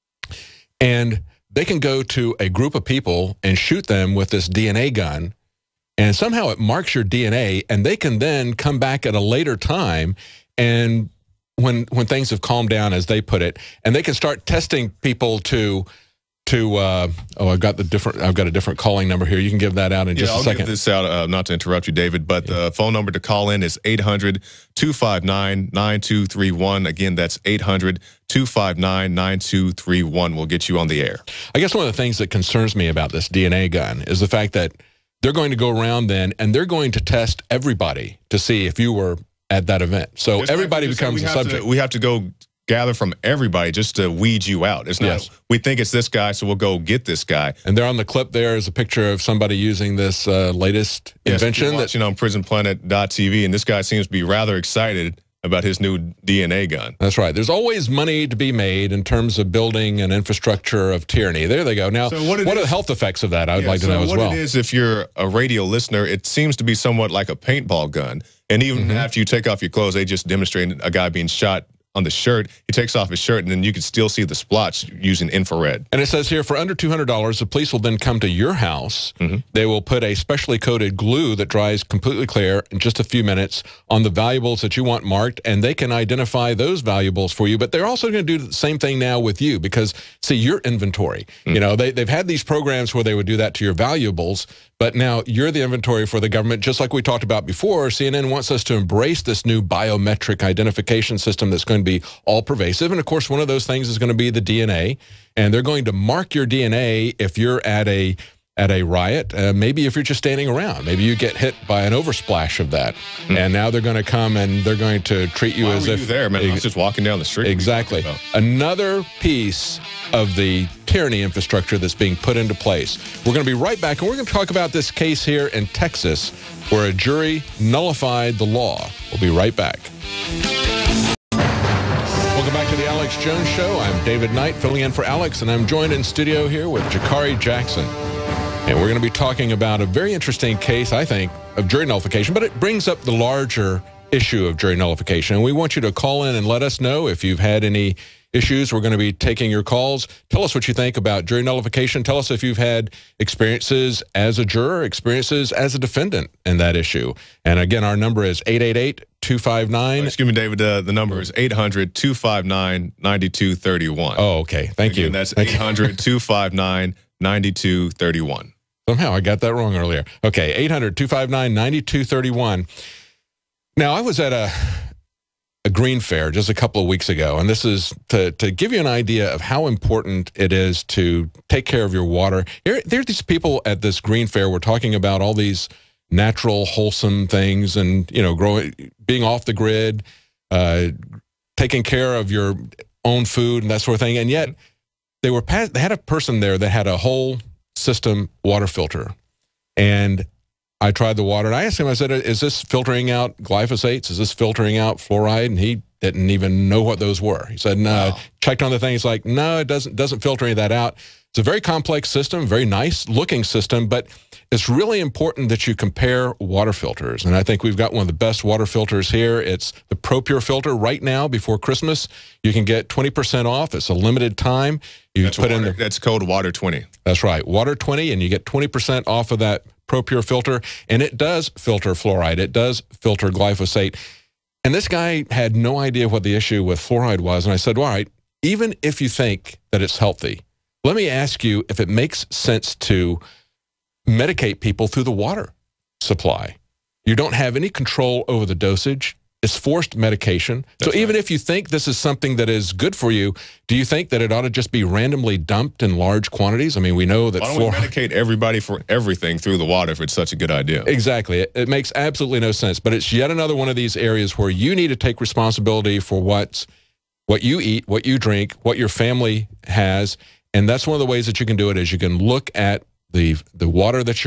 And they can go to a group of people and shoot them with this D N A gun, and somehow it marks your D N A, and they can then come back at a later time and when when things have calmed down, as they put it, and they can start testing people to to uh, oh, I've got the different I've got a different calling number here. You can give that out in yeah, just I'll a second. Give this out, uh, not to interrupt you, David, but the phone number to call in is eight hundred, two five nine, nine two three one. Again, that's eight hundred, two five nine, nine two three one. We'll get you on the air. I guess one of the things that concerns me about this D N A gun is the fact that they're going to go around then and they're going to test everybody to see if you were at that event. So It's everybody like becomes we a have subject. To, we have to go gather from everybody just to weed you out. It's not, Yes. we think it's this guy, so we'll go get this guy. And there on the clip there is a picture of somebody using this uh, latest Yes, invention. you're watching on prison planet dot T V, and this guy seems to be rather excited about his new D N A gun. That's right. There's always money to be made in terms of building an infrastructure of tyranny. There they go. Now, So what, what it are is- the health effects of that? I would Yeah, like to so know as what well. it is, if you're a radio listener, it seems to be somewhat like a paintball gun. And even Mm-hmm. after you take off your clothes, they just demonstrated a guy being shot on the shirt. He takes off his shirt, and then you can still see the splotch using infrared. And it says here, for under two hundred dollars, the police will then come to your house. Mm-hmm. They will put a specially coated glue that dries completely clear in just a few minutes on the valuables that you want marked, and they can identify those valuables for you. But they're also going to do the same thing now with you because, see, your inventory. Mm-hmm. You know, they, they've had these programs where they would do that to your valuables, but now you're the inventory for the government. Just like we talked about before, C N N wants us to embrace this new biometric identification system that's going to be all pervasive. And of course, one of those things is going to be the D N A. And they're going to mark your D N A if you're at a at a riot, uh, maybe if you're just standing around. Maybe you get hit by an oversplash of that. Mm-hmm. And now they're going to come and they're going to treat you Why as were if... you there, man? I was just walking down the street. Exactly. Another piece of the tyranny infrastructure that's being put into place. We're going to be right back, and we're going to talk about this case here in Texas where a jury nullified the law. We'll be right back. Welcome back to the Alex Jones Show. I'm David Knight, filling in for Alex, and I'm joined in studio here with Jakari Jackson. And we're going to be talking about a very interesting case, I think, of jury nullification, but it brings up the larger issue of jury nullification. And we want you to call in and let us know if you've had any issues. We're going to be taking your calls. Tell us what you think about jury nullification. Tell us if you've had experiences as a juror, experiences as a defendant in that issue. And again, our number is eight eight eight, two five nine. Excuse me, David. Uh, the number is eight hundred, two five nine, nine two three one. Oh, okay. Thank Again, you. That's Thank eight hundred, two five nine, nine two three one. Somehow I got that wrong earlier. Okay, eight hundred, two five nine, nine two three one. Now, I was at a a green fair just a couple of weeks ago, and this is to, to give you an idea of how important it is to take care of your water. Here, there are these people at this green fair. We're talking about all these natural, wholesome things and, you know, growing, being off the grid, uh, taking care of your own food and that sort of thing. And yet they were they had a person there that had a whole system water filter. And I tried the water, and I asked him, I said, is this filtering out glyphosates? Is this filtering out fluoride? And he didn't even know what those were. He said, no. Wow. Checked on the thing. He's like, no, it doesn't, doesn't filter any of that out. It's a very complex system, very nice-looking system, but it's really important that you compare water filters. And I think we've got one of the best water filters here. It's the ProPure filter. Right now, before Christmas, you can get twenty percent off. It's a limited time. You that's put water, in the, that's code Water twenty. That's right, Water twenty, and you get twenty percent off of that ProPure filter, and it does filter fluoride. It does filter glyphosate. And this guy had no idea what the issue with fluoride was, and I said, well, all right, even if you think that it's healthy, let me ask you if it makes sense to medicate people through the water supply. You don't have any control over the dosage. It's forced medication. That's so even right. if you think this is something that is good for you, do you think that it ought to just be randomly dumped in large quantities? I mean, we know that... Why don't we medicate everybody for everything through the water if it's such a good idea? Exactly. It, it makes absolutely no sense. But it's yet another one of these areas where you need to take responsibility for what's, what you eat, what you drink, what your family has. And that's one of the ways that you can do it is you can look at the, the water that you're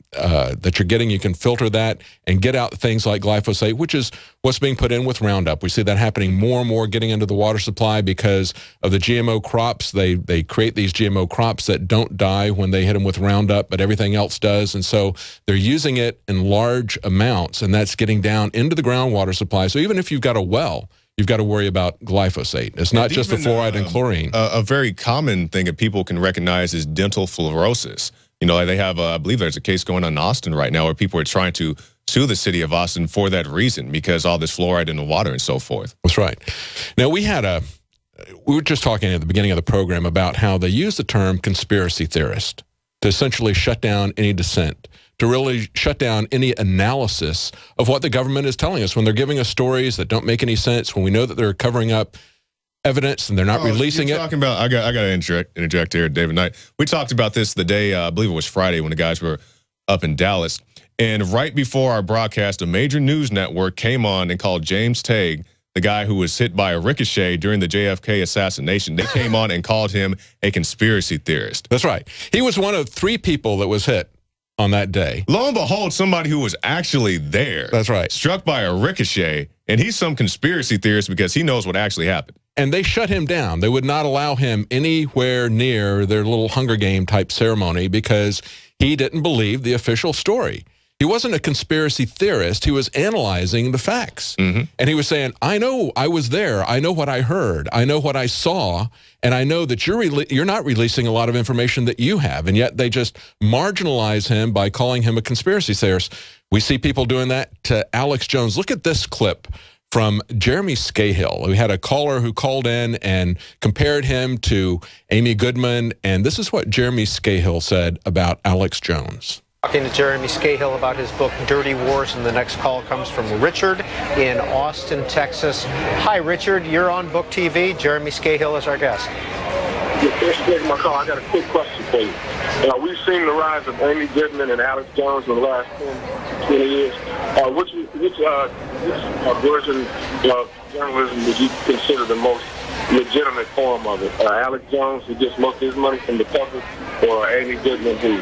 uh, that you're getting. You can filter that and get out things like glyphosate, which is what's being put in with Roundup. We see that happening more and more, getting into the water supply because of the G M O crops. They they create these G M O crops that don't die when they hit them with Roundup, but everything else does. And so they're using it in large amounts, and that's getting down into the groundwater supply. So even if you've got a well, you've got to worry about glyphosate. It's not and just the fluoride uh, and chlorine. A, a very common thing that people can recognize is dental fluorosis. You know, they have, uh, I believe there's a case going on in Austin right now where people are trying to sue the city of Austin for that reason, because all this fluoride in the water and so forth. That's right. Now, we had a, we were just talking at the beginning of the program about how they use the term conspiracy theorist to essentially shut down any dissent, to really shut down any analysis of what the government is telling us when they're giving us stories that don't make any sense, when we know that they're covering up evidence and they're not oh, releasing you're it. Talking about, I got, I got to interject, interject here, David Knight. We talked about this the day, uh, I believe it was Friday, when the guys were up in Dallas. And right before our broadcast, a major news network came on and called James Tague, the guy who was hit by a ricochet during the J F K assassination. They came on and called him a conspiracy theorist. That's right. He was one of three people that was hit on that day. Lo and behold, somebody who was actually there. That's right. Struck by a ricochet, and he's some conspiracy theorist because he knows what actually happened. And they shut him down. They would not allow him anywhere near their little Hunger Game type ceremony because he didn't believe the official story. He wasn't a conspiracy theorist. He was analyzing the facts. Mm-hmm. And he was saying, I know I was there. I know what I heard. I know what I saw. And I know that you're, you're not releasing a lot of information that you have. And yet they just marginalize him by calling him a conspiracy theorist. We see people doing that to Alex Jones. Look at this clip from Jeremy Scahill. We had a caller who called in and compared him to Amy Goodman. And this is what Jeremy Scahill said about Alex Jones. Talking to Jeremy Scahill about his book, Dirty Wars, and the next call comes from Richard in Austin, Texas. Hi, Richard. You're on Book T V. Jeremy Scahill is our guest. Yeah, thanks for taking my call. I got a quick question for you. Uh, we've seen the rise of Amy Goodman and Alex Jones in the last ten, twenty years. Uh, which which, uh, which uh, version of journalism would you consider the most legitimate form of it? Uh, Alex Jones, who gets most of his money from the public, or Amy Goodman, who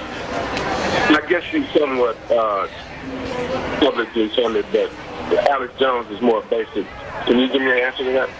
I guess she's somewhat uh, publicly funded, but Alex Jones is more basic. Can you give me an answer to that?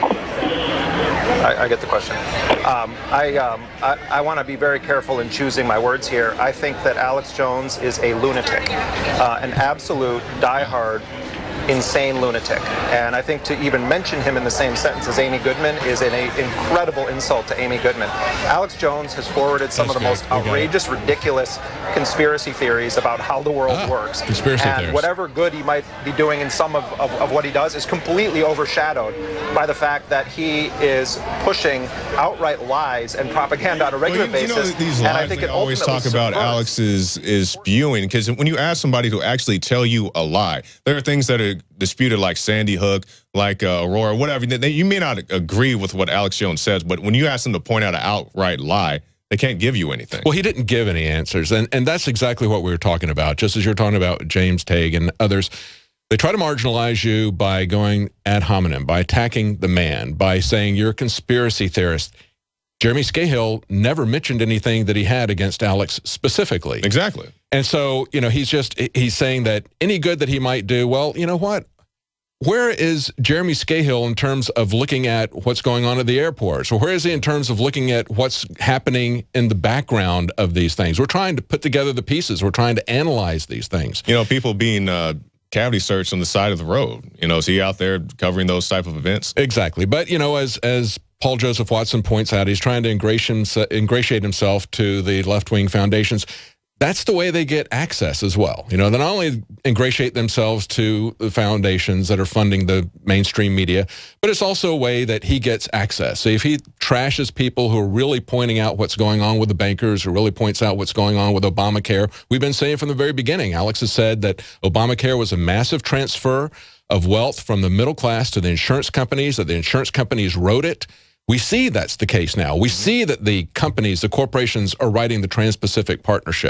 I, I get the question. Um, I, um, I, I want to be very careful in choosing my words here. I think that Alex Jones is a lunatic, uh, an absolute diehard insane lunatic. And I think to even mention him in the same sentence as Amy Goodman is an a, incredible insult to Amy Goodman. Alex Jones has forwarded some That's of the good. most outrageous, ridiculous conspiracy theories about how the world ah, works. Conspiracy and theories. Whatever good he might be doing in some of, of, of what he does is completely overshadowed by the fact that he is pushing outright lies and propaganda on a regular well, you, you basis. Know, these and lies I think they it always talk about Alex is, is spewing, because when you ask somebody to actually tell you a lie, there are things that are disputed, like Sandy Hook, like uh, Aurora, whatever. They, you may not agree with what Alex Jones says, but when you ask them to point out an outright lie, they can't give you anything. Well, he didn't give any answers, and, and that's exactly what we were talking about, just as you're talking about James Tague and others. They try to marginalize you by going ad hominem, by attacking the man, by saying you're a conspiracy theorist. Jeremy Scahill never mentioned anything that he had against Alex specifically. Exactly. And so, you know, he's just, he's saying that any good that he might do, well, you know what? Where is Jeremy Scahill in terms of looking at what's going on at the airports? Or where is he in terms of looking at what's happening in the background of these things? We're trying to put together the pieces. We're trying to analyze these things. You know, people being uh, cavity searched on the side of the road. You know, is he out there covering those type of events? Exactly. But, you know, as as Paul Joseph Watson points out, he's trying to ingratiate himself to the left-wing foundations. That's the way they get access as well. You know, they not only ingratiate themselves to the foundations that are funding the mainstream media, but it's also a way that he gets access. So if he trashes people who are really pointing out what's going on with the bankers, who really points out what's going on with Obamacare, we've been saying from the very beginning, Alex has said that Obamacare was a massive transfer of wealth from the middle class to the insurance companies, that the insurance companies wrote it. We see that's the case now. We see that the companies, the corporations are writing the Trans-Pacific Partnership.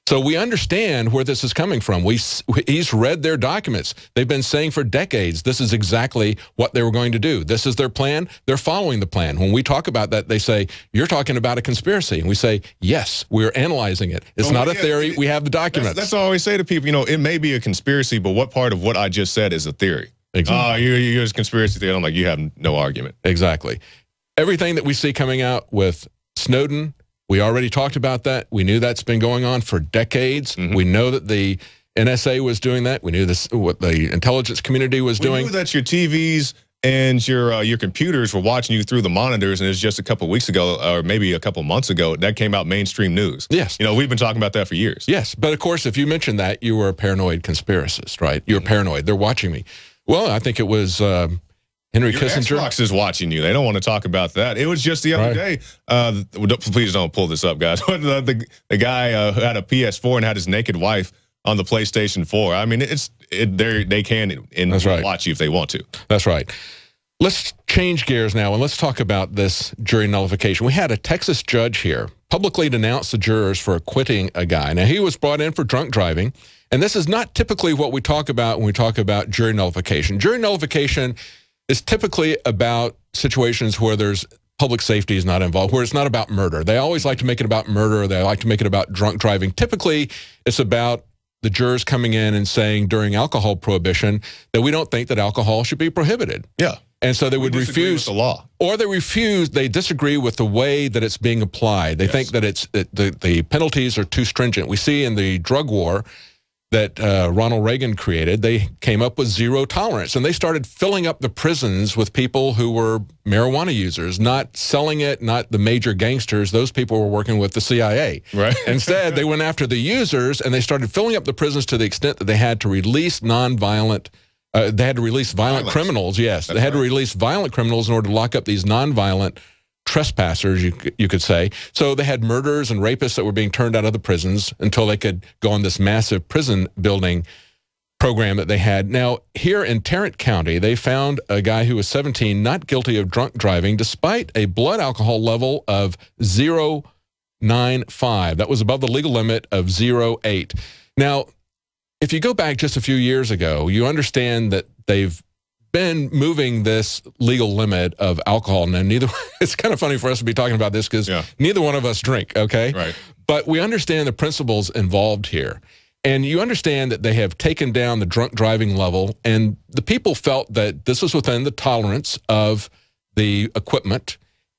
So we understand where this is coming from. We, he's read their documents. They've been saying for decades, this is exactly what they were going to do. This is their plan. They're following the plan. When we talk about that, they say, you're talking about a conspiracy. And we say, yes, we're analyzing it. It's well, not a yeah, theory. it, we have the documents. That's, that's all I always say to people. You know, it may be a conspiracy, but what part of what I just said is a theory? Exactly. Oh, you're, you're a conspiracy theory. I'm like, you have no argument. Exactly. Everything that we see coming out with Snowden, we already talked about that. We knew that's been going on for decades. Mm-hmm. We know that the N S A was doing that. We knew this, what the intelligence community was we doing. We knew that your T Vs and your uh, your computers were watching you through the monitors, and it's just a couple of weeks ago, or maybe a couple of months ago, that came out mainstream news. Yes. You know, we've been talking about that for years. Yes, but of course, if you mentioned that, you were a paranoid conspiracist, right? You're mm-hmm. paranoid. They're watching me. Well, I think it was... Um, Henry Your Kissinger. Xbox is watching you. They don't want to talk about that. It was just the other right. day. Uh, please don't pull this up, guys. the, the, the guy uh, who had a P S four and had his naked wife on the PlayStation four. I mean, it's it, they can and That's right. watch you if they want to. That's right. Let's change gears now, and let's talk about this jury nullification. We had a Texas judge here publicly denounce the jurors for acquitting a guy. Now, he was brought in for drunk driving, and this is not typically what we talk about when we talk about jury nullification. Jury nullification is typically about situations where there's public safety is not involved, where it's not about murder. They always like to make it about murder. They like to make it about drunk driving. Typically, it's about the jurors coming in and saying during alcohol prohibition that we don't think that alcohol should be prohibited. Yeah. And so they we would refuse with the law. Or they refuse, they disagree with the way that it's being applied. They yes. think that it's that the, the penalties are too stringent. We see in the drug war that uh, Ronald Reagan created, they came up with zero tolerance. And they started filling up the prisons with people who were marijuana users, not selling it, not the major gangsters. Those people were working with the C I A. Right. Instead, they went after the users, and they started filling up the prisons to the extent that they had to release nonviolent, uh, they had to release violent Violence. criminals, yes. That's they had right. to release violent criminals in order to lock up these nonviolent trespassers, you, you could say. So they had murderers and rapists that were being turned out of the prisons until they could go on this massive prison building program that they had. Now, here in Tarrant County, they found a guy who was seventeen not guilty of drunk driving despite a blood alcohol level of zero point nine five. That was above the legal limit of zero point eight. Now, if you go back just a few years ago, you understand that they've been moving this legal limit of alcohol. Now, neither, it's kind of funny for us to be talking about this because yeah. neither one of us drink, okay? Right. But we understand the principles involved here. And you understand that they have taken down the drunk driving level, and the people felt that this was within the tolerance of the equipment,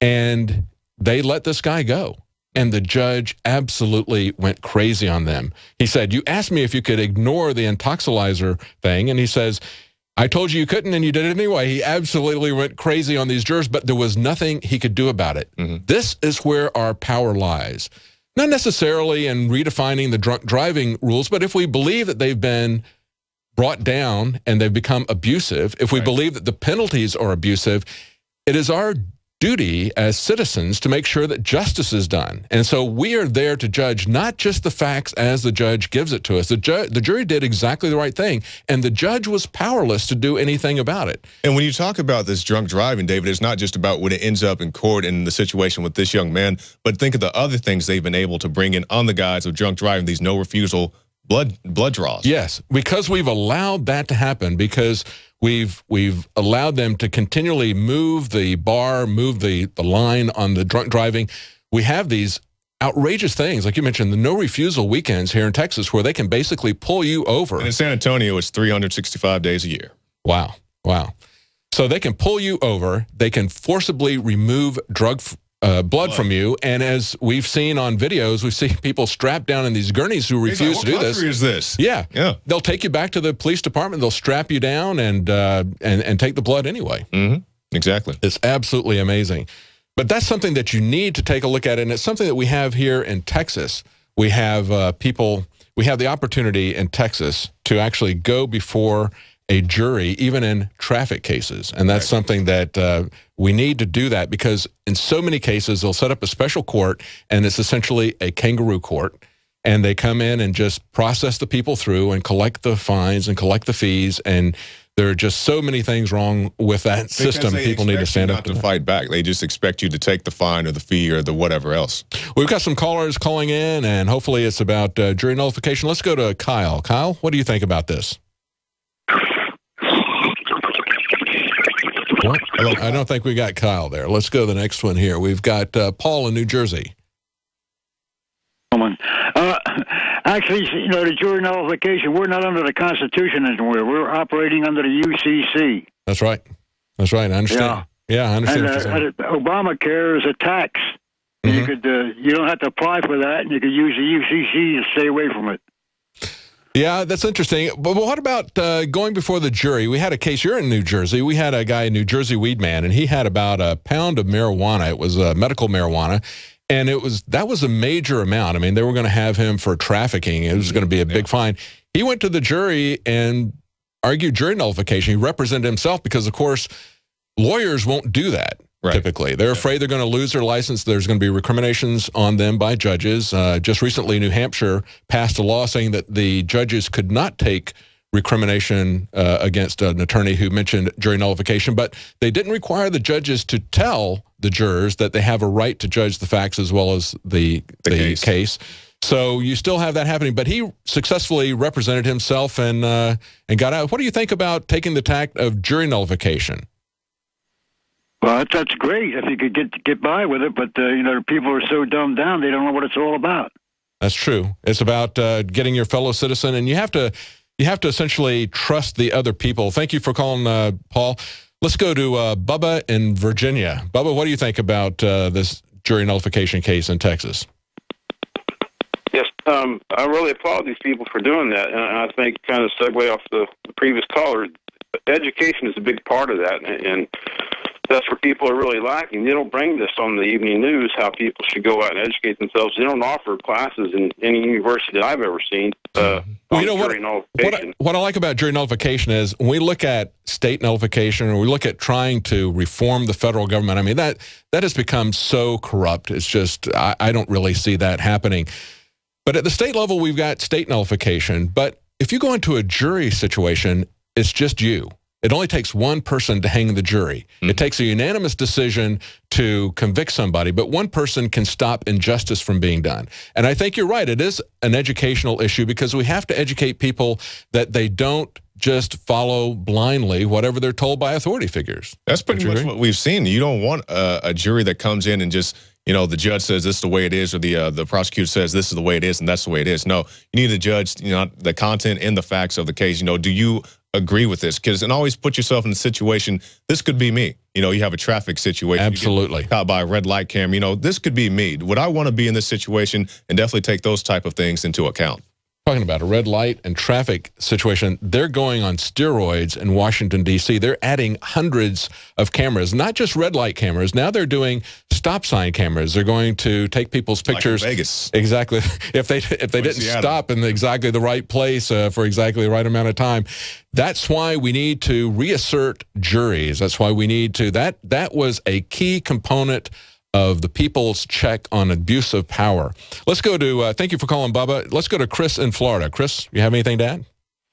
and they let this guy go. And the judge absolutely went crazy on them. He said, you asked me if you could ignore the intoxilizer thing, and he says, I told you you couldn't, and you did it anyway. He absolutely went crazy on these jurors, but there was nothing he could do about it. Mm-hmm. This is where our power lies. Not necessarily in redefining the drunk driving rules, but if we believe that they've been brought down and they've become abusive, if we right. believe that the penalties are abusive, it is our duty as citizens to make sure that justice is done. And so we are there to judge not just the facts as the judge gives it to us. The, ju the jury did exactly the right thing, and the judge was powerless to do anything about it. And when you talk about this drunk driving, David, it's not just about when it ends up in court in the situation with this young man, but think of the other things they've been able to bring in on the guise of drunk driving, these no refusal blood blood draws. Yes, because we've allowed that to happen, because we've we've allowed them to continually move the bar, move the, the line on the drunk driving. We have these outrageous things, like you mentioned, the no refusal weekends here in Texas, where they can basically pull you over. And in San Antonio, it's three hundred sixty-five days a year. Wow, wow. So they can pull you over, they can forcibly remove drug Uh, blood, blood from you, and as we've seen on videos, we see people strapped down in these gurneys who refuse like, to do this. What country is this? Yeah, yeah. They'll take you back to the police department. They'll strap you down and uh, and and take the blood anyway. Mm-hmm. Exactly. It's absolutely amazing. But that's something that you need to take a look at, and it's something that we have here in Texas. We have uh, people. We have the opportunity in Texas to actually go before a jury, even in traffic cases. And that's right. something that uh, we need to do that, because in so many cases, they'll set up a special court, and it's essentially a kangaroo court. And they come in and just process the people through and collect the fines and collect the fees. And There are just so many things wrong with that system. People need to stand up to fight back. They just expect you to take the fine or the fee or the whatever else. We've got some callers calling in, and hopefully it's about uh, jury nullification. Let's go to Kyle. Kyle, what do you think about this? What? Hello. I don't think we got Kyle there. Let's go to the next one here. We've got uh, Paul in New Jersey. Uh, actually, you know, the jury nullification, we're not under the Constitution anymore. We're operating under the U C C. That's right. That's right. I understand. Yeah, yeah I understand. And, uh, and Obamacare is a tax. Mm-hmm. You could, uh, you don't have to apply for that, and you could use the U C C to stay away from it. Yeah, that's interesting. But what about uh, going before the jury? We had a case, you're in New Jersey. We had a guy, New Jersey weed man, and he had about a pound of marijuana. It was uh, medical marijuana. And it was that was a major amount. I mean, they were going to have him for trafficking. It was going to be a big fine. He went to the jury and argued jury nullification. He represented himself because, of course, lawyers won't do that right. typically. They're afraid they're going to lose their license. There's going to be recriminations on them by judges. Uh, just recently, New Hampshire passed a law saying that the judges could not take recrimination uh, against an attorney who mentioned jury nullification, but they didn't require the judges to tell the jurors that they have a right to judge the facts as well as the, the, the case. case. So you still have that happening, but he successfully represented himself and uh, and got out. What do you think about taking the tact of jury nullification? Well, that's great if you could get get by with it, but uh, you know, people are so dumbed down they don't know what it's all about. That's true. It's about uh, getting your fellow citizen, and you have to you have to essentially trust the other people. Thank you for calling, uh, Paul. Let's go to uh, Bubba in Virginia. Bubba, what do you think about uh, this jury nullification case in Texas? Yes, um, I really applaud these people for doing that, and I think kind of segue off the, the previous caller, education is a big part of that, and that's where people are really lacking. They don't bring this on the evening news, how people should go out and educate themselves. They don't offer classes in any university I've ever seen. Uh, well, you know what, what, I, what I like about jury nullification is when we look at state nullification or we look at trying to reform the federal government, I mean, that that has become so corrupt. It's just, I, I don't really see that happening. But at the state level, we've got state nullification. But if you go into a jury situation, it's just you. It only takes one person to hang the jury. Mm-hmm. It takes a unanimous decision to convict somebody, but one person can stop injustice from being done. And I think you're right. It is an educational issue because we have to educate people that they don't just follow blindly whatever they're told by authority figures. That's pretty much what we've seen. You don't want a, a jury that comes in and just, you know, the judge says this is the way it is, or the uh, the prosecutor says this is the way it is, and that's the way it is. No, you need to judge, you know, the content and the facts of the case. You know, do you agree with this? Because and always put yourself in the situation. This could be me. You know, you have a traffic situation. Absolutely. You get caught by a red light camera. You know, this could be me. Would I want to be in this situation? And definitely take those type of things into account. Talking about a red light and traffic situation, they're going on steroids in Washington, D C They're adding hundreds of cameras, not just red light cameras. Now they're doing stop sign cameras. They're going to take people's pictures. Like in Vegas. Exactly. If they if they didn't Seattle. stop in exactly the right place uh, for exactly the right amount of time. That's why we need to reassert juries. That's why we need to, that that was a key component of the people's check on abuse of power. Let's go to, uh, thank you for calling, Bubba. Let's go to Chris in Florida. Chris, you have anything to add?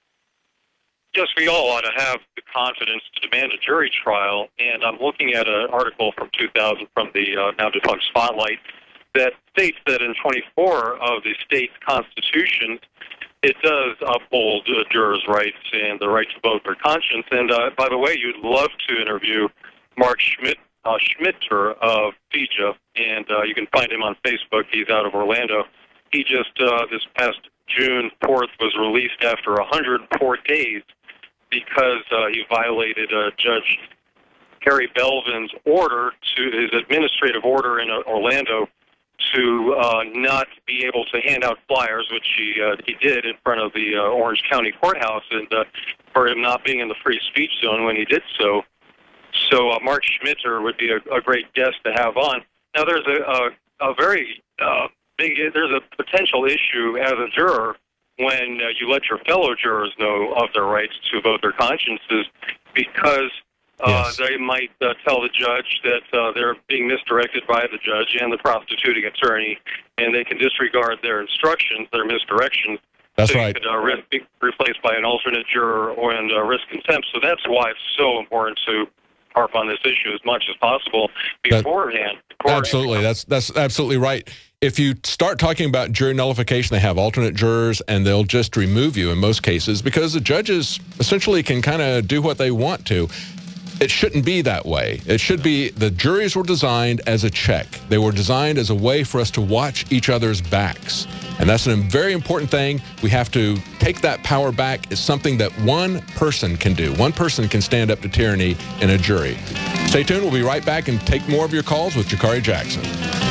Yes, we all ought to have the confidence to demand a jury trial. And I'm looking at an article from two thousand from the uh, now defunct Spotlight that states that in twenty-four of the state's constitutions, it does uphold uh, jurors' rights and the right to vote their conscience. And uh, by the way, you'd love to interview Mark Schmidt, Uh, Schmitter of F I J A, and uh, you can find him on Facebook. He's out of Orlando. He just, uh, this past June fourth, was released after one hundred four days because uh, he violated uh, Judge Harry Belvin's order, to his administrative order in uh, Orlando, to uh, not be able to hand out flyers, which he uh, he did in front of the uh, Orange County Courthouse, and uh, for him not being in the free speech zone when he did so. So uh, Mark Schmitter would be a, a great guest to have on. Now, there's a, a, a very uh, big, there's a potential issue as a juror when uh, you let your fellow jurors know of their rights to vote their consciences, because uh, yes. they might uh, tell the judge that uh, they're being misdirected by the judge and the prosecuting attorney, and they can disregard their instructions, their misdirections, That's so right. you could uh, risk being replaced by an alternate juror and uh, risk contempt. So that's why it's so important to harp on this issue as much as possible beforehand. That, absolutely. That's, that's absolutely right. If you start talking about jury nullification, they have alternate jurors, and they'll just remove you in most cases because the judges essentially can kind of do what they want to. It shouldn't be that way. It should be the juries were designed as a check. They were designed as a way for us to watch each other's backs. And that's a very important thing. We have to take that power back. It's something that one person can do. One person can stand up to tyranny in a jury. Stay tuned. We'll be right back and take more of your calls with Jakari Jackson.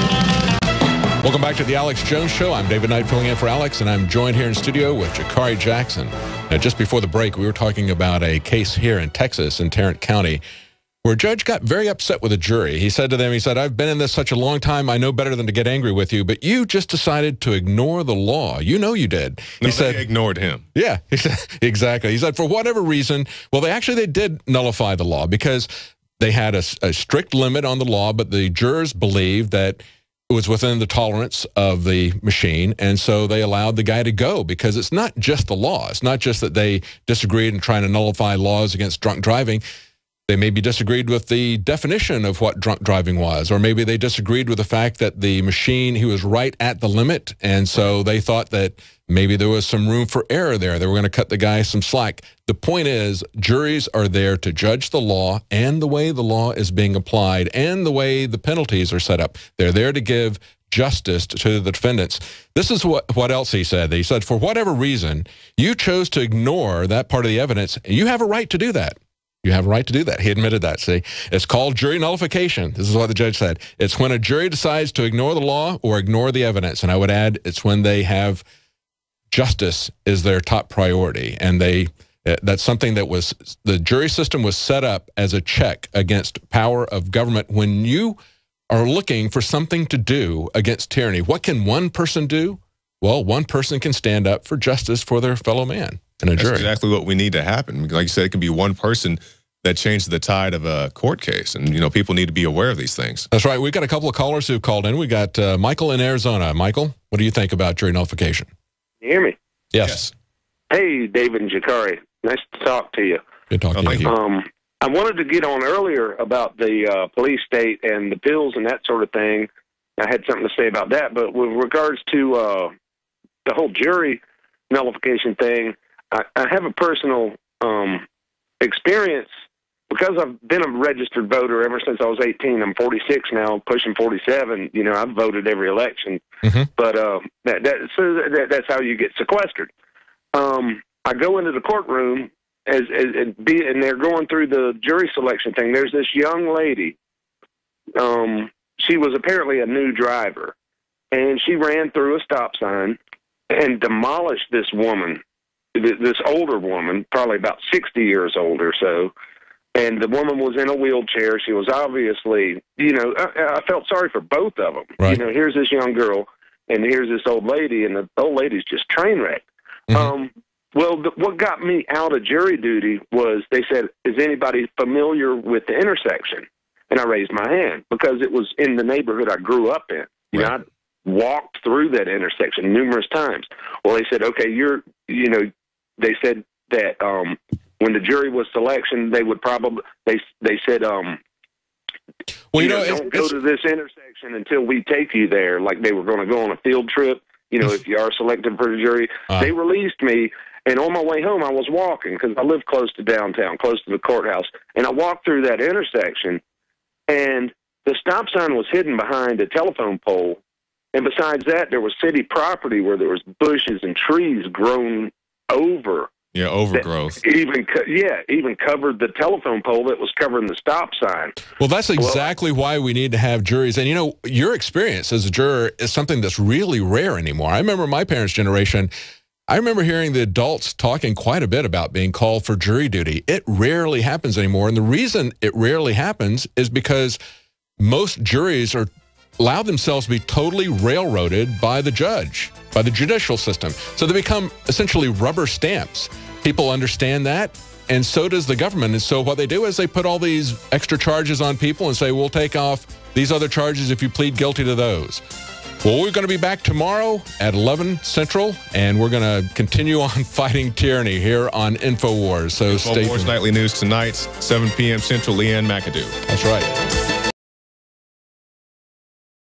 Welcome back to the Alex Jones Show. I'm David Knight filling in for Alex, and I'm joined here in studio with Jakari Jackson. Now, just before the break, we were talking about a case here in Texas, in Tarrant County, where a judge got very upset with a jury. He said to them, he said, I've been in this such a long time, I know better than to get angry with you, but you just decided to ignore the law. You know you did. No, he said, they ignored him. Yeah, exactly. He said, for whatever reason, well, they actually, they did nullify the law because they had a, a strict limit on the law, but the jurors believed that it was within the tolerance of the machine, and so they allowed the guy to go because it's not just the law. It's not just that they disagreed in trying to nullify laws against drunk driving. They maybe disagreed with the definition of what drunk driving was, or maybe they disagreed with the fact that the machine, he was right at the limit, and so they thought that maybe there was some room for error there. They were going to cut the guy some slack. The point is, juries are there to judge the law and the way the law is being applied and the way the penalties are set up. They're there to give justice to the defendants. This is what, what else he said. He said, for whatever reason, you chose to ignore that part of the evidence. You have a right to do that. You have a right to do that. He admitted that, see. It's called jury nullification. This is what the judge said. It's when a jury decides to ignore the law or ignore the evidence. And I would add, it's when they have justice is their top priority. And they that's something that was, the jury system was set up as a check against power of government. When you are looking for something to do against tyranny, what can one person do? Well, one person can stand up for justice for their fellow man. In a That's jury. exactly what we need to happen. Like you said, it can be one person that changed the tide of a court case. And, you know, people need to be aware of these things. That's right. We've got a couple of callers who've called in. We got uh, Michael in Arizona. Michael, what do you think about jury nullification? You hear me? Yes. yes. Hey, David and Jakari. Nice to talk to you. Good talking oh, to you. Um, I wanted to get on earlier about the uh, police state and the pills and that sort of thing. I had something to say about that. But with regards to uh, the whole jury nullification thing, I, I have a personal um, experience because I've been a registered voter ever since I was eighteen. I'm forty-six now, pushing forty-seven. You know, I've voted every election. Mm-hmm. But uh, that, that, so that, that's how you get sequestered. Um, I go into the courtroom as, as, as be, and they're going through the jury selection thing. There's this young lady. Um, she was apparently a new driver, and she ran through a stop sign and demolished this woman. This older woman, probably about sixty years old or so, and the woman was in a wheelchair. She was obviously, you know, I, I felt sorry for both of them. Right. You know, here's this young girl, and here's this old lady, and the old lady's just train wrecked. Mm-hmm. Um, well, the, what got me out of jury duty was they said, is anybody familiar with the intersection? And I raised my hand because it was in the neighborhood I grew up in. You right. know, I walked through that intersection numerous times. Well, they said, okay, you're, you know, they said that um, when the jury was selection, they would probably they they said, um, well, you, you know, know it's, don't go it's, to this intersection until we take you there. Like they were going to go on a field trip. You know, if you are selected for the jury, uh, they released me. And on my way home, I was walking because I live close to downtown, close to the courthouse. And I walked through that intersection, and the stop sign was hidden behind a telephone pole. And besides that, there was city property where there was bushes and trees grown over. Yeah, overgrowth. Even yeah, even covered the telephone pole that was covering the stop sign. Well, that's exactly well, why we need to have juries. And, you know, your experience as a juror is something that's really rare anymore. I remember my parents' generation, I remember hearing the adults talking quite a bit about being called for jury duty. It rarely happens anymore. And the reason it rarely happens is because most juries are allow themselves to be totally railroaded by the judge, by the judicial system. So they become essentially rubber stamps. People understand that, and so does the government. And so what they do is they put all these extra charges on people and say, we'll take off these other charges if you plead guilty to those. Well, we're going to be back tomorrow at eleven Central, and we're going to continue on fighting tyranny here on InfoWars. So stay tuned. InfoWars Nightly News tonight, seven p m Central, Leanne McAdoo. That's right.